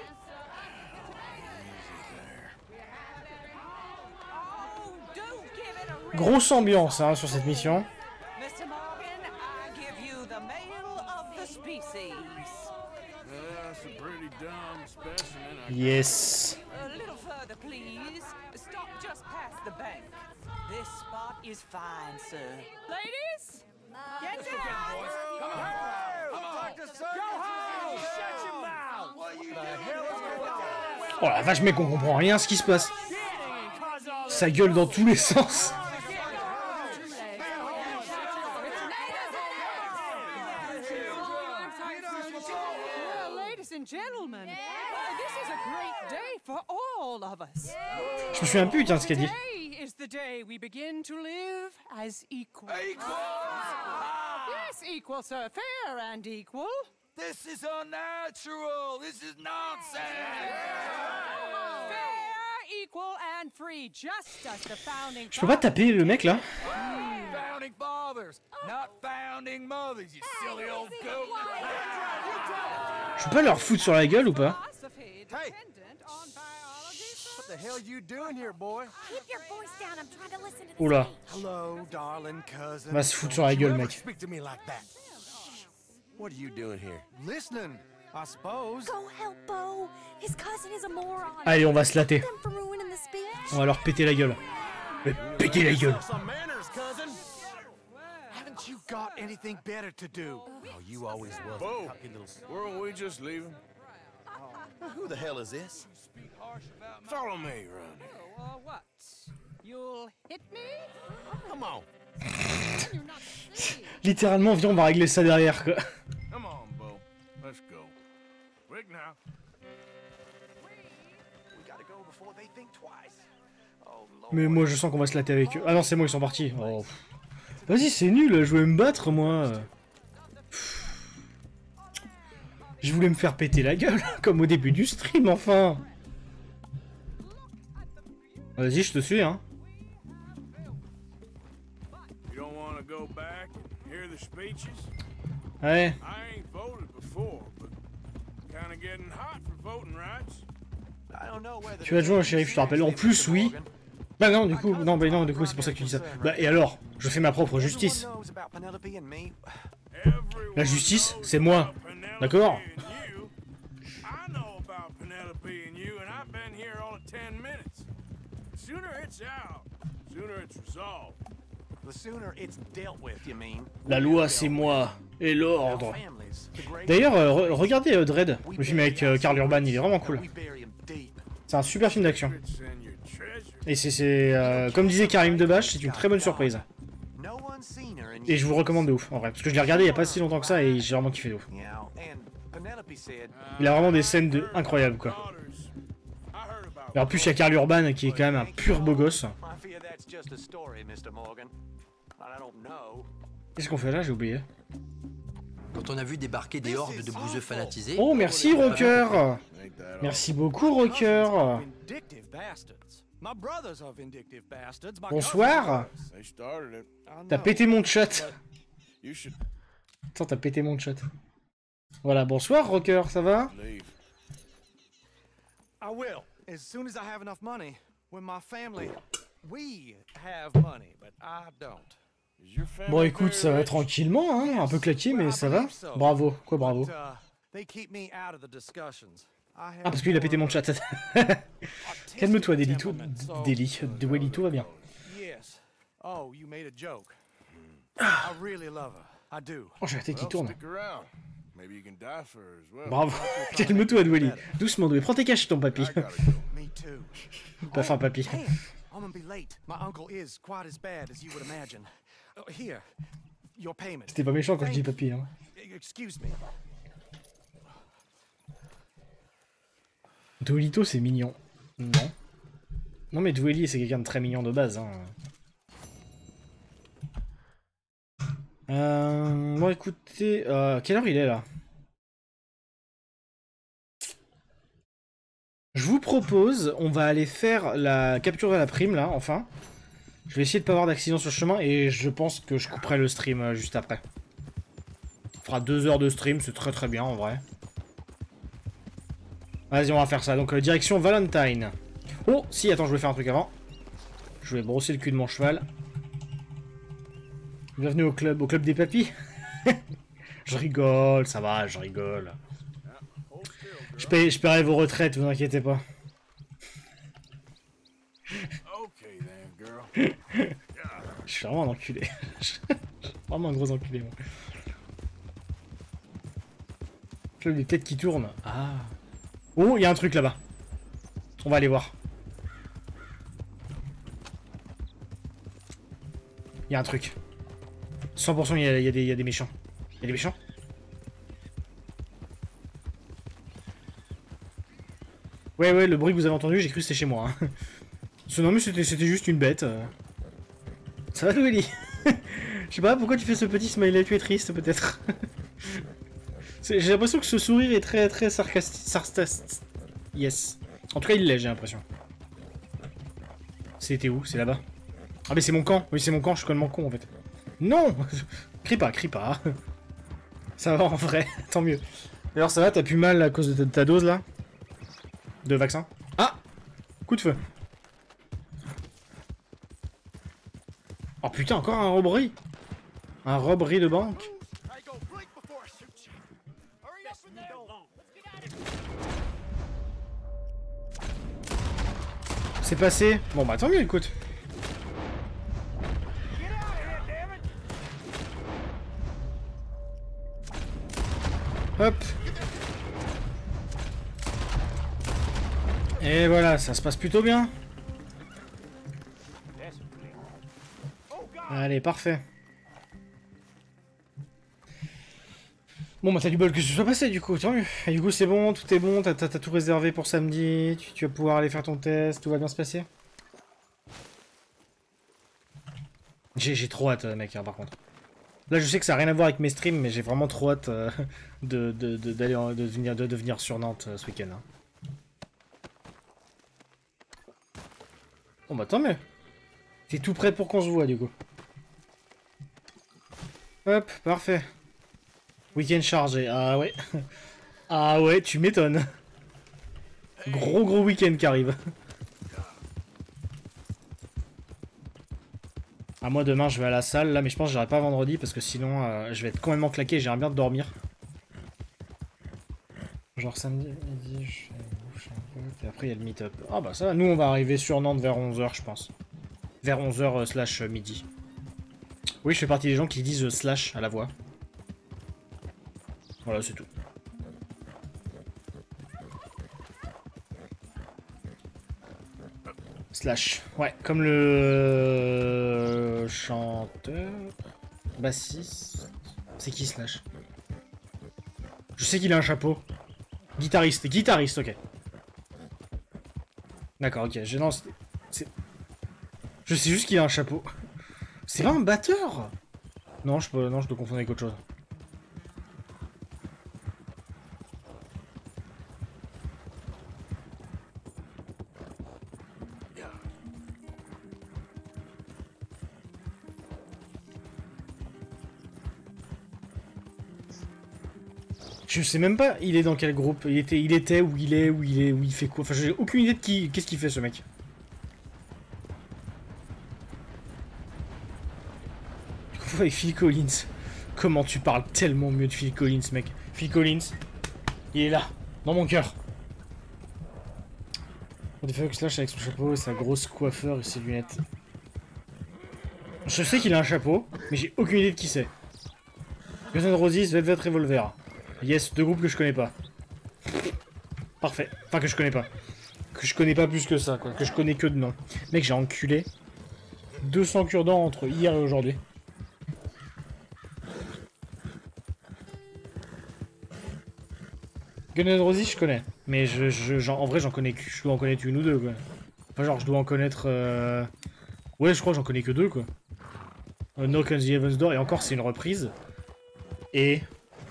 Oh, do give it a rest. Grosse ambiance hein, sur cette mission. Mister Morgan, I give you the male of the species. That's a pretty dumb specimen. I Yes. A little further, please. Stop just past the bank. This spot is fine, sir. Ladies, get down. Come on. Come on. Go home. Shut your mouth. What are you doing? Oh la vache, mec, on comprend rien à ce qui se passe. Ça gueule dans tous les sens. Ladies and gentlemen, this is a great day for all of us. Je me souviens plus, tiens, de ce qu'elle dit. Today is the day we begin to live as equals. Equal? Yes, equal, sir. Fair and equal. This is unnatural. This is nonsense. Fair, equal, and free, just as the founding. Je peux pas taper le mec là? Founding fathers, not founding mothers, you silly old goat. Je peux pas leur foutre sur la gueule ou pas? Hey! What the hell you doing here, boy? Keep your voice down. I'm trying to listen to this. Oula. Hello, darling cousin. Va se foutre sur la gueule, mec. Speak to me like that. What are you doing here? Listening, I suppose. Go help Bo. His cousin is a moron. Allez, on va se latter. Them for ruining the speech. On va leur péter la gueule. Mais péter la gueule. Some manners, cousin. Haven't you got anything better to do? Oh, you always was Bo, a cocky little... weren't we just leaving? Who the hell is this? Follow me around here. Uh, what? You'll hit me? Come on. Littéralement, viens, on va régler ça derrière, quoi. Come on, Bo. Let's go. Quick now. We gotta go before they think twice. Oh, Lord. Mais moi, je sens qu'on va se latter avec eux. Ah non, c'est moi, ils sont partis. Oh. Vas-y, c'est nul, je voulais me battre, moi. Je voulais me faire péter la gueule, comme au début du stream, enfin. Vas-y, je te suis, hein. You don't want to go back and hear the speeches? Ouais. I ain't voted before, but kind of getting hot for voting rights. I don't know whether Tu vas jouer au shérif, je te rappelle. En plus, oui. Bah non, du coup, non, bah non, du coup, c'est pour ça que tu dis ça. Bah et alors? Je fais ma propre justice. La justice, c'est moi. D'accord? I know about Penelope and you, and I've been here all of ten minutes. Sooner it's out, sooner it's resolved. The sooner it's dealt with, you mean? La loi, c'est moi. Et l'ordre. D'ailleurs, euh, re regardez euh, Dredd, le film avec euh, Karl Urban, il est vraiment cool. C'est un super film d'action. Et c'est, euh, comme disait Karim Debache, c'est une très bonne surprise. Et je vous le recommande de ouf, en vrai. Parce que je l'ai regardé il y a pas si longtemps que ça et j'ai vraiment kiffé de ouf. Il a vraiment des scènes de incroyables, quoi. Et en plus, il y a Karl Urban qui est quand même un pur beau gosse. Qu'est-ce qu'on fait là? J'ai oublié. Quand on a vu débarquer des hordes de bouseux fanatisés... Oh, merci, Rocker. Merci beaucoup, Rocker. Bonsoir. T'as pété mon chat. Attends, t'as pété mon chat. Voilà, bonsoir, Rocker, ça va? I will, as soon as I have enough money. When my family, we have money, but I don't. Bon, écoute, ça va tranquillement, hein, un peu claqué, mais ça va. Bravo, quoi, bravo. Ah, parce qu'il a pété mon chat. Calme-toi, Delito. Deli. Duelito va bien. Oh, j'ai la tête qui tourne. Bravo. Calme-toi, Dwelly. Doucement, Dwelly. Prends tes caches, ton papy. Pas fin, papy. C'était pas méchant quand je dis papy, hein. Duelito, c'est mignon. Non. Non, mais Dwelly, c'est quelqu'un de très mignon de base, hein. Euh... Bon, écoutez... Euh, quelle heure il est, là? Je vous propose, on va aller faire la capture de la prime, là, enfin. Je vais essayer de pas avoir d'accident sur le chemin, et je pense que je couperai le stream euh, juste après. On fera deux heures de stream, c'est très très bien, en vrai. Vas-y, on va faire ça. Donc, euh, direction Valentine. Oh, si, attends, je voulais faire un truc avant. Je voulais brosser le cul de mon cheval. Bienvenue au club, au club des papis. Je rigole, ça va, je rigole. Je, paye, je paierai vos retraites, vous inquiétez pas. Je suis vraiment un enculé. Je suis vraiment un gros enculé, moi. Je vois des têtes qui tournent. Ah. Oh, il y a un truc là-bas. On va aller voir. Il y a un truc. cent pour cent il y, y, y a des méchants. Il y a des méchants? Ouais, ouais, le bruit que vous avez entendu, j'ai cru que c'était chez moi. Hein. Ce non, mais c'était juste une bête. Ça va, Louélie? Je sais pas, pourquoi tu fais ce petit smiley? Tu es triste, peut-être? J'ai l'impression que ce sourire est très, très sarcastique. Sarcastique. Yes. En tout cas, il l'est, j'ai l'impression. C'était où? C'est là-bas. Ah, mais c'est mon camp. Oui, c'est mon camp, je suis complètement con, en fait. Non! Crie pas, crie pas. Ça va, en vrai. Tant mieux. D'ailleurs, ça va, t'as plus mal à cause de ta, ta dose, là? De vaccin? Ah! Coup de feu. Oh putain, encore un robbery. Un robbery de banque. C'est passé. Bon bah tant mieux, écoute. Hop. Et voilà, ça se passe plutôt bien. Allez, parfait. Bon bah t'as du bol que ce soit passé du coup, tant mieux. Et du coup c'est bon, tout est bon, t'as tout réservé pour samedi, tu, tu vas pouvoir aller faire ton test, tout va bien se passer. J'ai trop hâte mec hein, par contre. Là je sais que ça n'a rien à voir avec mes streams, mais j'ai vraiment trop hâte euh, de, de, de, d'aller en- de, venir, de, de venir sur Nantes euh, ce week-end. Hein. Bon bah tant mieux. T'es tout prêt pour qu'on se voit du coup. Hop, parfait. Week-end chargé, ah ouais. Ah ouais, tu m'étonnes. Gros gros week-end qui arrive. Ah moi demain je vais à la salle là, mais je pense que j'irai pas vendredi parce que sinon euh, je vais être complètement claqué et j'aimerais bien dormir. Genre samedi, midi, je fais une bouche un peu, et après il y a le meet-up. Ah bah ça va, nous on va arriver sur Nantes vers onze heures je pense. Vers onze heures euh, slash euh, midi. Oui je fais partie des gens qui disent euh, slash à la voix. Voilà c'est tout. Slash, ouais, comme le chanteur, bassiste, c'est qui Slash? Je sais qu'il a un chapeau. Guitariste, guitariste, ok. D'accord, ok, je non, c'est, je sais juste qu'il a un chapeau. C'est pas un batteur? Non, je peux, non, je dois confondre avec autre chose. Je sais même pas, il est dans quel groupe, il était, il était, où il est, où il est, où il fait quoi. Enfin, j'ai aucune idée de qui, qu'est-ce qu'il fait ce mec. Avec Phil Collins. Comment tu parles tellement mieux de Phil Collins, mec. Phil Collins, il est là, dans mon cœur. On fait Slash avec son chapeau et sa grosse coiffeur et ses lunettes. Je sais qu'il a un chapeau, mais j'ai aucune idée de qui c'est. Guns N' Roses, Velvet Revolver. Yes, deux groupes que je connais pas. Parfait. Enfin, que je connais pas. Que je connais pas plus que ça, quoi. Que je connais que de nom. Mec, j'ai enculé deux cents cure-dents entre hier et aujourd'hui. Guns N' Roses, je connais. Mais je, je, genre, en vrai, j'en connais que, je dois en connaître une ou deux, quoi. Enfin, genre, je dois en connaître... Euh... Ouais, je crois que j'en connais que deux, quoi. Uh, Knock on the Heaven's Door, et encore, c'est une reprise. Et...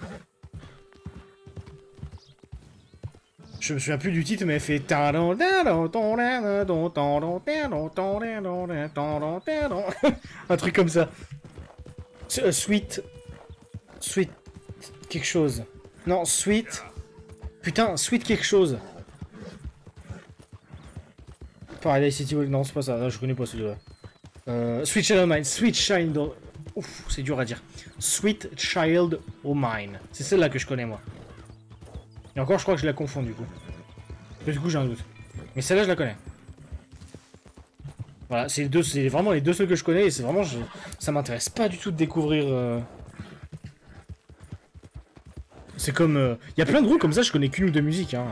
Je me souviens plus du titre, mais elle fait... Un truc comme ça. Uh, sweet... Sweet... Quelque chose. Non, Sweet... Putain, Sweet quelque chose. Paradise City... Non, c'est pas ça. Non, je connais pas celui-là. Euh, Sweet Child of Mine. Sweet Child of... Ouf, c'est dur à dire. Sweet Child of Mine. C'est celle-là que je connais, moi. Et encore, je crois que je la confonds, du coup. Et du coup, j'ai un doute. Mais celle-là, je la connais. Voilà, c'est deux, c'est vraiment les deux seuls que je connais, et c'est vraiment... Je, ça m'intéresse pas du tout de découvrir... Euh... C'est comme... Il euh, y a plein de groupes comme ça, je connais qu'une ou deux musiques, hein.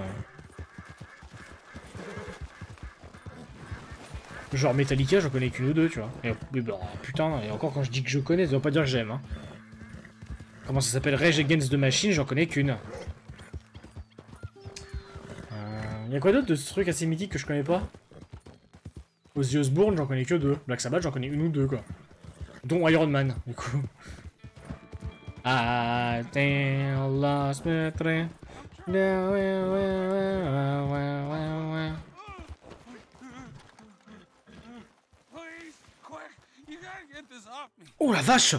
Genre Metallica, j'en connais qu'une ou deux, tu vois. Et, et bah, putain, et encore quand je dis que je connais, ça veut pas dire que j'aime, hein. Comment ça s'appelle? Rage Against the Machine, j'en connais qu'une. Euh, y a quoi d'autre de ce truc assez mythique que je connais pas? Ozzy Osbourne, j'en connais que deux. Black Sabbath, j'en connais une ou deux, quoi. Dont Iron Man, du coup. I think lost me train. Oh la vache!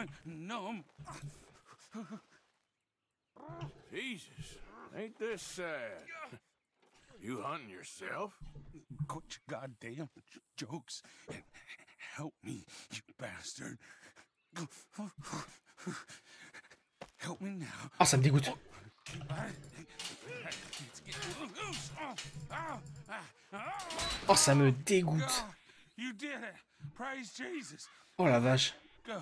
Jesus, ain't this sad? You hunting yourself? Quit your goddamn jokes and help me, you bastard. Help me now. Ah, ça me dégoûte. Oh, ça me dégoûte. You did it. Praise Jesus. Oh la vache. Go.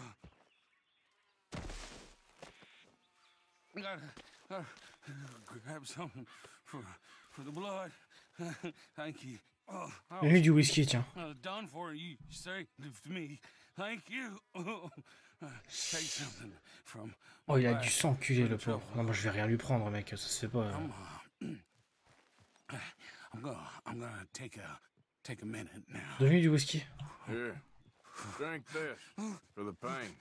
I gotta, gotta grab something for for the blood. Thank you. Oh, Il y a du whisky, tiens. uh, done for you saved me. Thank you. Take something from. Oh, il a dû s'enculer, le pauvre. Non, moi, je vais rien lui prendre, mec. Ça se fait pas. euh. I'm gonna, I'm gonna take a, take a minute now. Donne-lui du whisky. Here. Drink this for the pain.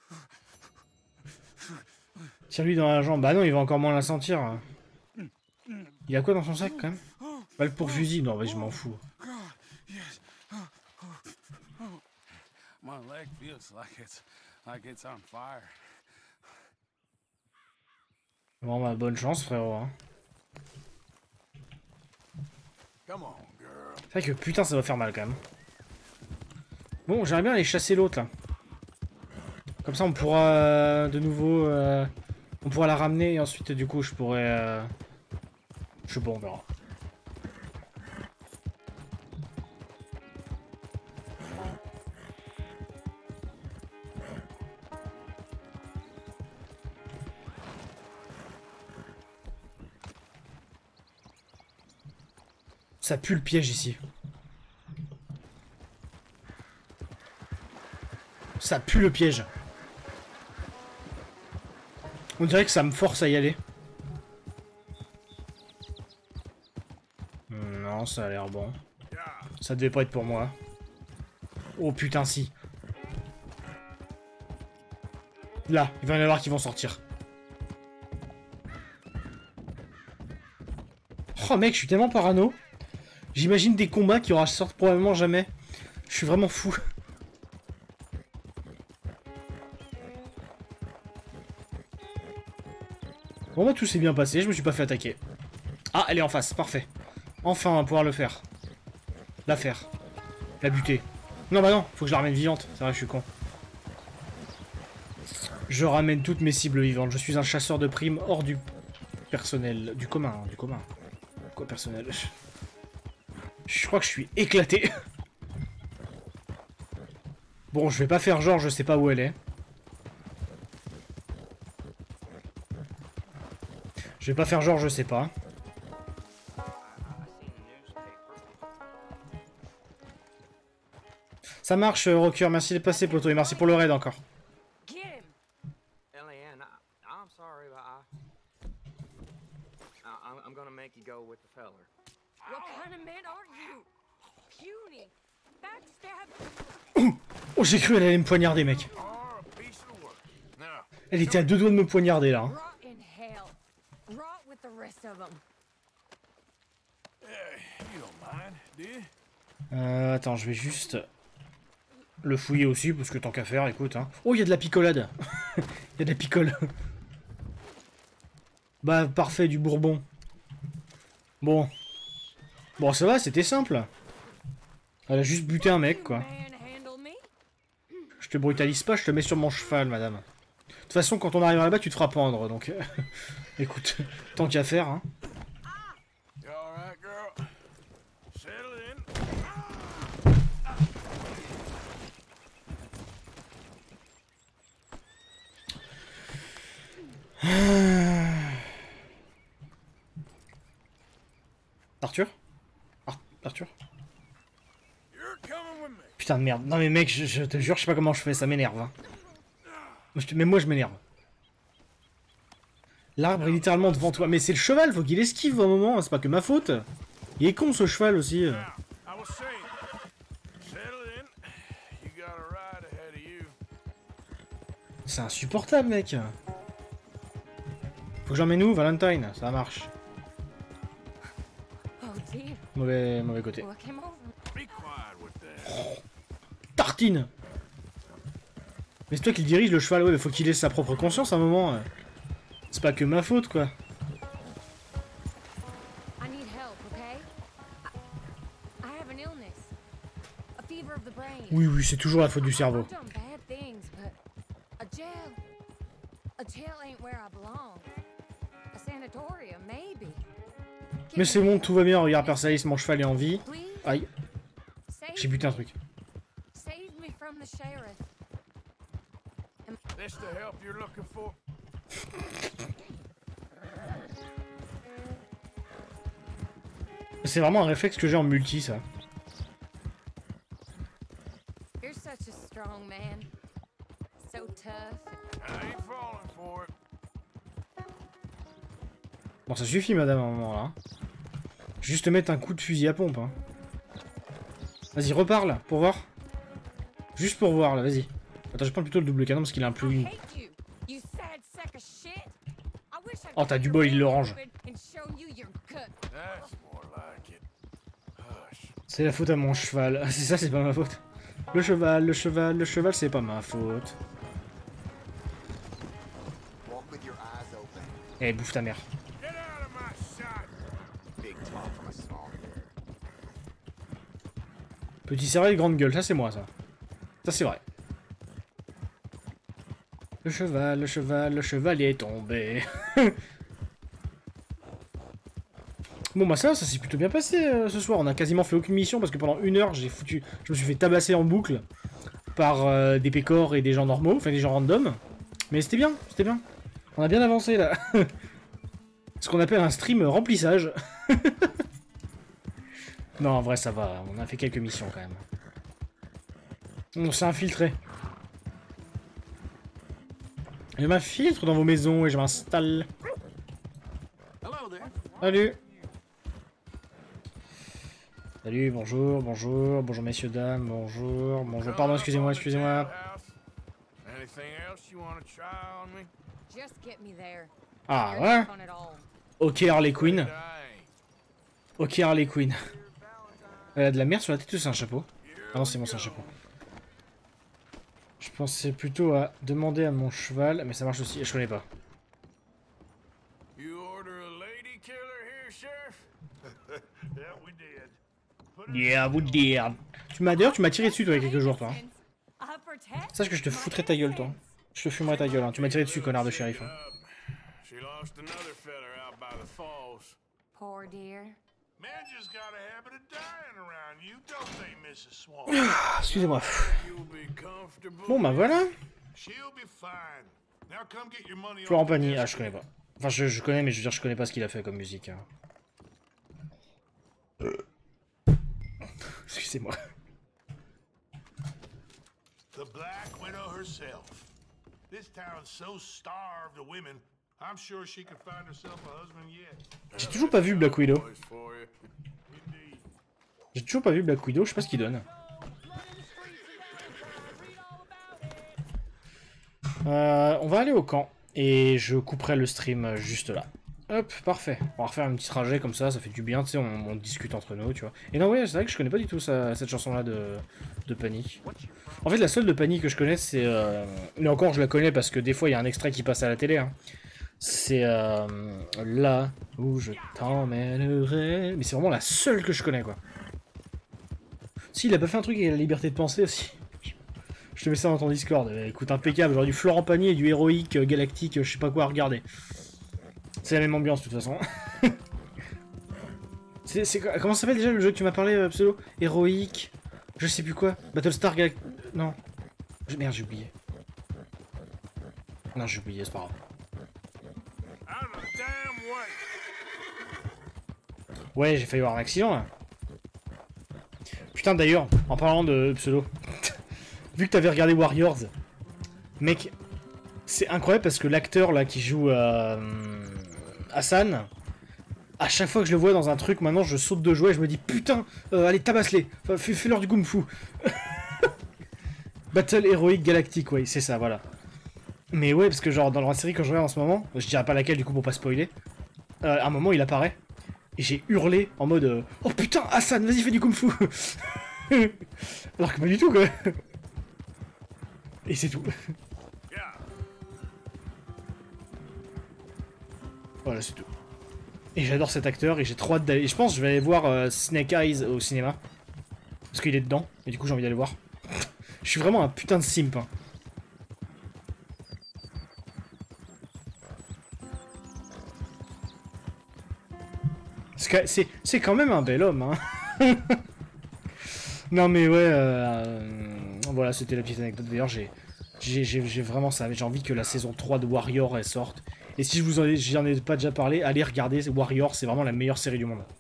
Tire-lui dans la jambe. Bah non, il va encore moins la sentir. Hein. Il a quoi dans son sac, quand même? Balle pour fusil. Non, mais je m'en fous. My leg feels like it's, like it's on fire. Bon, bah, bonne chance, frérot. Hein. Come on, girl. C'est vrai que putain, ça va faire mal, quand même. Bon, j'aimerais bien aller chasser l'autre, là. Comme ça, on pourra euh, de nouveau... Euh, on pourra la ramener, et ensuite, du coup, je pourrais... Euh... Je sais pas, on verra. Ça pue le piège ici. Ça pue le piège. On dirait que ça me force à y aller. Non, ça a l'air bon. Ça devait pas être pour moi. Oh putain, si. Là, il va y en avoir qui vont sortir. Oh mec, je suis tellement parano. J'imagine des combats qui aura sortent probablement jamais. Je suis vraiment fou. Bon bah tout s'est bien passé, je me suis pas fait attaquer. Ah, elle est en face, parfait. Enfin, on va pouvoir le faire. La faire. La buter. Non bah non, faut que je la ramène vivante. C'est vrai, je suis con. Je ramène toutes mes cibles vivantes. Je suis un chasseur de primes hors du personnel. Du commun, hein, du commun. Quoi personnel? Je crois que je suis éclaté. Bon, je vais pas faire genre, je sais pas où elle est. Je vais pas faire genre, je sais pas. Ça marche, Rocker. Merci d'être passé, poto. Et merci pour le raid encore. Eliane, I'm sorry, but I, I, I'm gonna make you go with the feller. What kind of man are you? Puny, backstab. Oh, j'ai cru elle allait me poignarder, mec. Elle était à deux doigts de me poignarder, là. Hein. Euh, attends, je vais juste le fouiller aussi, parce que tant qu'à faire, écoute. Hein. Oh, il y a de la picolade. Il y a de la picole. Bah, parfait, du bourbon. Bon. Bon, ça va, c'était simple. Elle a juste buté un mec, quoi. Je te brutalise pas, je te mets sur mon cheval, madame. De toute façon, quand on arrive là-bas, tu te feras pendre, donc... Écoute, tant qu'à faire, hein. Arthur Ar Arthur Putain de merde. Non mais mec, je, je te jure, je sais pas comment je fais, ça m'énerve. Hein. Mais moi je m'énerve. L'arbre est littéralement devant toi. Mais c'est le cheval, faut qu'il esquive à un moment, c'est pas que ma faute. Il est con ce cheval aussi. C'est insupportable mec. Faut que j'emmène où, Valentine? Ça marche. Mauvais, mauvais côté. Oh, tartine. Mais c'est toi qui le dirige le cheval, ouais, mais faut qu'il ait sa propre conscience à un moment. C'est pas que ma faute, quoi. Oui, oui, c'est toujours la faute du cerveau. Mais c'est bon, tout va bien, regarde Persalis, mon cheval est en vie. Aïe. J'ai buté un truc. C'est vraiment un réflexe que j'ai en multi, ça. strong man. So tough. I ain't falling for it. Bon, ça suffit, madame, à un moment, là. Juste mettre un coup de fusil à pompe, hein. Vas-y, reparle, pour voir. Juste pour voir, là, vas-y. Attends, je prends plutôt le double canon, parce qu'il a un plus... Oh, t'as du boy, l'orange. C'est la faute à mon cheval. Ah, c'est ça, c'est pas ma faute. Le cheval, le cheval, le cheval, c'est pas ma faute. Eh, bouffe ta mère. Petit cerveau grande gueule, ça c'est moi, ça. Ça c'est vrai. Le cheval, le cheval, le cheval est tombé. Bon bah ça, ça s'est plutôt bien passé euh, ce soir. On a quasiment fait aucune mission parce que pendant une heure, j'ai foutu, je me suis fait tabasser en boucle par euh, des pécores et des gens normaux, enfin des gens random. Mais c'était bien, c'était bien. On a bien avancé là. Ce qu'on appelle un stream remplissage. Non, en vrai ça va. On a fait quelques missions quand même. On s'est infiltré. Je m'infiltre dans vos maisons et je m'installe. Salut. Salut, bonjour, bonjour, bonjour messieurs, dames, bonjour, bonjour, pardon, excusez-moi, excusez-moi. Ah ouais. Ok Harley Quinn. Ok Harley Quinn. Elle a de la merde sur la tête ou c'est un chapeau? Ah non, c'est bon, c'est un chapeau. Je pensais plutôt à demander à mon cheval, mais ça marche aussi, je connais pas. Yeah, we did. Tu m'as d'ailleurs, tu m'as tiré dessus toi il y a quelques jours, toi. Hein. Sache que je te foutrais ta gueule, toi. Je te fumerais ta gueule, hein. Tu m'as tiré dessus, connard de shérif. Hein. Poor dear. Excusez-moi. Bon bah voilà. Florent Pagny, ah je connais pas. Enfin je, je connais mais je veux dire je connais pas ce qu'il a fait comme musique. Hein. Excusez-moi. The Black Widow herself. This town's so starved of women. I'm sure she could find herself a husband yet. J'ai toujours pas vu Black Widow. J'ai toujours pas vu Black Widow, je sais pas ce qu'il donne. Euh, on va aller au camp et je couperai le stream juste là. Hop, parfait. On va refaire un petit trajet comme ça, ça fait du bien, tu sais, on, on discute entre nous, tu vois. Et non, ouais, c'est vrai que je connais pas du tout ça, cette chanson-là de, de Panic. En fait, la seule de Panic que je connais, c'est... Euh... Mais encore, je la connais parce que des fois, il y a un extrait qui passe à la télé. Hein. C'est euh, là où je t'emmènerai. Mais c'est vraiment la seule que je connais, quoi. Si, il a pas fait un truc avec la liberté de penser aussi. Je te mets ça dans ton Discord. Écoute, impeccable, genre du Florent Pagny et du héroïque euh, galactique, euh, je sais pas quoi à regarder. C'est la même ambiance de toute façon. c'est, comment ça s'appelle déjà le jeu que tu m'as parlé, euh, Pseudo? Héroïque. Je sais plus quoi. Battlestar Galactica. Non. Je... Merde, j'ai oublié. Non, j'ai oublié, c'est pas grave. Ouais, j'ai failli avoir un accident là. Putain, d'ailleurs, en parlant de Pseudo, vu que t'avais regardé Warriors, mec, c'est incroyable parce que l'acteur là qui joue euh, Hassan, à chaque fois que je le vois dans un truc, maintenant je saute de joie et je me dis putain, euh, allez tabasse-les, enfin, fais-leur du kung fu. Battle héroïque galactique, ouais, c'est ça, voilà. Mais ouais, parce que genre dans la série que je regarde en ce moment, je dirais pas laquelle du coup pour pas spoiler, euh, à un moment il apparaît et j'ai hurlé en mode euh, oh putain Hassan, vas-y fais du kung fu. Alors que pas du tout quoi. Et c'est tout. Voilà, c'est tout. Et j'adore cet acteur et j'ai trop hâte d'aller. Je pense que je vais aller voir euh, Snake Eyes au cinéma. Parce qu'il est dedans. Et du coup j'ai envie d'aller voir. Je suis vraiment un putain de simp. Hein. C'est quand même un bel homme. Hein. Non mais ouais. Euh, voilà, c'était la petite anecdote. D'ailleurs j'ai j'ai vraiment ça. J'ai envie que la saison trois de Warrior elle sorte. Et si je vous en ai, j'en ai pas déjà parlé, allez regarder Warrior, c'est vraiment la meilleure série du monde.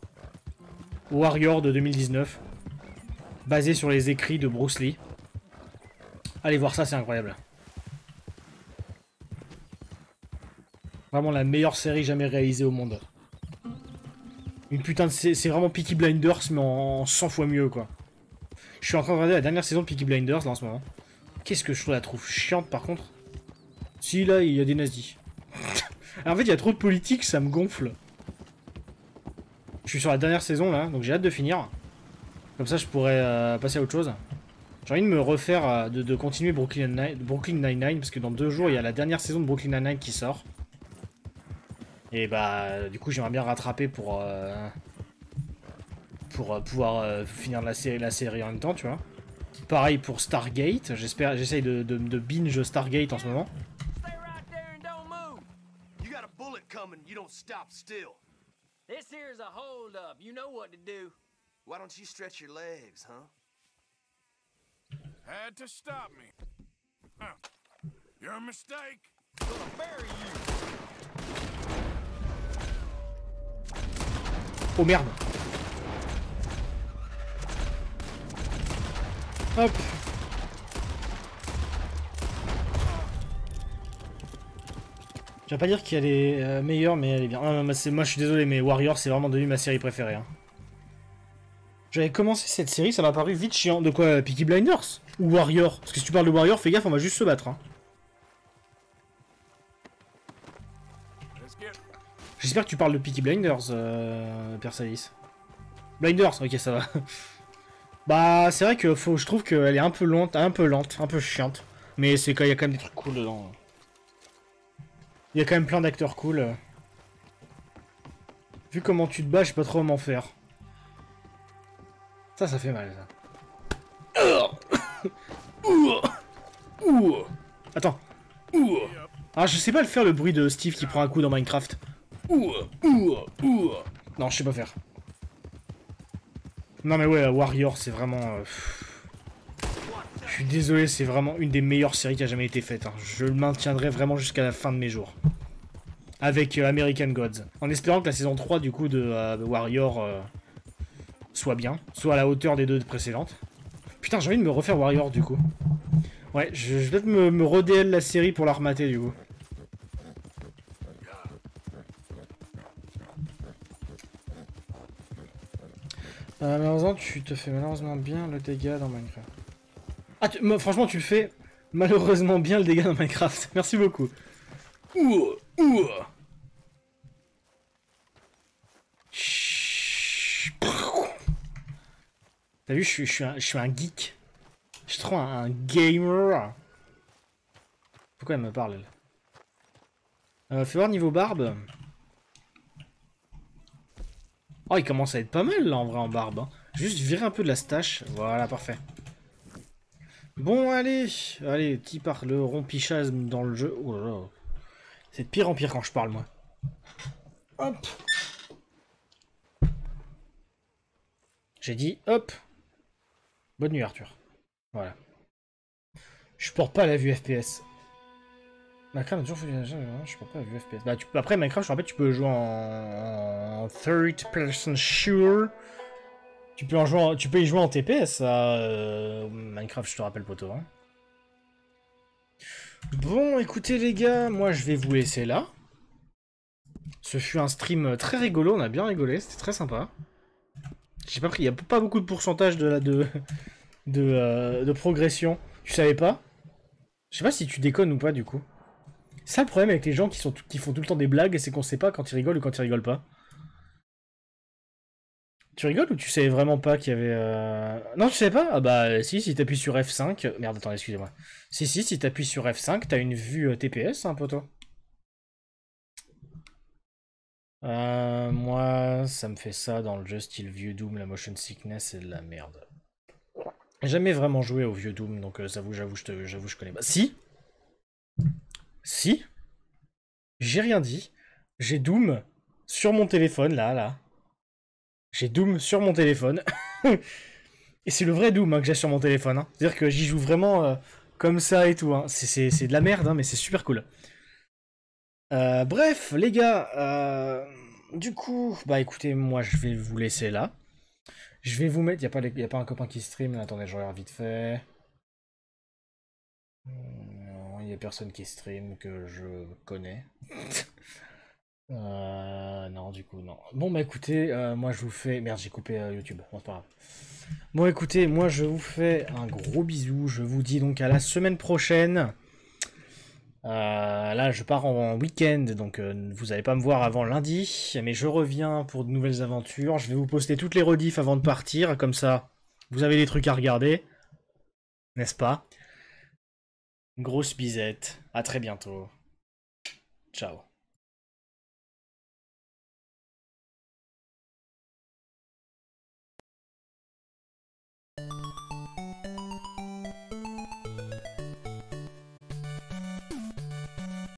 Warrior de deux mille dix-neuf, basé sur les écrits de Bruce Lee. Allez voir ça, c'est incroyable. Vraiment la meilleure série jamais réalisée au monde. Une putain de... C'est vraiment Peaky Blinders, mais en cent fois mieux, quoi. Je suis en train de regarder la dernière saison de Peaky Blinders, là, en ce moment. Qu'est-ce que je trouve, la trouve chiante, par contre. Si, là, il y a des nazis. Alors, en fait, il y a trop de politique, ça me gonfle. Je suis sur la dernière saison, là, donc j'ai hâte de finir. Comme ça, je pourrais euh, passer à autre chose. J'ai envie de me refaire, euh, de, de continuer Brooklyn Nine- Brooklyn Nine-Nine, parce que dans deux jours, il y a la dernière saison de Brooklyn Nine-Nine qui sort. Et bah, du coup, j'aimerais bien rattraper pour... Euh, pour euh, pouvoir euh, finir la série, la série en même temps, tu vois. Pareil pour Stargate, j'espère, j'essaye de, de, de binge Stargate en ce moment. You got a bullet coming, you don't stop still. This here's a hold up. You know what to do. Why don't you stretch your legs, huh? Had to stop me. Huh. Your mistake. Gonna bury you. Oh merde. Hop. Je vais pas dire qu'elle est euh, meilleure, mais elle est bien. Ah, moi, moi je suis désolé, mais Warrior c'est vraiment devenu ma série préférée. Hein. J'avais commencé cette série, ça m'a paru vite chiant. De quoi, Peaky Blinders? Ou Warrior? Parce que si tu parles de Warrior, fais gaffe, on va juste se battre. Hein. J'espère que tu parles de Peaky Blinders, euh, Persalis. Blinders, ok, ça va. Bah, c'est vrai que faut, je trouve qu'elle est un peu lente, un peu lente, un peu chiante. Mais c'est quand il y a quand même des trucs cool dedans. Il y a quand même plein d'acteurs cool. Vu comment tu te bats, je sais pas trop comment faire. Ça, ça fait mal, ça. Attends. Ah, je sais pas le faire, le bruit de Steve qui prend un coup dans Minecraft. Non, je sais pas faire. Non mais ouais, Warrior, c'est vraiment... Euh... Je suis désolé, c'est vraiment une des meilleures séries qui a jamais été faite. Hein. Je le maintiendrai vraiment jusqu'à la fin de mes jours. Avec euh, American Gods. En espérant que la saison trois, du coup, de euh, Warrior euh, soit bien. Soit à la hauteur des deux précédentes. Putain, j'ai envie de me refaire Warrior, du coup. Ouais, je, je vais peut-être me, me re-D L la série pour la remater, du coup. Euh, malheureusement, tu te fais malheureusement bien le dégât dans Minecraft. Ah, tu, moi, franchement, tu le fais malheureusement bien le dégât dans Minecraft. Merci beaucoup. Ouh, ouh. T'as vu, je suis, je, suis un, je suis un geek. Je suis trop un, un gamer. Pourquoi elle me parle, elle euh, Fais voir niveau barbe. Oh, il commence à être pas mal là en vrai en barbe. Hein. Juste virer un peu de la stache. Voilà, parfait. Bon, allez. Allez, qui part le rompichasme dans le jeu. Oh là là. C'est de pire en pire quand je parle, moi. Hop. J'ai dit hop. Bonne nuit, Arthur. Voilà. Je porte pas la vue F P S. Minecraft a toujours fait du je peux pas la vue F P S. Bah, tu peux... Après, Minecraft, je rappelle, tu peux jouer en, en third person shooter. Tu peux, en jouer en... tu peux y jouer en T P S à euh... Minecraft, je te rappelle, poto. Hein. Bon, écoutez, les gars, moi, je vais vous laisser là. Ce fut un stream très rigolo, on a bien rigolé, c'était très sympa. J'ai pas pris, il n'y a pas beaucoup de pourcentage de, de, de, euh, de progression. Tu savais pas? Je sais pas si tu déconnes ou pas, du coup. C'est ça le problème avec les gens qui, sont qui font tout le temps des blagues, c'est qu'on sait pas quand ils rigolent ou quand ils rigolent pas. Tu rigoles ou tu savais vraiment pas qu'il y avait... Euh... Non, tu savais pas? Ah bah si, si t'appuies sur F cinq... Merde, attends, excusez-moi. Si, si, si t'appuies sur F cinq, t'as une vue euh, T P S, hein, poto. Euh, moi, ça me fait ça dans le jeu style vieux Doom, la motion sickness, c'est de la merde. J'ai jamais vraiment joué au vieux Doom, donc euh, j'avoue, j'avoue, je te, j'avoue, je connais pas. Si Si J'ai rien dit. J'ai Doom sur mon téléphone, là, là. J'ai Doom sur mon téléphone. Et c'est le vrai Doom hein, que j'ai sur mon téléphone. Hein. C'est-à-dire que j'y joue vraiment euh, comme ça et tout. Hein. C'est de la merde, hein, mais c'est super cool. Euh, bref, les gars, euh, du coup, bah écoutez, moi je vais vous laisser là. Je vais vous mettre, il n'y a, a pas un copain qui stream, attendez, je regarde vite fait. Non, il y a personne qui stream que je connais. euh, non, du coup, non. Bon, bah écoutez, euh, moi je vous fais... Merde, j'ai coupé euh, YouTube. Bon, c'est pas grave. Bon, écoutez, moi je vous fais un gros bisou. Je vous dis donc à la semaine prochaine. Euh, là, je pars en week-end, donc euh, vous n'allez pas me voir avant lundi. Mais je reviens pour de nouvelles aventures. Je vais vous poster toutes les rediffs avant de partir. Comme ça, vous avez des trucs à regarder. N'est-ce pas? Grosse bisette. À très bientôt. Ciao.